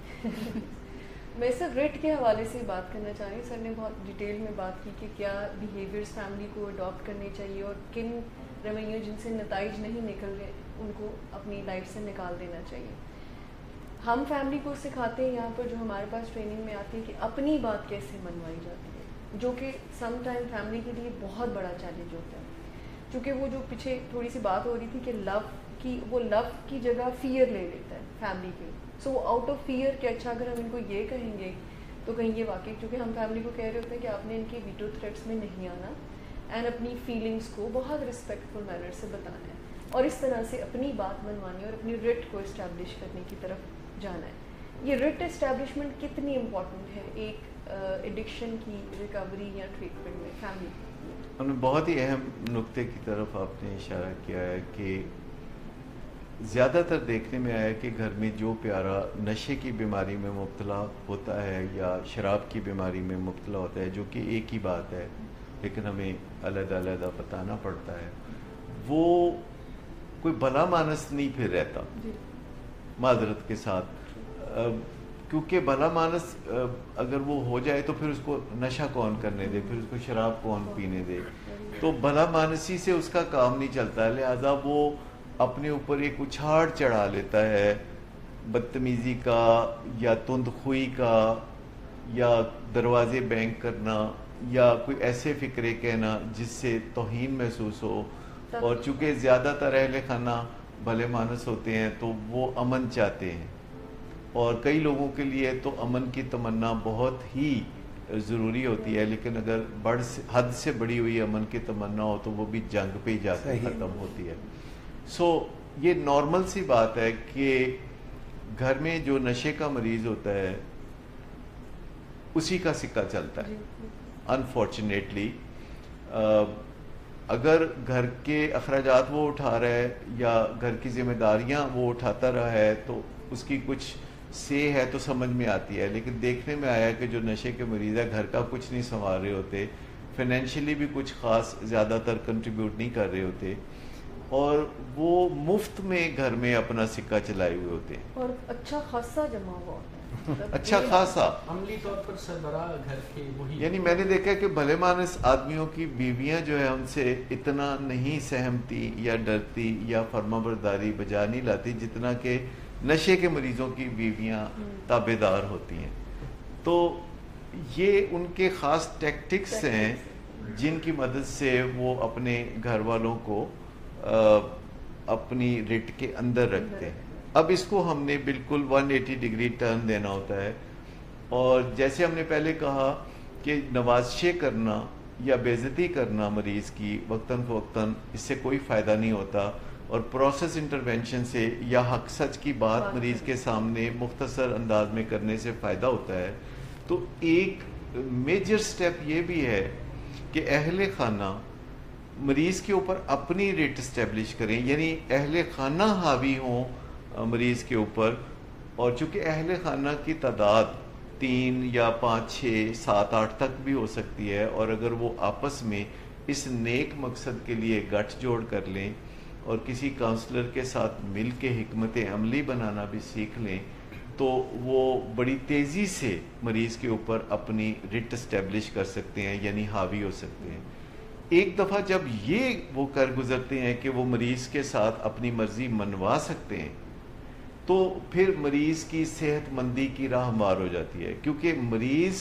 میں سر ریٹ کے حوالے سے بات کرنا چاہ رہی ہوں. سر نے بہت ڈیٹیل میں بات کی کہ کیا بیہیویئرس فیملی کو اڈاپٹ کرنے چاہیے اور کن رویوں جن سے نتائج نہیں نکل رہے ان کو اپنی لائف سے نکال دینا چاہیے. ہم فیملی کو سکھاتے ہیں یہاں پر جو ہمارے پاس ٹریننگ میں آتی ہے کہ اپنی بات کیسے منوائی جاتی ہے, جو کہ سم ٹائم فیملی کے لیے بہت بڑا چیلنج ہوتا ہے. چونکہ وہ جو پیچھے تھوڑی سی بات ہو رہی تھی کہ لو کی جگہ فیئر لے لیتا ہے فیملی کے, سو وہ آؤٹ آف فیئر کہ اچھا اگر ہم ان کو یہ کہیں گے تو کہیں یہ واقعی, کیونکہ ہم فیملی کو کہہ رہے ہوتے ہیں کہ آپ نے ان کے ویٹو تھریٹس میں نہیں آنا اینڈ اپنی فیلنگس کو بہت رسپیکٹفل مینر سے بتانا ہے اور اس طرح سے اپنی بات منوانی اور اپنی ریٹ کو اسٹیبلش کرنے کی طرف جانا ہے. یہ ریٹ اسٹیبلشمنٹ کتنی امپورٹنٹ ہے ایک ایڈکشن کی ریکوری یا ٹریٹمنٹ میں فیملی؟ ہم نے بہت ہی اہم نقطے کی طرف آپ نے اشارہ کیا ہے کہ زیادہ تر دیکھنے میں آیا کہ گھر میں جو پیارا نشے کی بیماری میں مبتلا ہوتا ہے یا شراب کی بیماری میں مبتلا ہوتا ہے, جو کہ ایک ہی بات ہے لیکن ہمیں علیحدہ علیحدہ بتانا پڑتا ہے, وہ کوئی بھلا مانس نہیں پھر رہتا معذرت کے ساتھ, کیونکہ بھلا مانس اگر وہ ہو جائے تو پھر اس کو نشہ کون کرنے دے, پھر اس کو شراب کون پینے دے, تو بھلا مانسی سے اس کا کام نہیں چلتا ہے. لہذا وہ اپنے اوپر ایک اچھاڑ چڑھا لیتا ہے بدتمیزی کا یا تند خوئی کا یا دروازے بینک کرنا یا کوئی ایسے فکرے کہنا جس سے توہین محسوس ہو. اور چونکہ زیادہ تر اہل خانہ بھلے مانس ہوتے ہیں تو وہ امن چاہتے ہیں, اور کئی لوگوں کے لیے تو امن کی تمنا بہت ہی ضروری ہوتی ہے, لیکن اگر حد سے بڑی ہوئی امن کی تمنا ہو تو وہ بھی جنگ پہ جا کے ختم ہوتی ہے. سو یہ نارمل سی بات ہے کہ گھر میں جو نشے کا مریض ہوتا ہے اسی کا سکہ چلتا ہے. انفارچونیٹلی اگر گھر کے اخراجات وہ اٹھا رہا ہے یا گھر کی ذمہ داریاں وہ اٹھاتا رہا ہے تو اس کی کچھ سے ہے تو سمجھ میں آتی ہے, لیکن دیکھنے میں آیا کہ جو نشے کے مریض ہے گھر کا کچھ نہیں سنبھال رہے ہوتے, فائنینشلی بھی کچھ خاص زیادہ تر کنٹریبیوٹ نہیں کر رہے ہوتے, اور وہ مفت میں گھر میں اپنا سکہ چلائے ہوئے ہوتے ہیں اور اچھا خاصا جمع ہوا ہوتا ہے, اچھا خاصا عملی طور پر سربراہ گھر کے وہی. یعنی میں نے دیکھا کہ بھلے مانس آدمیوں کی بیویاں جو ہے ہم سے اتنا نہیں سہمتی یا ڈرتی یا فرما برداری بجا نہیں لاتی جتنا کہ نشے کے مریضوں کی بیویاں تابع دار ہوتی ہیں. تو یہ ان کے خاص ٹیکٹکس ہیں جن کی مدد سے وہ اپنے گھر والوں کو اپنی رٹ کے اندر رکھتے ہیں. اب اس کو ہم نے بالکل 180 ڈگری ٹرن دینا ہوتا ہے. اور جیسے ہم نے پہلے کہا کہ نوازشیں کرنا یا بے عزتی کرنا مریض کی وقتاً فوقتاً اس سے کوئی فائدہ نہیں ہوتا, اور پروسیس انٹرونشن سے یا حق سچ کی بات مریض کے سامنے مختصر انداز میں کرنے سے فائدہ ہوتا ہے. تو ایک میجر سٹیپ یہ بھی ہے کہ اہل خانہ مریض کے اوپر اپنی ریٹ اسٹیبلش کریں, یعنی اہل خانہ حاوی ہوں مریض کے اوپر. اور چونکہ اہل خانہ کی تعداد 3 یا 5 6 7 8 تک بھی ہو سکتی ہے, اور اگر وہ آپس میں اس نیک مقصد کے لیے گٹھ جوڑ کر لیں اور کسی کاؤنسلر کے ساتھ مل کے حکمت عملی بنانا بھی سیکھ لیں, تو وہ بڑی تیزی سے مریض کے اوپر اپنی رٹ اسٹیبلش کر سکتے ہیں, یعنی حاوی ہو سکتے ہیں. ایک دفعہ جب یہ وہ کر گزرتے ہیں کہ وہ مریض کے ساتھ اپنی مرضی منوا سکتے ہیں, تو پھر مریض کی صحت مندی کی راہ ہموار ہو جاتی ہے. کیونکہ مریض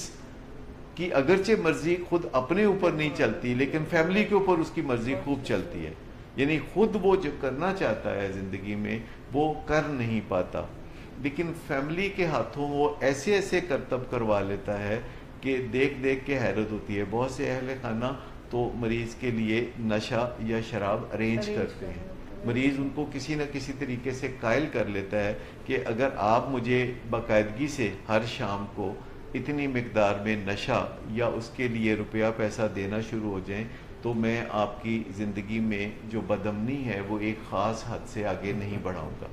کی اگرچہ مرضی خود اپنے اوپر نہیں چلتی, لیکن فیملی کے اوپر اس کی مرضی خوب چلتی ہے. یعنی خود وہ جو کرنا چاہتا ہے زندگی میں وہ کر نہیں پاتا, لیکن فیملی کے ہاتھوں وہ ایسے ایسے کرتب کروا لیتا ہے کہ دیکھ دیکھ کے حیرت ہوتی ہے. بہت سے اہل خانہ تو مریض کے لیے نشہ یا شراب ارینج کرتے ہیں. مریض ان کو کسی نہ کسی طریقے سے قائل کر لیتا ہے کہ اگر آپ مجھے باقاعدگی سے ہر شام کو اتنی مقدار میں نشہ یا اس کے لیے روپیہ پیسہ دینا شروع ہو جائیں تو میں آپ کی زندگی میں جو بدامنی ہے وہ ایک خاص حد سے آگے نہیں بڑھاؤں گا.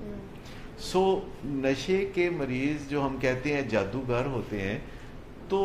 سو نشے کے مریض جو ہم کہتے ہیں جادوگر ہوتے ہیں, تو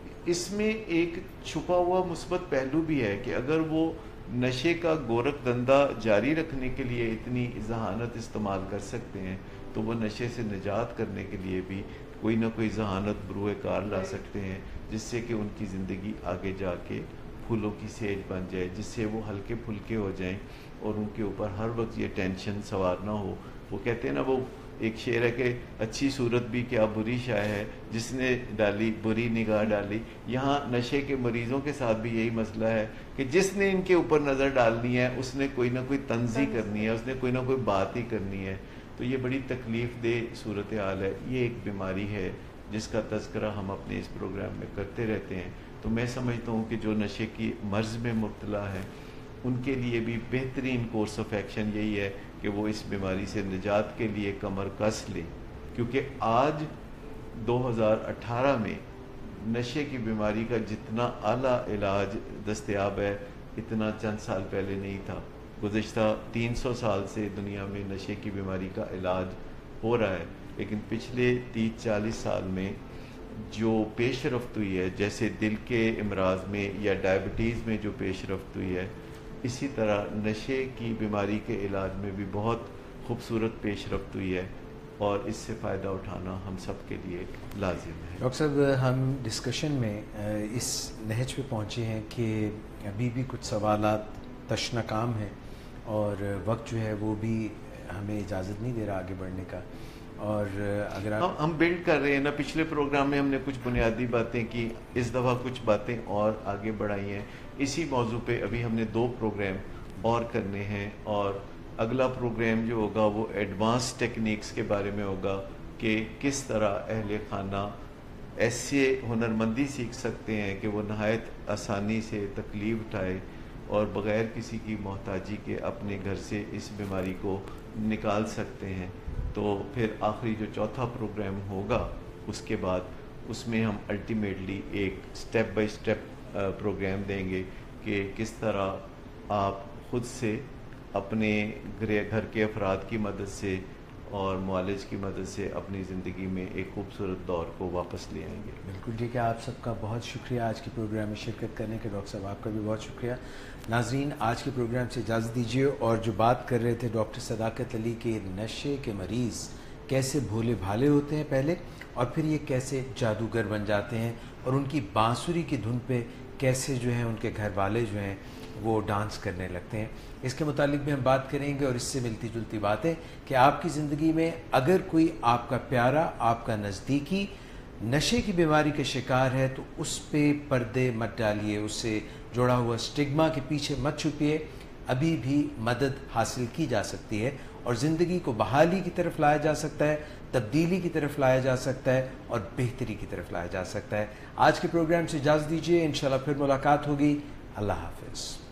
اس میں ایک چھپا ہوا مثبت پہلو بھی ہے کہ اگر وہ نشے کا گورکھ دھندا جاری رکھنے کے لیے اتنی ذہانت استعمال کر سکتے ہیں, تو وہ نشے سے نجات کرنے کے لیے بھی کوئی نہ کوئی ذہانت بروئے کار لا سکتے ہیں, جس سے کہ ان کی زندگی آگے جا کے پھولوں کی سیج بن جائے, جس سے وہ ہلکے پھلکے ہو جائیں اور ان کے اوپر ہر وقت یہ ٹینشن سوار نہ ہو. وہ کہتے ہیں نا, وہ ایک شعر ہے کہ اچھی صورت بھی کیا بری شائع ہے جس نے ڈالی بری نگاہ ڈالی. یہاں نشے کے مریضوں کے ساتھ بھی یہی مسئلہ ہے کہ جس نے ان کے اوپر نظر ڈالنی ہے اس نے کوئی نہ کوئی طنزی کرنی ہے, اس نے کوئی نہ کوئی بات ہی کرنی ہے. تو یہ بڑی تکلیف دہ صورتحال ہے. یہ ایک بیماری ہے جس کا تذکرہ ہم اپنے اس پروگرام میں کرتے رہتے ہیں. تو میں سمجھتا ہوں کہ جو نشے کی مرض میں مبتلا ہے ان کے لیے بھی بہترین کورس آف ایکشن یہی ہے کہ وہ اس بیماری سے نجات کے لیے کمر کس لیں. کیونکہ آج 2018 میں نشے کی بیماری کا جتنا اعلیٰ علاج دستیاب ہے اتنا چند سال پہلے نہیں تھا. گزشتہ 300 سال سے دنیا میں نشے کی بیماری کا علاج ہو رہا ہے, لیکن پچھلے 30-40 سال میں جو پیش رفت ہوئی ہے, جیسے دل کے امراض میں یا ڈائبٹیز میں جو پیش رفت ہوئی ہے, اسی طرح نشے کی بیماری کے علاج میں بھی بہت خوبصورت پیش رفت ہوئی ہے, اور اس سے فائدہ اٹھانا ہم سب کے لیے لازم ہے. ڈاکٹر صاحب, ہم ڈسکشن میں اس نہج پہ پہنچے ہیں کہ ابھی بھی کچھ سوالات تشنہ کام ہیں, اور وقت جو ہے وہ بھی ہمیں اجازت نہیں دے رہا آگے بڑھنے کا. اور اگر ہم بلڈ کر رہے ہیں نا, پچھلے پروگرام میں ہم نے کچھ بنیادی باتیں کی, اس دفعہ کچھ باتیں اور آگے بڑھائی ہیں. اسی موضوع پہ ابھی ہم نے 2 پروگرام اور کرنے ہیں, اور اگلا پروگرام جو ہوگا وہ ایڈوانس ٹیکنیکس کے بارے میں ہوگا کہ کس طرح اہل خانہ ایسے ہنرمندی سیکھ سکتے ہیں کہ وہ نہایت آسانی سے تکلیف اٹھائے اور بغیر کسی کی محتاجی کے اپنے گھر سے اس بیماری کو نکال سکتے ہیں. تو پھر آخری جو چوتھا پروگرام ہوگا اس کے بعد اس میں ہم الٹیمیٹلی ایک سٹیپ بائی سٹیپ پروگرام دیں گے کہ کس طرح آپ خود سے اپنے گھر کے افراد کی مدد سے اور معالج کی مدد سے اپنی زندگی میں ایک خوبصورت دور کو واپس لے آئیں گے. بالکل ٹھیک ہے. آپ سب کا بہت شکریہ آج کے پروگرام میں شرکت کرنے کے. ڈاکٹر صاحب آپ کا بھی بہت شکریہ. ناظرین, آج کے پروگرام سے اجازت دیجیے. اور جو بات کر رہے تھے ڈاکٹر صداقت علی کے نشے کے مریض کیسے بھولے بھالے ہوتے ہیں پہلے, اور پھر یہ کیسے جادوگر بن جاتے ہیں, اور ان کی بانسری کی دھن پہ کیسے جو ہیں ان کے گھر والے جو ہیں وہ ڈانس کرنے لگتے ہیں. اس کے متعلق بھی ہم بات کریں گے, اور اس سے ملتی جلتی بات ہے کہ آپ کی زندگی میں اگر کوئی آپ کا پیارا, آپ کا نزدیکی नशे की बीमारी के शिकार है तो उस पे पर्दे मत डालिए, उससे जुड़ा हुआ स्टिग्मा के पीछे मत छुपिए। अभी भी मदद हासिल की जा सकती है और ज़िंदगी को बहाली की तरफ लाया जा सकता है, तब्दीली की तरफ लाया जा सकता है और बेहतरी की तरफ लाया जा सकता है। आज के प्रोग्राम से इजाज़त दीजिए, इंशाल्लाह फिर मुलाकात होगी। अल्लाह हाफ़िज़।